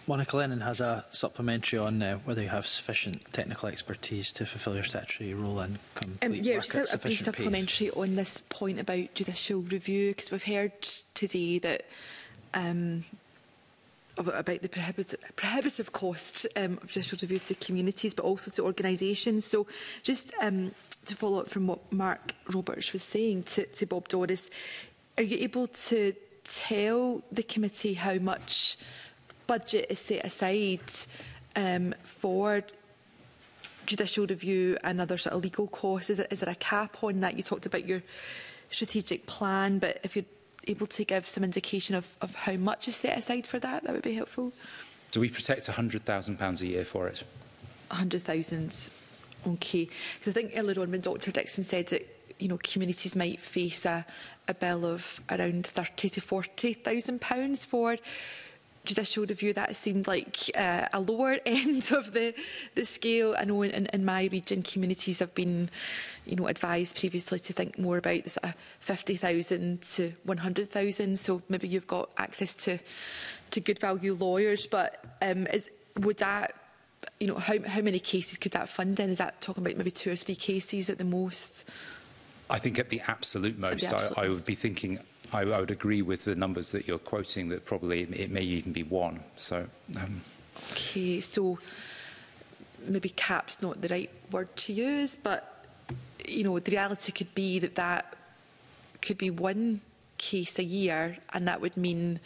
Monica Lennon has a supplementary on uh, whether you have sufficient technical expertise to fulfil your statutory role and complete Um, yeah, work just at a, a brief sufficient pace. supplementary on this point about judicial review, because we've heard today that um, of, about the prohibitive, prohibitive cost um, of judicial review to communities, but also to organisations. So just um, to follow up from what Mark Roberts was saying to, to Bob Doris, are you able to tell the committee how much budget is set aside um, for judicial review and other sort of legal costs? Is, it, is there a cap on that? You talked about your strategic plan, but if you're able to give some indication of, of how much is set aside for that, that would be helpful. So we protect one hundred thousand pounds a year for it. one hundred thousand, okay. Because I think earlier on when Doctor Dixon said that, you know, communities might face a, a bill of around thirty to forty thousand pounds for judicial review, that seemed like uh, a lower end of the, the scale. I know in, in my region, communities have been, you know, advised previously to think more about the sort of fifty thousand to one hundred thousand. So maybe you've got access to to good value lawyers, but um, is, would that, you know, how how many cases could that fund in? Is that talking about maybe two or three cases at the most? I think at the absolute most, the absolute I, I most. would be thinking. I, I would agree with the numbers that you're quoting, that probably it may even be one. So, um. Okay, so maybe cap's not the right word to use, but, you know, the reality could be that that could be one case a year, and that would mean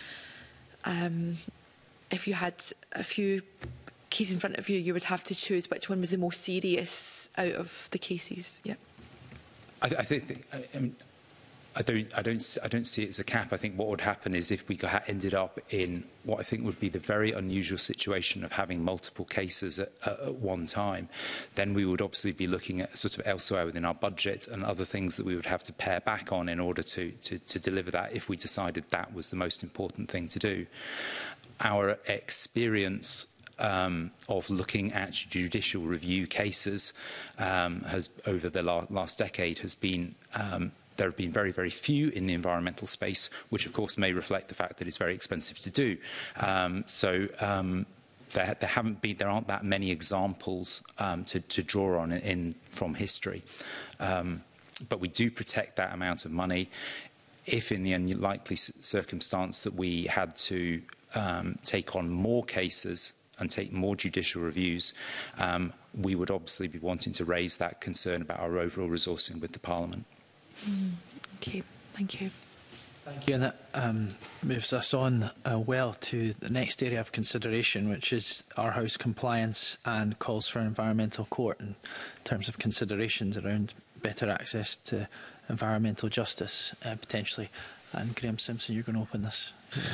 um, if you had a few cases in front of you, you would have to choose which one was the most serious out of the cases. Yeah. I, I think. I, I mean, I don't, I, don't, I don't see it as a cap. I think what would happen is if we got, ended up in what I think would be the very unusual situation of having multiple cases at, at one time, then we would obviously be looking at sort of elsewhere within our budget and other things that we would have to pare back on in order to, to, to deliver that if we decided that was the most important thing to do. Our experience Um, of looking at judicial review cases um, has over the la last decade has been um, there have been very, very few in the environmental space, which of course may reflect the fact that it's very expensive to do. Um, so um, there, there haven't been, there aren't that many examples um, to, to draw on in, in from history. Um, but we do protect that amount of money. If in the unlikely circumstance that we had to um, take on more cases and take more judicial reviews, um, we would obviously be wanting to raise that concern about our overall resourcing with the Parliament. Mm, okay, thank you. Thank you. And that um, moves us on uh, well to the next area of consideration, which is our House compliance and calls for an environmental court in terms of considerations around better access to environmental justice, uh, potentially. And Graham Simpson, you're going to open this.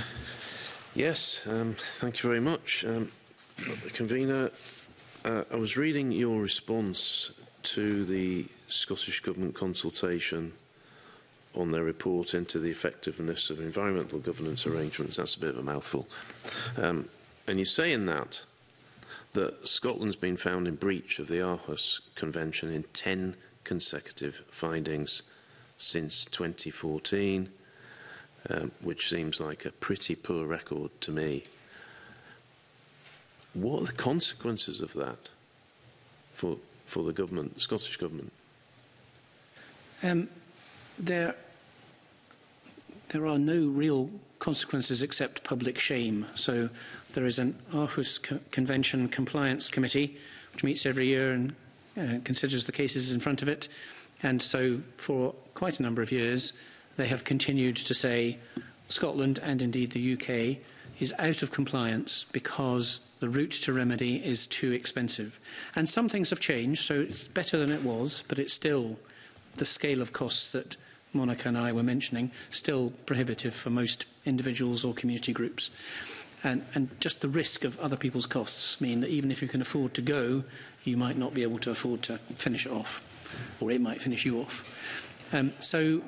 Yeah. Yes, um, thank you very much. Um, Convener, uh, I was reading your response to the Scottish Government consultation on their report into the effectiveness of environmental governance arrangements. That's a bit of a mouthful. Um, and you say in that that Scotland's been found in breach of the Aarhus Convention in ten consecutive findings since twenty fourteen, um, which seems like a pretty poor record to me. What are the consequences of that for, for the government, the Scottish Government? Um, there, there are no real consequences except public shame. So there is an Aarhus Co- Convention Compliance Committee which meets every year and uh, considers the cases in front of it. And so for quite a number of years, they have continued to say Scotland and indeed the U K is out of compliance because the route to remedy is too expensive. And some things have changed, so it's better than it was, but it's still the scale of costs that Monica and I were mentioning, still prohibitive for most individuals or community groups. And, and just the risk of other people's costs mean that even if you can afford to go, you might not be able to afford to finish it off, or it might finish you off. Um, so,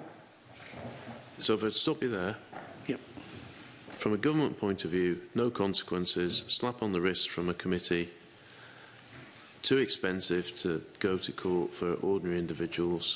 so if I stop you there, yep. From a government point of view, no consequences, slap on the wrist from a committee, too expensive to go to court for ordinary individuals.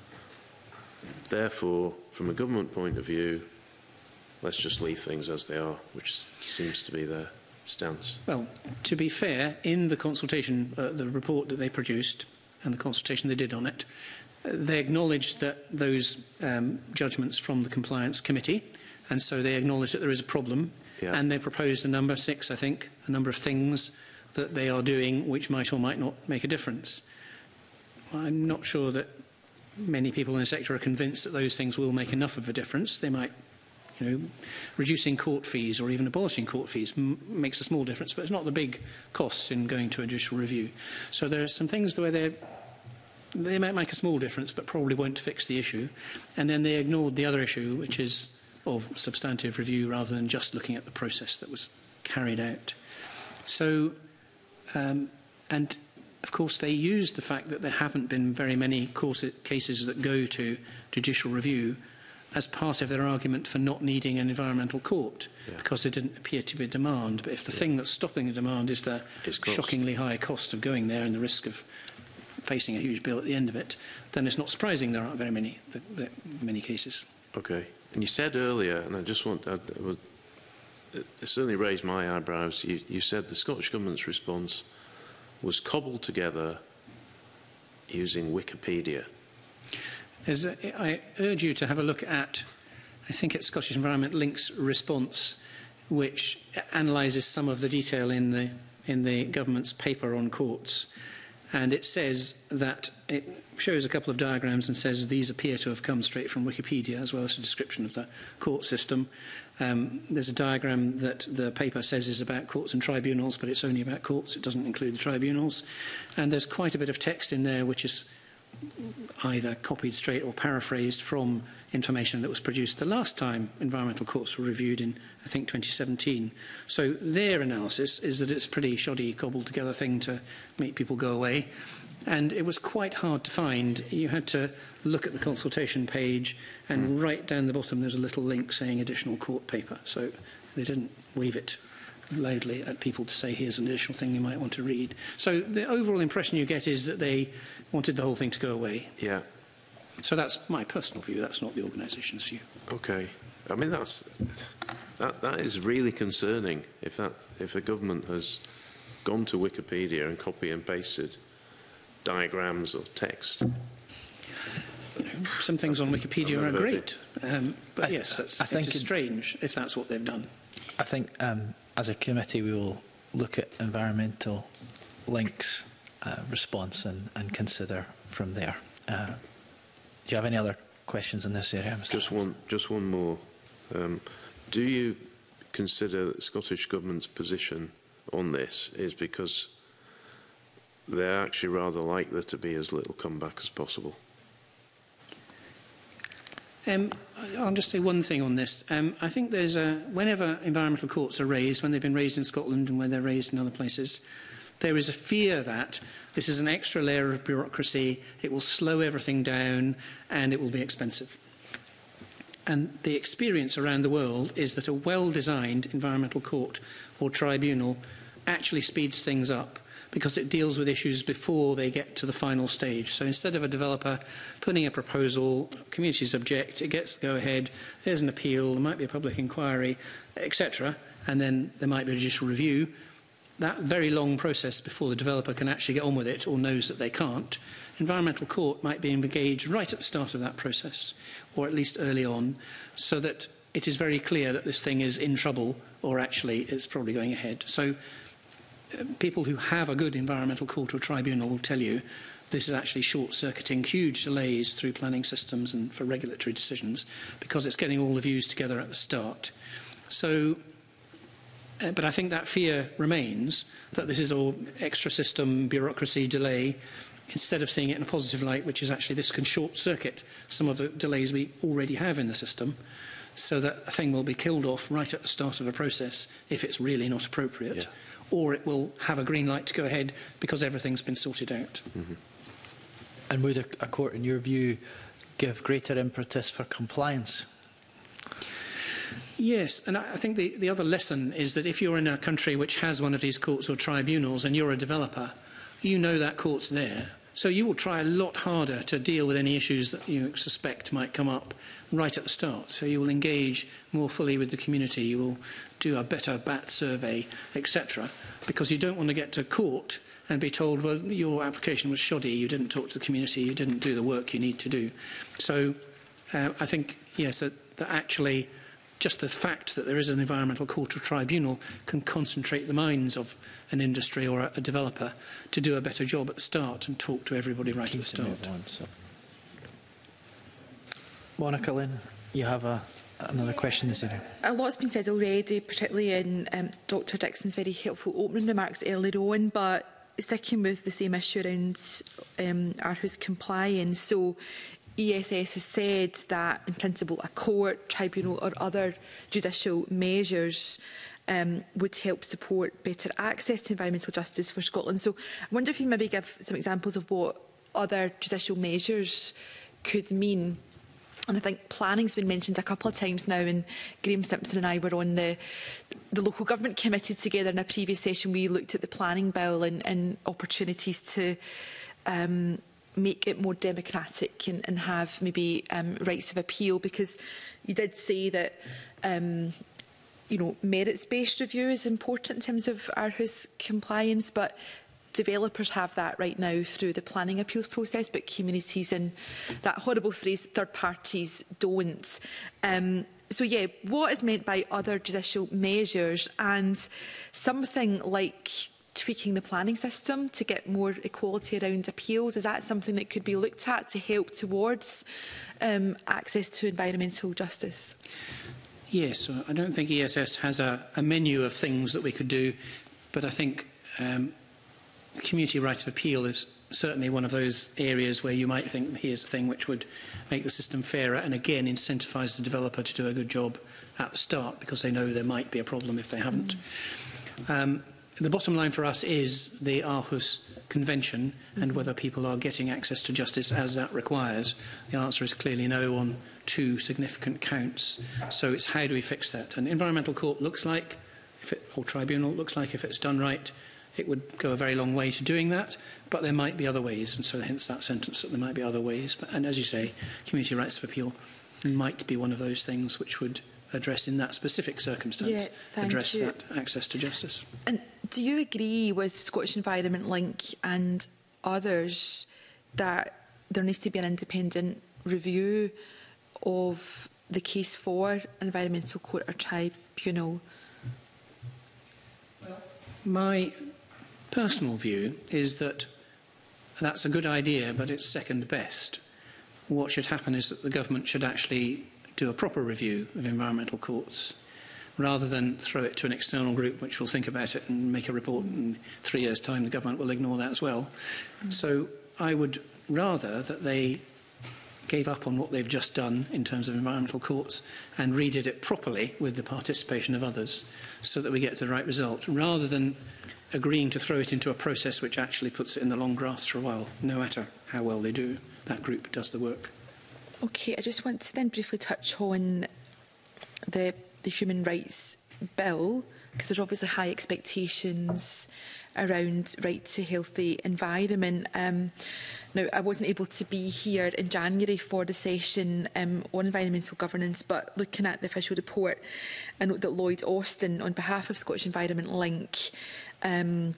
Therefore, from a government point of view, let's just leave things as they are, which seems to be their stance? Well, to be fair, in the consultation, uh, the report that they produced and the consultation they did on it, uh, they acknowledged that those um, judgments from the Compliance Committee, and so they acknowledged that there is a problem, yeah. and they proposed a number, six I think, a number of things that they are doing which might or might not make a difference. I'm not sure that many people in the sector are convinced that those things will make enough of a difference. They might, you know, reducing court fees or even abolishing court fees m makes a small difference, but it's not the big cost in going to a judicial review. So there are some things where they they might make a small difference, but probably won't fix the issue. And then they ignored the other issue, which is of substantive review rather than just looking at the process that was carried out. So, um, and of course, they used the fact that there haven't been very many cases that go to judicial review as part of their argument for not needing an environmental court, yeah. because there didn't appear to be a demand. But if the yeah. thing that's stopping the demand is the shockingly high cost of going there and the risk of facing a huge bill at the end of it, then it's not surprising there aren't very many, the, the, many cases. Okay. And you said earlier, and I just want, I, I would, it certainly raised my eyebrows, you, you said the Scottish Government's response was cobbled together using Wikipedia. As a, I urge you to have a look at, I think it's Scottish Environment Link's response, which analyses some of the detail in the, in the government's paper on courts. And it says that, it shows a couple of diagrams and says these appear to have come straight from Wikipedia, as well as a description of the court system. Um, there's a diagram that the paper says is about courts and tribunals, but it's only about courts, it doesn't include the tribunals. And there's quite a bit of text in there which is either copied straight or paraphrased from information that was produced the last time environmental courts were reviewed in, I think, twenty seventeen. So their analysis is that it's a pretty shoddy, cobbled together thing to make people go away. And it was quite hard to find. You had to look at the consultation page, and mm. right down the bottom there's a little link saying additional court paper. So they didn't wave it loudly at people to say here's an additional thing you might want to read. So the overall impression you get is that they wanted the whole thing to go away. Yeah. So that's my personal view, that's not the organisation's view. Okay. I mean, that's, that, that is really concerning if, that, if the government has gone to Wikipedia and copy and pasted diagrams or text. You know, some things on Wikipedia are great, um, but I, yes, that's, I think it's strange if that's what they've done. I think um, as a committee we will look at Environmental Link's uh, response and, and consider from there. Uh, do you have any other questions in this area, Mister Just one, just one more. Um, do you consider that the Scottish Government's position on this is because they're actually rather like there to be as little comeback as possible? Um, I'll just say one thing on this. Um, I think there's a, whenever environmental courts are raised, when they've been raised in Scotland and when they're raised in other places, there is a fear that this is an extra layer of bureaucracy, it will slow everything down, and it will be expensive. And the experience around the world is that a well-designed environmental court or tribunal actually speeds things up, because it deals with issues before they get to the final stage. So instead of a developer putting a proposal, communities object, it gets the go-ahead, there's an appeal, there might be a public inquiry, et cetera, and then there might be a judicial review. That very long process before the developer can actually get on with it or knows that they can't, environmental court might be engaged right at the start of that process, or at least early on, so that it is very clear that this thing is in trouble or actually it's probably going ahead. So people who have a good environmental court or tribunal will tell you this is actually short-circuiting huge delays through planning systems and for regulatory decisions because it's getting all the views together at the start. So, uh, but I think that fear remains that this is all extra system, bureaucracy, delay, instead of seeing it in a positive light, which is actually this can short-circuit some of the delays we already have in the system, so that a thing will be killed off right at the start of a process if it's really not appropriate. Yeah. Or it will have a green light to go ahead because everything's been sorted out. Mm-hmm. And would a, a court, in your view, give greater impetus for compliance? Yes, and I think the, the other lesson is that if you're in a country which has one of these courts or tribunals and you're a developer, you know that court's there. So you will try a lot harder to deal with any issues that you suspect might come up right at the start. So you will engage more fully with the community, you will do a better B A T survey, et cetera, because you don't want to get to court and be told, well, your application was shoddy, you didn't talk to the community, you didn't do the work you need to do. So uh, I think, yes, that, that actually just the fact that there is an environmental court or tribunal can concentrate the minds of an industry or a, a developer to do a better job at the start and talk to everybody right at the start. On, so. Monica Lynn, you have a, another question this evening. A lot's been said already, particularly in um, Doctor Dixon's very helpful opening remarks earlier on, but sticking with the same issue around um, Aarhus compliance. So E S S has said that, in principle, a court, tribunal or other judicial measures um, would help support better access to environmental justice for Scotland. So I wonder if you maybe give some examples of what other judicial measures could mean. And I think planning's been mentioned a couple of times now, and Graham Simpson and I were on the, the local government committee together in a previous session. We looked at the planning bill and, and opportunities to um, make it more democratic and, and have maybe um, rights of appeal, because you did say that um, you know, merits-based review is important in terms of Aarhus compliance, but developers have that right now through the planning appeals process, but communities and that horrible phrase third parties don't. Um, so yeah, what is meant by other judicial measures, and something like tweaking the planning system to get more equality around appeals, is that something that could be looked at to help towards um, access to environmental justice? Yes, I don't think E S S has a, a menu of things that we could do, but I think um, community right of appeal is certainly one of those areas where you might think here's a thing which would make the system fairer and again incentivise the developer to do a good job at the start, because they know there might be a problem if they haven't. Mm. Um, the bottom line for us is the Aarhus Convention and whether people are getting access to justice as that requires. The answer is clearly no on two significant counts. So it's how do we fix that? And Environmental Court looks like, if it, or Tribunal looks like, if it's done right, it would go a very long way to doing that, but there might be other ways, and so hence that sentence that there might be other ways. But, and as you say, community rights of appeal might be one of those things which would address, in that specific circumstance, yeah, address you. that access to justice. And do you agree with Scottish Environment Link and others that there needs to be an independent review of the case for Environmental Court or Tribunal? Well, my personal view is that that's a good idea, but it's second best. What should happen is that the government should actually do a proper review of environmental courts, rather than throw it to an external group which will think about it and make a report, and in three years' time the government will ignore that as well. Mm. So I would rather that they gave up on what they've just done in terms of environmental courts and redid it properly with the participation of others, so that we get the right result, rather than agreeing to throw it into a process which actually puts it in the long grass for a while, no matter how well they do. That group does the work. Okay, I just want to then briefly touch on the, the human rights bill, because there's obviously high expectations around right to healthy environment. Um, now, I wasn't able to be here in January for the session um, on environmental governance, but looking at the official report, I note that Lloyd Austin, on behalf of Scottish Environment Link, um,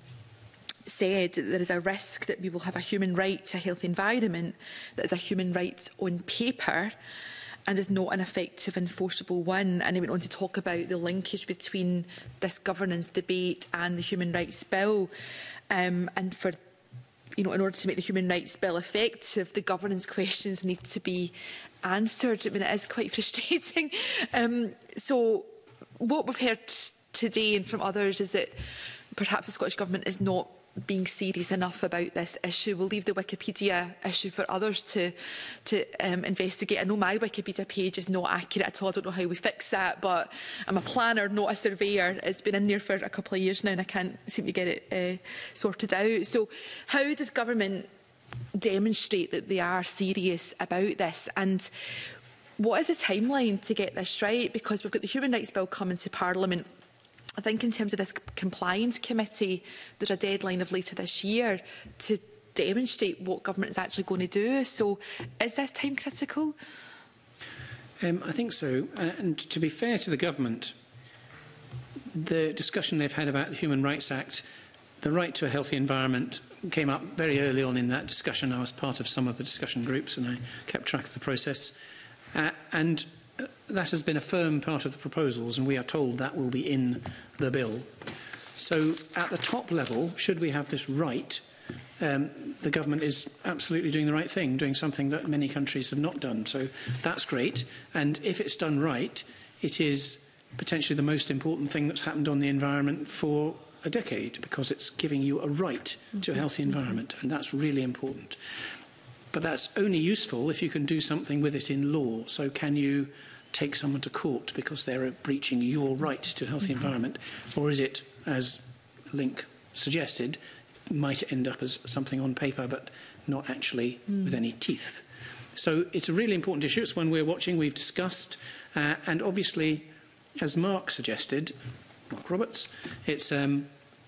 said that there is a risk that we will have a human right to a healthy environment that is a human right on paper and is not an effective enforceable one. And he went on to talk about the linkage between this governance debate and the human rights bill. Um, and for, you know, in order to make the human rights bill effective, the governance questions need to be answered. I mean, it is quite frustrating. Um, so what we've heard today and from others is that perhaps the Scottish Government is not being serious enough about this issue. We'll leave the Wikipedia issue for others to, to um, investigate. I know my Wikipedia page is not accurate at all. I don't know how we fix that, but I'm a planner, not a surveyor. It's been in there for a couple of years now and I can't seem to get it uh, sorted out. So how does government demonstrate that they are serious about this? And what is the timeline to get this right? Because we've got the Human Rights Bill coming to Parliament. I think in terms of this compliance committee, there's a deadline of later this year to demonstrate what government is actually going to do. So is this time critical? Um, I think so. Uh, and to be fair to the government, the discussion they've had about the Human Rights Act, the right to a healthy environment, came up very early on in that discussion. I was part of some of the discussion groups and I kept track of the process. Uh, and uh, that has been a firm part of the proposals, and we are told that will be in the bill. So at the top level, should we have this right, um, the government is absolutely doing the right thing, doing something that many countries have not done. So that's great. And if it's done right, it is potentially the most important thing that's happened on the environment for a decade, because it's giving you a right to a healthy environment, and that's really important. But that's only useful if you can do something with it in law. So can you take someone to court because they're breaching your right to a healthy environment? Or is it, as Link suggested, might end up as something on paper but not actually mm. with any teeth? So it's a really important issue. It's one we're watching, we've discussed, uh, and obviously, as Mark suggested, Mark Roberts, it's um,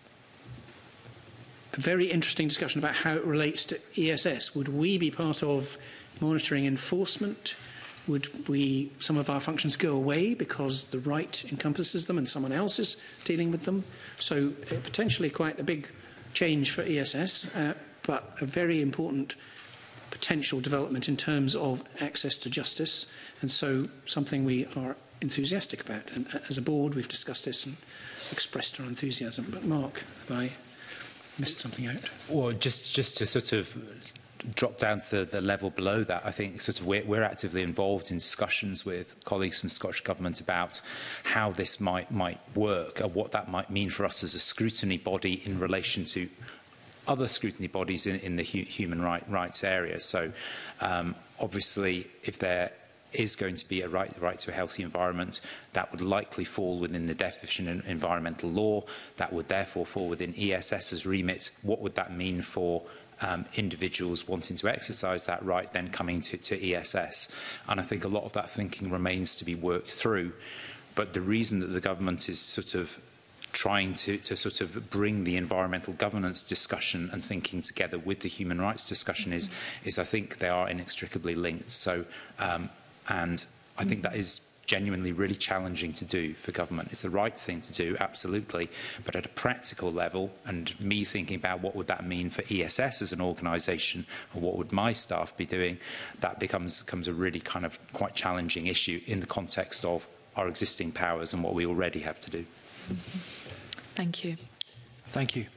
a very interesting discussion about how it relates to E S S. Would we be part of monitoring enforcement? Would we, some of our functions go away because the right encompasses them and someone else is dealing with them? So uh, potentially quite a big change for E S S, uh, but a very important potential development in terms of access to justice, and so something we are enthusiastic about. And as a board, we've discussed this and expressed our enthusiasm. But Mark, have I missed something out? Well, just, just to sort of drop down to the, the level below that, I think sort of we're, we're actively involved in discussions with colleagues from Scottish Government about how this might, might work and what that might mean for us as a scrutiny body in relation to other scrutiny bodies in, in the hu human right, rights area. So um, obviously, if there is going to be a right, right to a healthy environment, that would likely fall within the definition in environmental law. That would therefore fall within E S S's remit. What would that mean for um, individuals wanting to exercise that right, then coming to, to E S S? And I think a lot of that thinking remains to be worked through. But the reason that the government is sort of trying to, to sort of bring the environmental governance discussion and thinking together with the human rights discussion is, is I think they are inextricably linked. So, um, and I think that is genuinely really challenging to do for government. It's the right thing to do, absolutely, but at a practical level, and me thinking about what would that mean for E S S as an organisation, or what would my staff be doing, that becomes, becomes a really kind of quite challenging issue in the context of our existing powers and what we already have to do. Thank you. Thank you.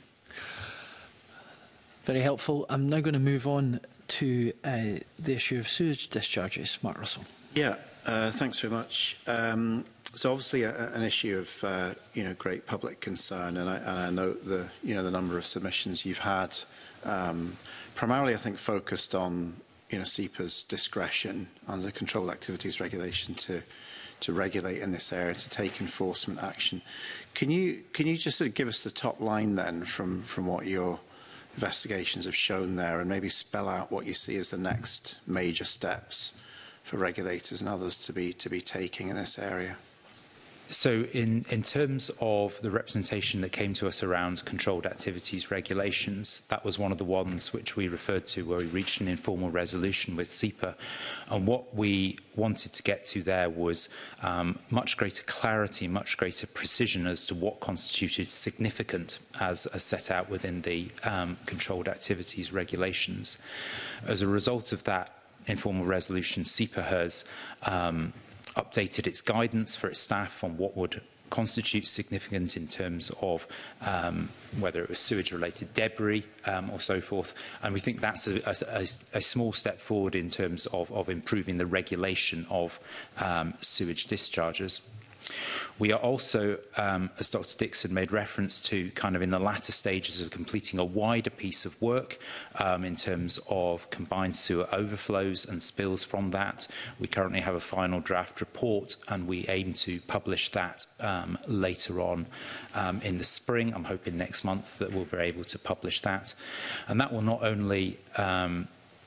Very helpful. I'm now going to move on to uh, the issue of sewage discharges. Mark Russell. Yeah, uh, thanks very much. Um, so obviously a, an issue of uh, you know, great public concern, and I, and I note the you know the number of submissions you've had, um, primarily I think focused on you know S E P A's discretion under Controlled Activities Regulation to to regulate in this area, to take enforcement action. Can you can you just sort of give us the top line then from from what your investigations have shown there, and maybe spell out what you see as the next major steps for regulators and others to be to be taking in this area? So in, in terms of the representation that came to us around controlled activities regulations, that was one of the ones which we referred to where we reached an informal resolution with S E P A. And what we wanted to get to there was um, much greater clarity, much greater precision as to what constituted significant as, as set out within the um, controlled activities regulations. As a result of that informal resolution, S E P A has um, updated its guidance for its staff on what would constitute significant in terms of um, whether it was sewage-related debris um, or so forth. And we think that's a, a, a small step forward in terms of, of improving the regulation of um, sewage discharges. We are also, um, as Doctor Dixon made reference to, kind of in the latter stages of completing a wider piece of work um, in terms of combined sewer overflows and spills from that. We currently have a final draft report, and we aim to publish that um, later on um, in the spring. I'm hoping next month that we'll be able to publish that. And that will not only um,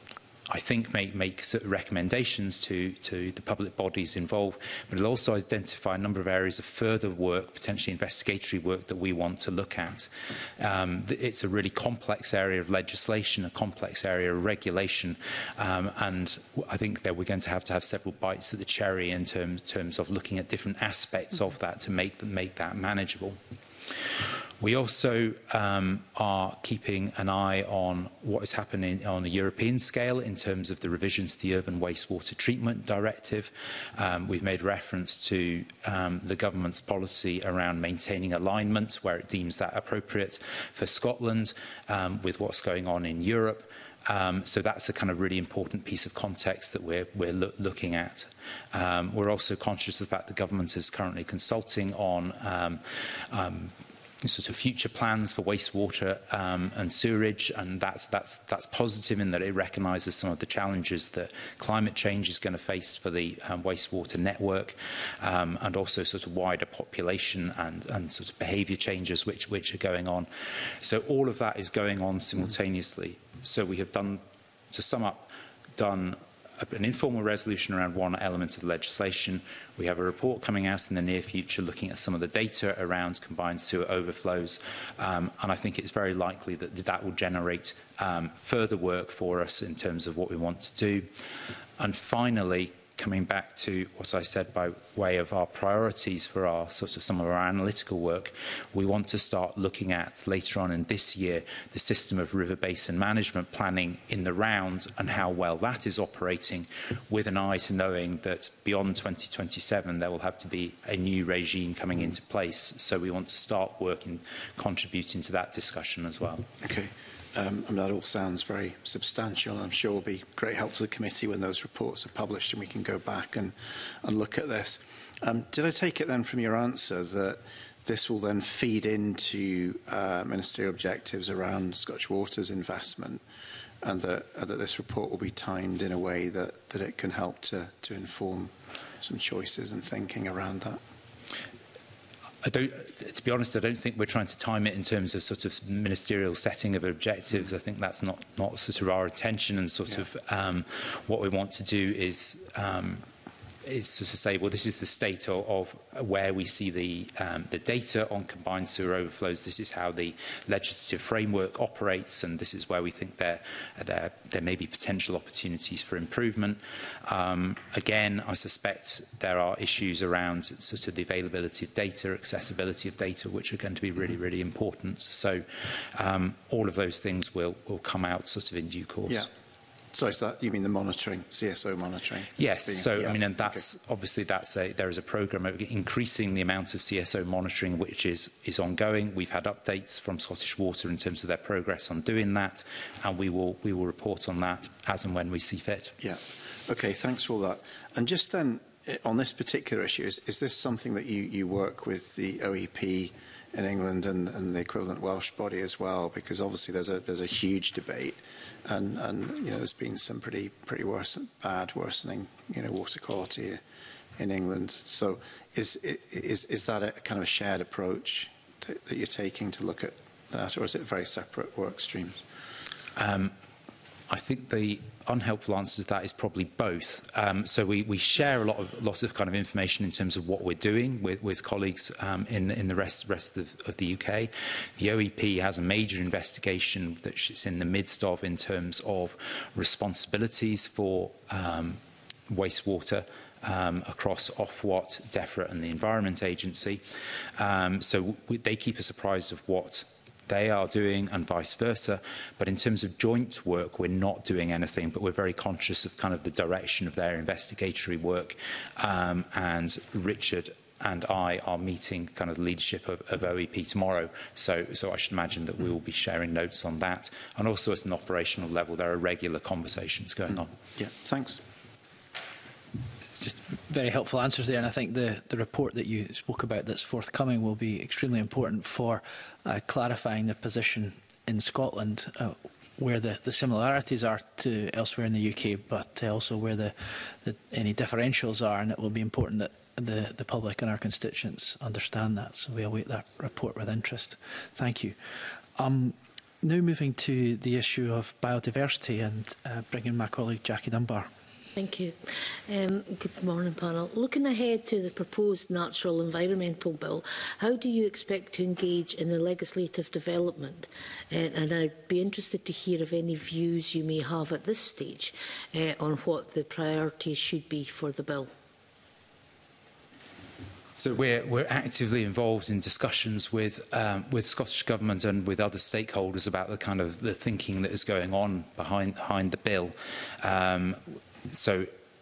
I think, make, make sort of recommendations to, to the public bodies involved, but it'll also identify a number of areas of further work, potentially investigatory work, that we want to look at. Um, it's a really complex area of legislation, a complex area of regulation, um, and I think that we're going to have to have several bites at the cherry in terms, terms of looking at different aspects of that to make, make that manageable. We also um, are keeping an eye on what is happening on a European scale in terms of the revisions to the Urban Wastewater Treatment Directive. Um, we've made reference to um, the government's policy around maintaining alignment where it deems that appropriate for Scotland um, with what's going on in Europe. Um, so that's a kind of really important piece of context that we're, we're lo looking at. Um, we're also conscious of the fact the government is currently consulting on um, um, sort of future plans for wastewater um, and sewerage, and that's that's that's positive in that it recognises some of the challenges that climate change is going to face for the um, wastewater network, um, and also sort of wider population and and sort of behaviour changes which which are going on. So all of that is going on simultaneously. So we have done, to sum up, done an informal resolution around one element of the legislation. We have a report coming out in the near future looking at some of the data around combined sewer overflows, um, and I think it's very likely that that will generate um, further work for us in terms of what we want to do. And finally, coming back to what I said by way of our priorities for our sort of some of our analytical work, we want to start looking at later on in this year the system of river basin management planning in the round and how well that is operating, with an eye to knowing that beyond twenty twenty-seven there will have to be a new regime coming into place. So we want to start working, contributing to that discussion as well. Okay. Um, I mean, that all sounds very substantial, and I'm sure will be great help to the committee when those reports are published and we can go back and, and look at this. Um, did I take it then from your answer that this will then feed into uh, ministerial objectives around Scottish Water's investment, and that, uh, that this report will be timed in a way that, that it can help to, to inform some choices and thinking around that? I don't, to be honest, I don't think we're trying to time it in terms of sort of ministerial setting of objectives. I think that's not, not sort of our attention, and sort yeah. of um, what we want to do is um, is sort of say, well, this is the state of, of where we see the, um, the data on combined sewer overflows. This is how the legislative framework operates, and this is where we think there, there, there may be potential opportunities for improvement. Um, again, I suspect there are issues around sort of the availability of data, accessibility of data, which are going to be really, really important. So um, all of those things will, will come out sort of in due course. Yeah. Sorry, is that, you mean the monitoring, C S O monitoring? Yes, being, so yeah, I mean, and that's okay. obviously that's a, there is a programme of increasing the amount of C S O monitoring which is, is ongoing. We've had updates from Scottish Water in terms of their progress on doing that, and we will, we will report on that as and when we see fit. Yeah, okay, thanks for all that. And just then, on this particular issue, is, is this something that you, you work with the O E P in England and, and the equivalent Welsh body as well? Because obviously there's a, there's a huge debate. And, and you know, there's been some pretty, pretty worse, bad worsening, you know, water quality in England. So, is is is that a kind of a shared approach that, that you're taking to look at that, or is it very separate work streams? Um, I think the unhelpful answer to that is probably both. Um, so we, we share a lot of lots of kind of information in terms of what we're doing with, with colleagues um, in, in the rest, rest of, of the U K. The O E P has a major investigation that it's in the midst of in terms of responsibilities for um, wastewater Um, across Ofwat, DEFRA and the Environment Agency. Um, so we, they keep us apprised of what they are doing and vice versa. But in terms of joint work, we're not doing anything, but we're very conscious of kind of the direction of their investigatory work. Um, and Richard and I are meeting kind of the leadership of, of O E P tomorrow. So, so I should imagine that we will be sharing notes on that. And also at an operational level, there are regular conversations going on. Yeah, thanks. Just very helpful answers there, and I think the, the report that you spoke about that's forthcoming will be extremely important for uh, clarifying the position in Scotland, uh, where the, the similarities are to elsewhere in the U K, but uh, also where the, the, any differentials are, and it will be important that the, the public and our constituents understand that. So we await that report with interest. Thank you. Um, now moving to the issue of biodiversity and uh, bringing my colleague Jackie Dunbar. Thank you. Um, good morning, panel. Looking ahead to the proposed Natural Environmental Bill, how do you expect to engage in the legislative development? Uh, and I'd be interested to hear of any views you may have at this stage uh, on what the priorities should be for the bill. So we're, we're actively involved in discussions with, um, with Scottish Government and with other stakeholders about the kind of the thinking that is going on behind, behind the bill. Um, so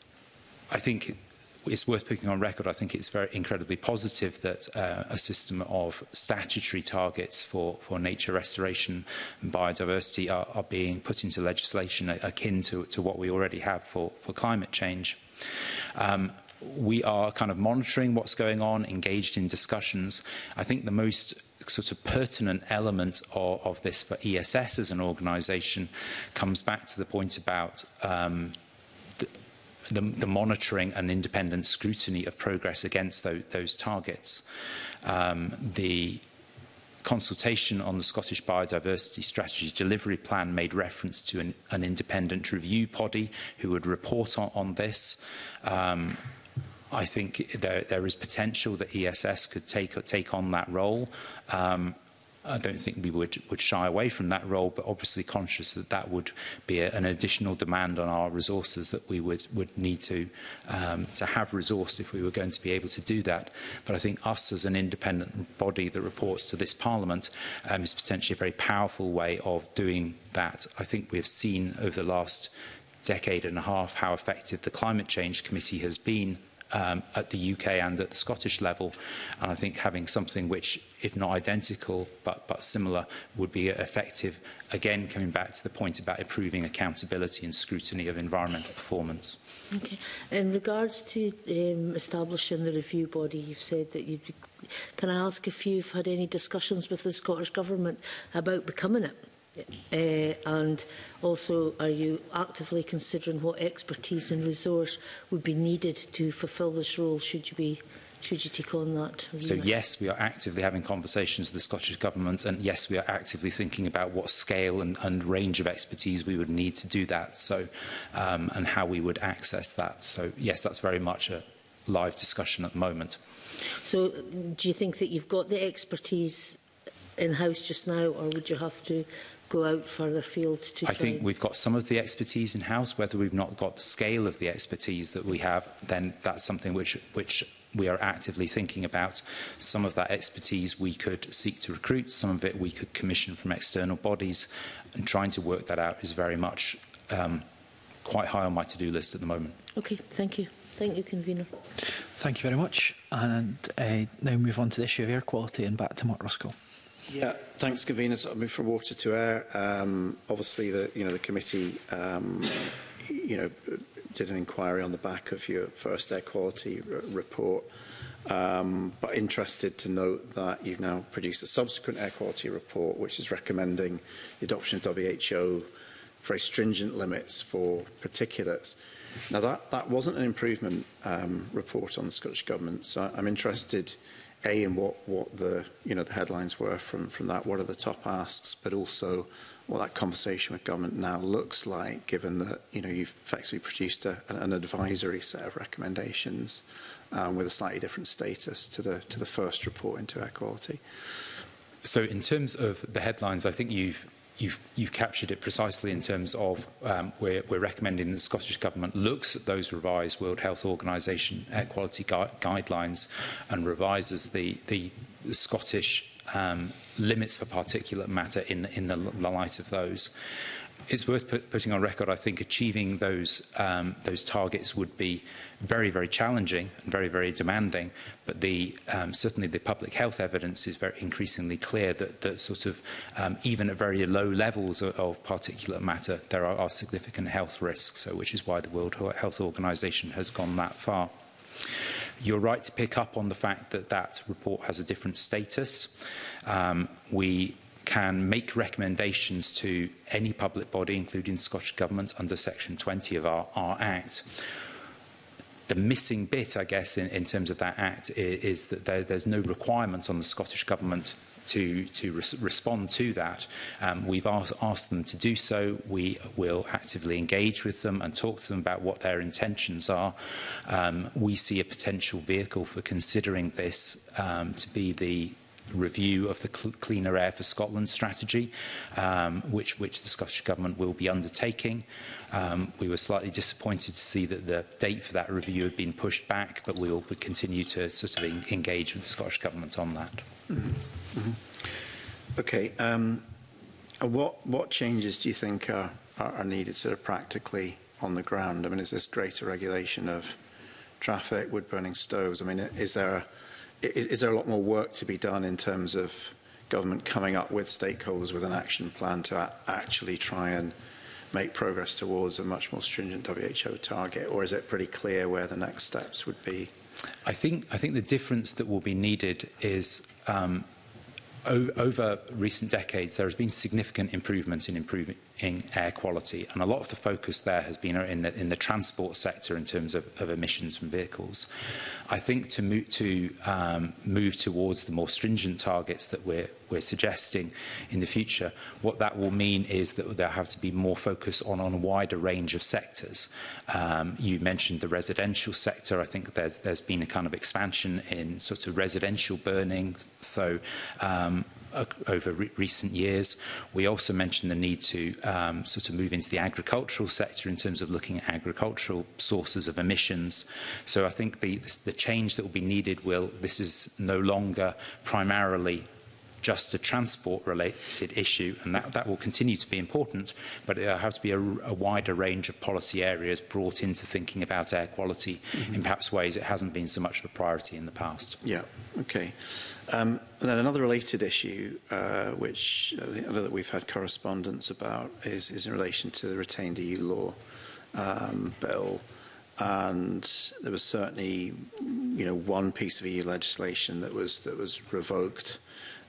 I think it's worth putting on record. I think it's very incredibly positive that uh, a system of statutory targets for, for nature restoration and biodiversity are, are being put into legislation akin to, to what we already have for, for climate change. Um, We are kind of monitoring what's going on, engaged in discussions. I think the most sort of pertinent element of, of this for E S S as an organisation comes back to the point about um, the, the, the monitoring and independent scrutiny of progress against those, those targets. Um, the consultation on the Scottish Biodiversity Strategy Delivery Plan made reference to an, an independent review body who would report on, on this. Um, I think there, there is potential that E S S could take, take on that role. Um, I don't think we would, would shy away from that role, but obviously conscious that that would be a, an additional demand on our resources that we would, would need to, um, to have resourced if we were going to be able to do that. But I think us as an independent body that reports to this Parliament um, is potentially a very powerful way of doing that. I think we have seen over the last decade and a half how effective the Climate Change Committee has been Um, at the U K and at the Scottish level, and I think having something which, if not identical but, but similar, would be effective, again coming back to the point about improving accountability and scrutiny of environmental performance. Okay. In regards to um, establishing the review body, you've said that you'd be, can I ask if you've had any discussions with the Scottish Government about becoming it? Uh, and also, are you actively considering what expertise and resource would be needed to fulfil this role should you be should you take on that? So yes, we are actively having conversations with the Scottish Government, and yes, we are actively thinking about what scale and, and range of expertise we would need to do that, so um, and how we would access that. So yes, that's very much a live discussion at the moment. So do you think that you've got the expertise in-house just now, or would you have to go out further afield to I try? think we've got some of the expertise in-house. Whether we've not got the scale of the expertise that we have, then that's something which, which we are actively thinking about. Some of that expertise we could seek to recruit, some of it we could commission from external bodies, and trying to work that out is very much um, quite high on my to-do list at the moment. Okay, thank you. Thank you, Convener. Thank you very much. And uh, now move on to the issue of air quality, and back to Mark Ruskell. Yeah, thanks, Convener. So I'll move from water to air. Um, obviously, the you know the committee um, you know did an inquiry on the back of your first air quality report, um, but interested to note that you've now produced a subsequent air quality report, which is recommending the adoption of W H O very stringent limits for particulates. Now, that that wasn't an improvement um, report on the Scottish Government, so I'm interested. A, in what, what the, you know, the headlines were from, from that, what are the top asks, but also what that conversation with government now looks like, given that, you know, you've effectively produced a, an advisory set of recommendations um, with a slightly different status to the, to the first report into air quality. So in terms of the headlines, I think you've You've, you've captured it precisely in terms of um, we're, we're recommending that the Scottish Government looks at those revised World Health Organisation air quality gui guidelines and revises the, the, the Scottish um, limits for particulate matter in, in the, the light of those. It's worth put, putting on record, I think, achieving those, um, those targets would be very, very challenging and very, very demanding. But the, um, certainly the public health evidence is very increasingly clear that, that sort of, um, even at very low levels of, of particulate matter, there are, are significant health risks, so, which is why the World Health Organization has gone that far. You're right to pick up on the fact that that report has a different status. Um, we can make recommendations to any public body, including the Scottish Government, under Section twenty of our, our Act. The missing bit, I guess, in, in terms of that Act is, is that there, there's no requirement on the Scottish Government to, to res respond to that. Um, we've asked, asked them to do so. We will actively engage with them and talk to them about what their intentions are. Um, we see a potential vehicle for considering this um, to be the review of the Cl Cleaner Air for Scotland strategy, um, which, which the Scottish Government will be undertaking. Um, we were slightly disappointed to see that the date for that review had been pushed back, but we will continue to sort of en engage with the Scottish Government on that. Mm-hmm. Mm-hmm. Okay. Um, what, what changes do you think are, are, are needed sort of practically on the ground? I mean, is this greater regulation of traffic, wood-burning stoves? I mean, is there a Is, is there a lot more work to be done in terms of government coming up with stakeholders with an action plan to a actually try and make progress towards a much more stringent W H O target, or is it pretty clear where the next steps would be? I think, I think the difference that will be needed is um, o over recent decades there has been significant improvement in improving air quality, and a lot of the focus there has been in the, in the transport sector in terms of, of emissions from vehicles. I think to move, to, um, move towards the more stringent targets that we're, we're suggesting in the future, what that will mean is that there have to be more focus on, on a wider range of sectors. Um, you mentioned the residential sector. I think there's, there's been a kind of expansion in sort of residential burning. So um, over re recent years. We also mentioned the need to um, sort of move into the agricultural sector in terms of looking at agricultural sources of emissions. So I think the, the change that will be needed will, this is no longer primarily just a transport-related issue, and that, that will continue to be important, but there have to be a, a wider range of policy areas brought into thinking about air quality mm-hmm. in perhaps ways it hasn't been so much of a priority in the past. Yeah, okay. Um, and then another related issue, uh, which I know that we've had correspondence about, is, is in relation to the retained E U law um, bill. And there was certainly, you know, one piece of E U legislation that was that was revoked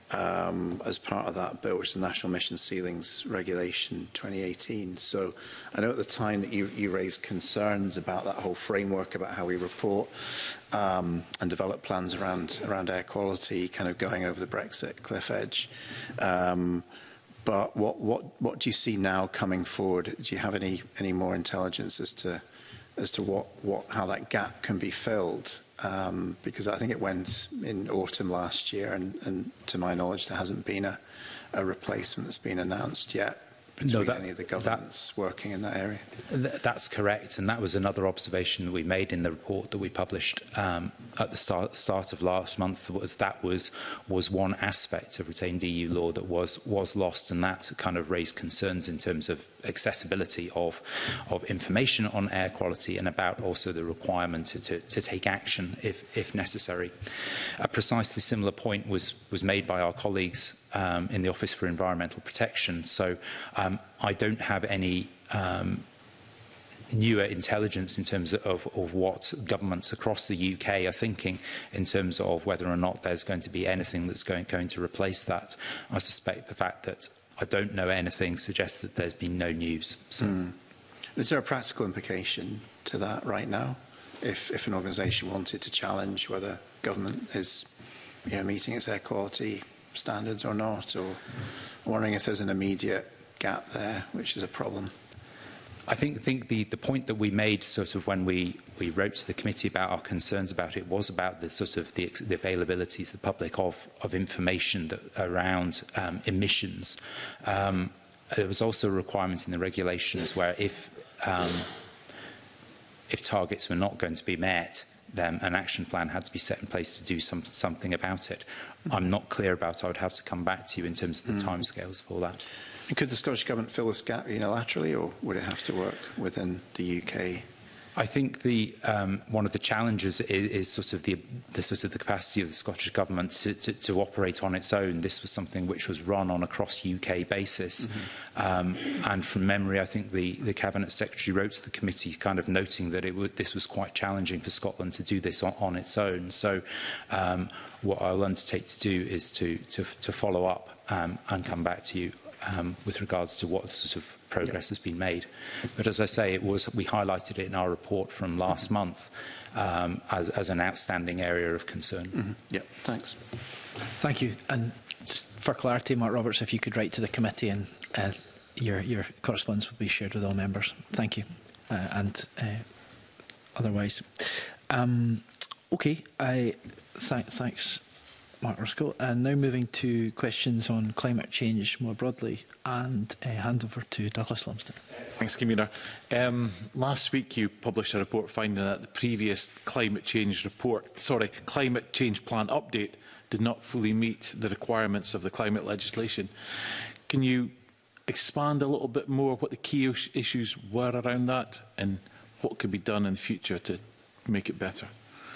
um, as part of that bill, which is the National Emission Ceilings Regulation twenty eighteen. So I know at the time that you, you raised concerns about that whole framework, about how we report um, and develop plans around around air quality, kind of going over the Brexit cliff edge. Um, but what what what do you see now coming forward? Do you have any any more intelligence as to as to what, what, how that gap can be filled? Um, because I think it went in autumn last year, and, and to my knowledge, there hasn't been a, a replacement that's been announced yet between no, that, any of the governments that, working in that area. Th that's correct, and that was another observation that we made in the report that we published um, at the start, start of last month. Was that was was one aspect of retained E U law that was was lost, and that kind of raised concerns in terms of accessibility of of information on air quality, and about also the requirement to, to, to take action if if necessary. A precisely similar point was was made by our colleagues um, in the Office for Environmental Protection. So um, I don't have any um, newer intelligence in terms of, of what governments across the U K are thinking in terms of whether or not there's going to be anything that's going, going to replace that. I suspect the fact that I don't know anything suggests that there's been no news. So. Mm. Is there a practical implication to that right now? If, if an organisation wanted to challenge whether government is, you know, meeting its air quality standards or not, or I'm wondering if there's an immediate gap there, which is a problem. I think, think the, the point that we made sort of when we, we wrote to the committee about our concerns about it was about the sort of the, the availability to the public of, of information that, around um, emissions. Um, there was also a requirement in the regulations where if, um, if targets were not going to be met, then an action plan had to be set in place to do some, something about it. I'm not clear about it. I would have to come back to you in terms of the mm. timescales for that. And could the Scottish Government fill this gap unilaterally, or would it have to work within the U K? I think the, um, one of the challenges is, is sort of the, the sort of the capacity of the Scottish Government to, to, to operate on its own. This was something which was run on a cross-U K basis. Mm-hmm. um, and from memory, I think the, the Cabinet Secretary wrote to the committee kind of noting that it would, this was quite challenging for Scotland to do this on, on its own. So um, what I'll undertake to do is to, to, to follow up um, and come back to you Um, with regards to what sort of progress has been made. But as I say, it was, we highlighted it in our report from last month um, as, as an outstanding area of concern. Mm-hmm. Yeah, thanks. Thank you. And just for clarity, Mark Roberts, if you could write to the committee and uh, your, your correspondence will be shared with all members. Thank you. Uh, and uh, otherwise. Um, okay, I th thanks, Mark Roscoe. And now moving to questions on climate change more broadly, and uh, hand over to Douglas Lumsden. Thanks, Convener. Um, last week you published a report finding that the previous climate change report, sorry, climate change plan update did not fully meet the requirements of the climate legislation. Can you expand a little bit more what the key issues were around that and what could be done in the future to make it better?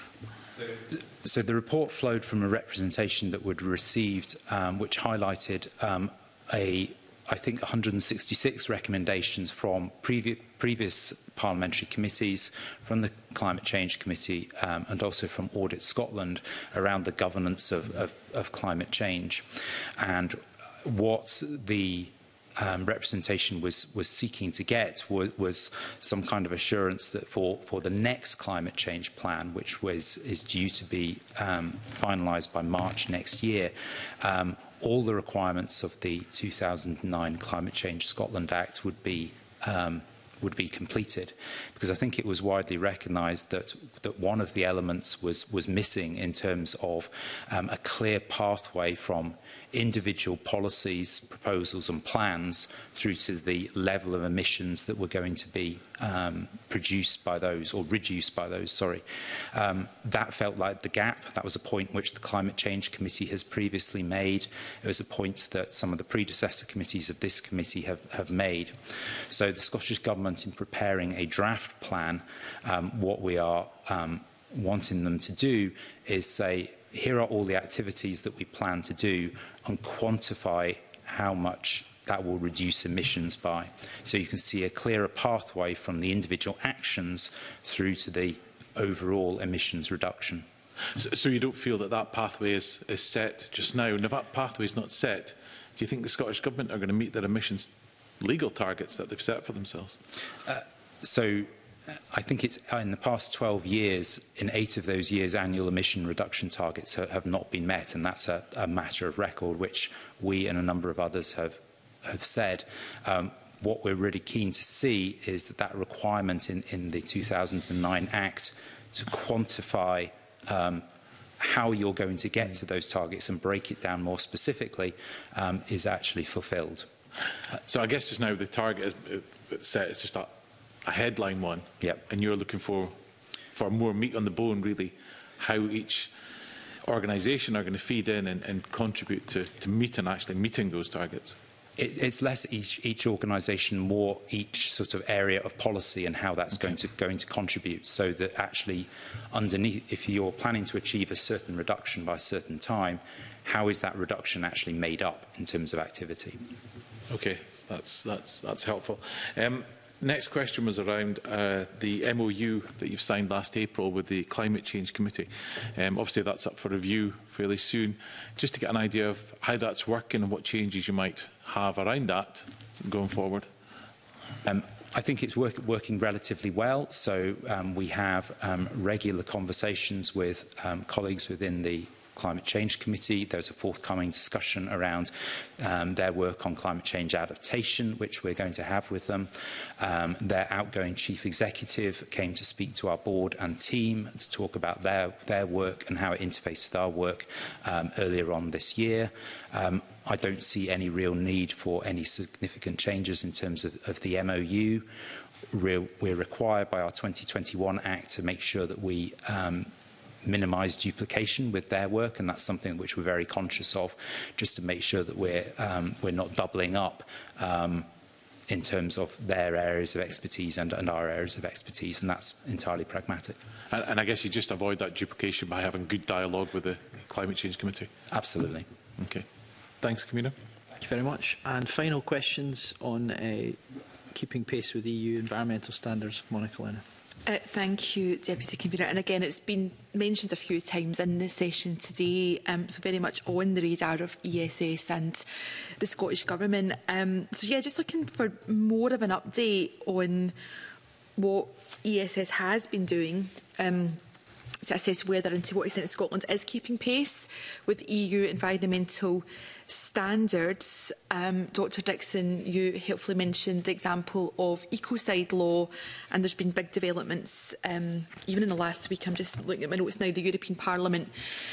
So, so the report flowed from a representation that we'd received, um, which highlighted um, a, I think, one hundred and sixty-six recommendations from previ previous parliamentary committees, from the Climate Change Committee, um, and also from Audit Scotland around the governance of, of, of climate change. And what the Um, representation was, was seeking to get was, was some kind of assurance that for, for the next climate change plan, which was, is due to be um, finalised by March next year, um, all the requirements of the two thousand nine Climate Change Scotland Act would be um, would be completed, because I think it was widely recognised that that one of the elements was was missing in terms of um, a clear pathway from individual policies, proposals and plans through to the level of emissions that were going to be um, produced by those, or reduced by those, sorry. Um, that felt like the gap. That was a point which the Climate Change Committee has previously made. It was a point that some of the predecessor committees of this committee have, have made. So the Scottish Government, in preparing a draft plan, um, what we are um, wanting them to do is say, here are all the activities that we plan to do, and quantify how much that will reduce emissions by. So you can see a clearer pathway from the individual actions through to the overall emissions reduction. So, so you don't feel that that pathway is, is set just now? And if that pathway is not set, do you think the Scottish Government are going to meet their emissions legal targets that they've set for themselves? Uh, so I think it's in the past twelve years, in eight of those years, annual emission reduction targets have not been met, and that's a, a matter of record, which we and a number of others have, have said. Um, what we're really keen to see is that that requirement in, in the two thousand nine Act to quantify um, how you're going to get to those targets and break it down more specifically um, is actually fulfilled. So I guess just now the target is it's set, it's just a a headline one, yep. And you're looking for for more meat on the bone, really, how each organisation are going to feed in and, and contribute to, to meet and actually meeting those targets. It, it's less each, each organisation, more each sort of area of policy and how that's okay. going to going to contribute, so that actually underneath, if you're planning to achieve a certain reduction by a certain time, how is that reduction actually made up in terms of activity? Okay, that's that's that's helpful. Um, Next question was around uh, the M O U that you've signed last April with the Climate Change Committee. Um, obviously, that's up for review fairly soon. Just to get an idea of how that's working and what changes you might have around that going forward. Um, I think it's work, working relatively well. So um, we have um, regular conversations with um, colleagues within the Climate Change Committee. There's a forthcoming discussion around um, their work on climate change adaptation, which we're going to have with them. Um, their outgoing chief executive came to speak to our board and team to talk about their, their work and how it interfaces with our work um, earlier on this year. Um, I don't see any real need for any significant changes in terms of, of the M O U. We're, we're required by our twenty twenty-one Act to make sure that we um, minimise duplication with their work, and that's something which we're very conscious of, just to make sure that we're um, we're not doubling up um, in terms of their areas of expertise and, and our areas of expertise, and that's entirely pragmatic. And, and I guess you just avoid that duplication by having good dialogue with the Climate Change Committee. Absolutely. Okay. Thanks, Convener. Thank you very much. And final questions on uh, keeping pace with E U environmental standards, Monica Lennon. Uh, thank you, Deputy Convener. And again, it's been mentioned a few times in this session today, um, so very much on the radar of E S S and the Scottish Government. Um, so yeah, just looking for more of an update on what E S S has been doing um, to assess whether and to what extent Scotland is keeping pace with E U environmental standards. Um, Doctor Dixon, you helpfully mentioned the example of ecocide law, and there's been big developments um, even in the last week. I'm just looking at my notes now. The European Parliament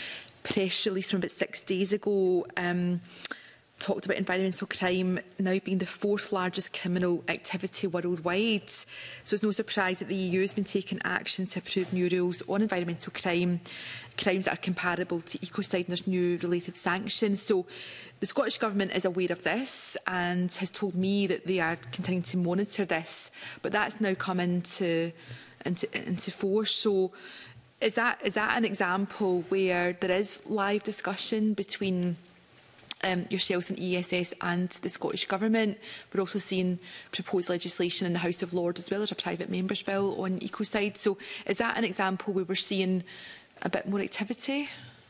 press release from about six days ago um, talked about environmental crime now being the fourth largest criminal activity worldwide. So it's no surprise that the E U has been taking action to approve new rules on environmental crime, crimes that are comparable to ecocide, and there's new related sanctions. So the Scottish Government is aware of this and has told me that they are continuing to monitor this, but that's now come into, into, into force. So is that, is that an example where there is live discussion between Um, yourselves and E S S and the Scottish Government? We're also seeing proposed legislation in the House of Lords as well as a private member's bill on ecocide. So is that an example where we're seeing a bit more activity?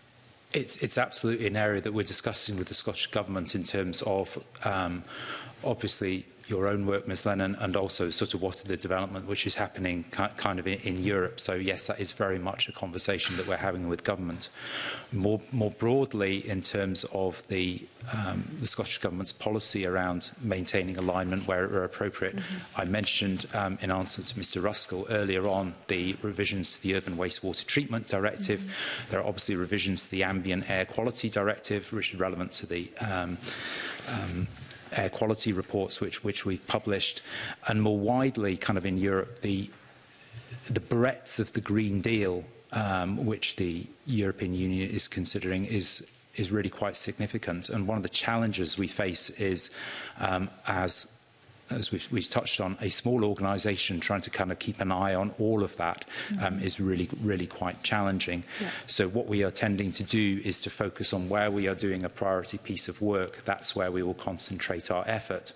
It's, it's absolutely an area that we're discussing with the Scottish Government in terms of um, obviously your own work, Ms Lennon, and also sort of what are the development which is happening kind of in, in Europe. So yes, that is very much a conversation that we're having with government. More, more broadly, in terms of the, um, the Scottish Government's policy around maintaining alignment where, where appropriate, mm-hmm. I mentioned um, in answer to Mr Ruskell earlier on the revisions to the Urban Wastewater Treatment Directive. Mm-hmm. There are obviously revisions to the Ambient Air Quality Directive, which is relevant to the um, um, air quality reports which which we've published, and more widely kind of in Europe the the breadth of the Green Deal um, which the European Union is considering is is really quite significant. And one of the challenges we face is um, as as we've, we've touched on, a small organisation trying to kind of keep an eye on all of that um, mm-hmm. is really, really quite challenging. Yeah. So what we are tending to do is to focus on where we are doing a priority piece of work. That's where we will concentrate our effort,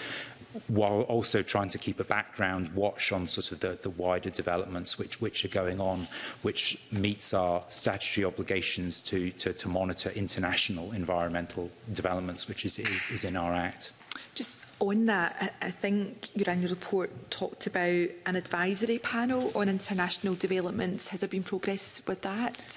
while also trying to keep a background watch on sort of the, the wider developments which, which are going on, which meets our statutory obligations to, to, to monitor international environmental developments, which is, is, is in our Act. Just on that, I, I think your annual report talked about an advisory panel on international developments. Has there been progress with that?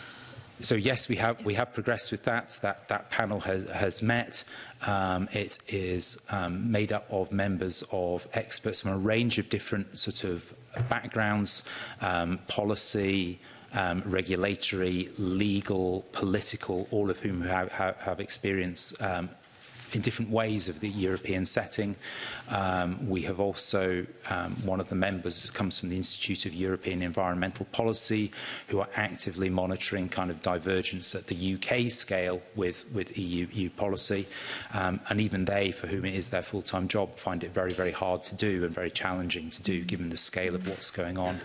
So yes, we have we have progressed with that. That that panel has has met. Um, it is um, made up of members of experts from a range of different sort of backgrounds, um, policy, um, regulatory, legal, political, all of whom have have, have experience Um, in different ways of the European setting. Um, we have also, um, one of the members comes from the Institute of European Environmental Policy, who are actively monitoring kind of divergence at the U K scale with, with E U, E U policy. Um, and even they, for whom it is their full-time job, find it very, very hard to do and very challenging to do, given the scale of what's going on.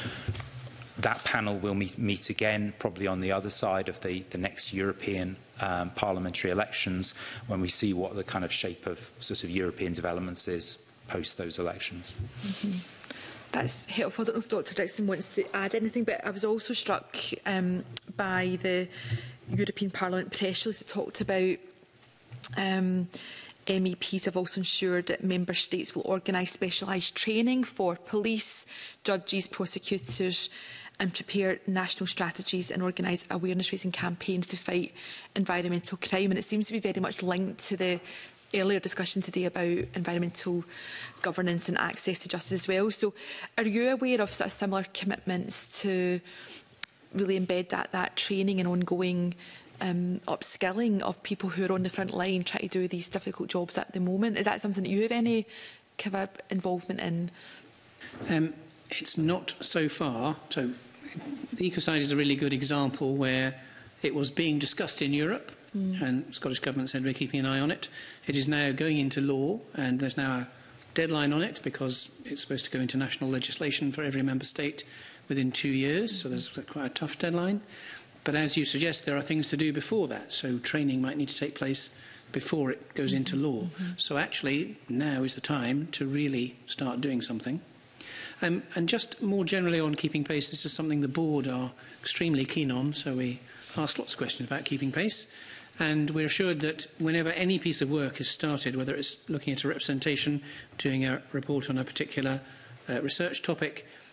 That panel will meet, meet again, probably on the other side of the, the next European um, parliamentary elections, when we see what the kind of shape of sort of European developments is post those elections. Mm-hmm. That's helpful. I don't know if Doctor Dixon wants to add anything, but I was also struck um, by the European Parliament press release that talked about um, M E Ps have also ensured that member states will organise specialised training for police, judges, prosecutors, and prepare national strategies and organise awareness-raising campaigns to fight environmental crime. And it seems to be very much linked to the earlier discussion today about environmental governance and access to justice as well. So are you aware of sort of similar commitments to really embed that, that training and ongoing um, upskilling of people who are on the front line trying to do these difficult jobs at the moment? Is that something that you have any kind of involvement in? Um, it's not so far. So the ecocide is a really good example where it was being discussed in Europe, mm. and the Scottish Government said we're keeping an eye on it. It is now going into law, and there's now a deadline on it because it's supposed to go into national legislation for every member state within two years, so there's quite a tough deadline. But as you suggest, there are things to do before that, so training might need to take place before it goes into law. Mm-hmm. So actually, now is the time to really start doing something. Um, and just more generally on keeping pace, this is something the board are extremely keen on, so we ask lots of questions about keeping pace. And we're assured that whenever any piece of work is started, whether it's looking at a representation, doing a report on a particular uh, research topic,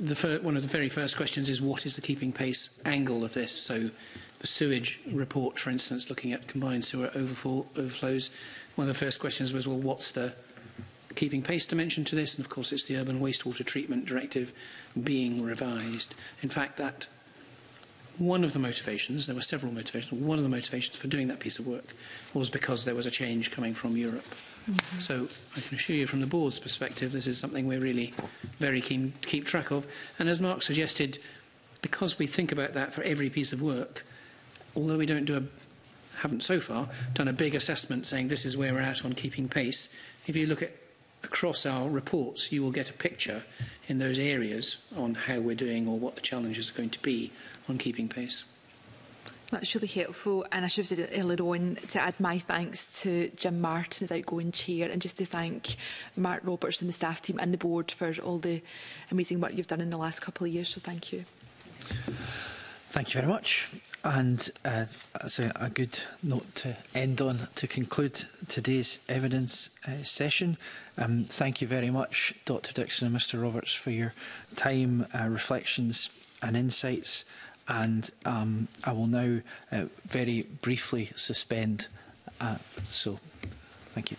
the fir one of the very first questions is, what is the keeping pace angle of this? So the sewage report, for instance, looking at combined sewer overflow, overflows, one of the first questions was, well, what's the keeping pace dimension to this? And of course, it's the Urban Wastewater Treatment Directive being revised. In fact, that one of the motivations, there were several motivations, one of the motivations for doing that piece of work was because there was a change coming from Europe. Mm-hmm. So I can assure you from the board's perspective, this is something we're really very keen to keep track of. And as Mark suggested, because we think about that for every piece of work, although we don't do a, haven't so far done a big assessment saying this is where we're at on keeping pace, if you look at across our reports, you will get a picture in those areas on how we're doing or what the challenges are going to be on keeping pace. That's really helpful, and I should have said it earlier on to add my thanks to Jim Martin as outgoing chair, and just to thank Mark Roberts and the staff team and the board for all the amazing work you've done in the last couple of years, so thank you. Thank you very much. And uh, that's a, a good note to end on to conclude today's evidence uh, session. Um, thank you very much, Doctor Dixon and Mr Roberts, for your time, uh, reflections and insights. And um, I will now uh, very briefly suspend. Uh, so, thank you.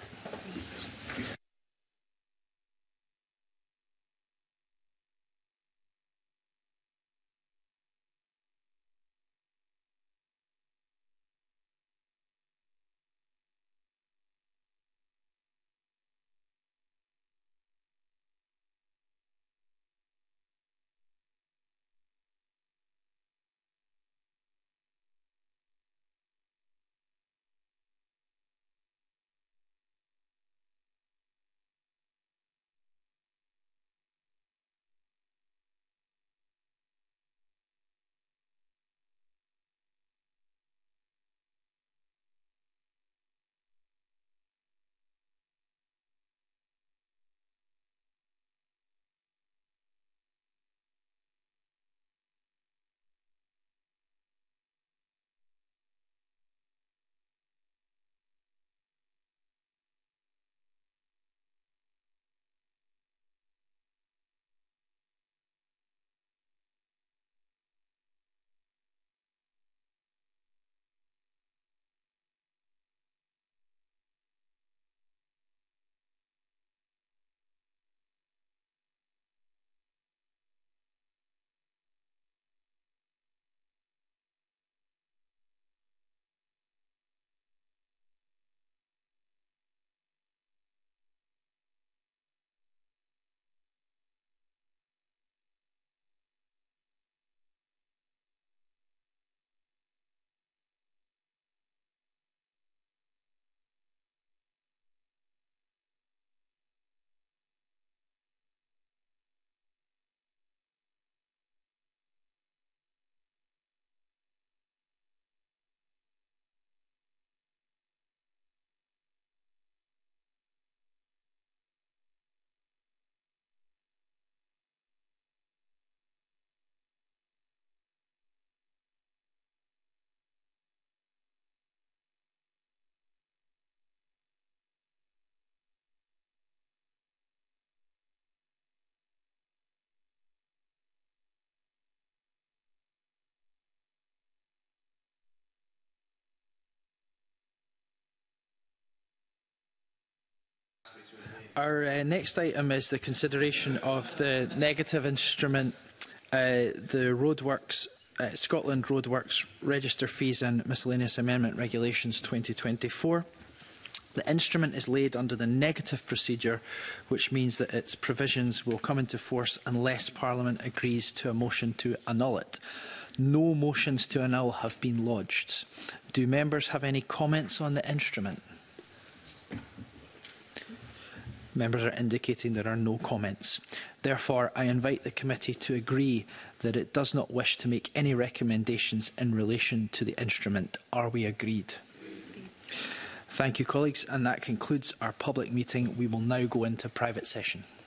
Our uh, next item is the consideration of the negative instrument, uh, the Roadworks, uh, Scotland Roadworks Register Fees and Miscellaneous Amendment Regulations twenty twenty-four. The instrument is laid under the negative procedure, which means that its provisions will come into force unless Parliament agrees to a motion to annul it. No motions to annul have been lodged. Do members have any comments on the instrument? Members are indicating there are no comments. Therefore, I invite the committee to agree that it does not wish to make any recommendations in relation to the instrument. Are we agreed? Thank you, colleagues, and that concludes our public meeting. We will now go into private session.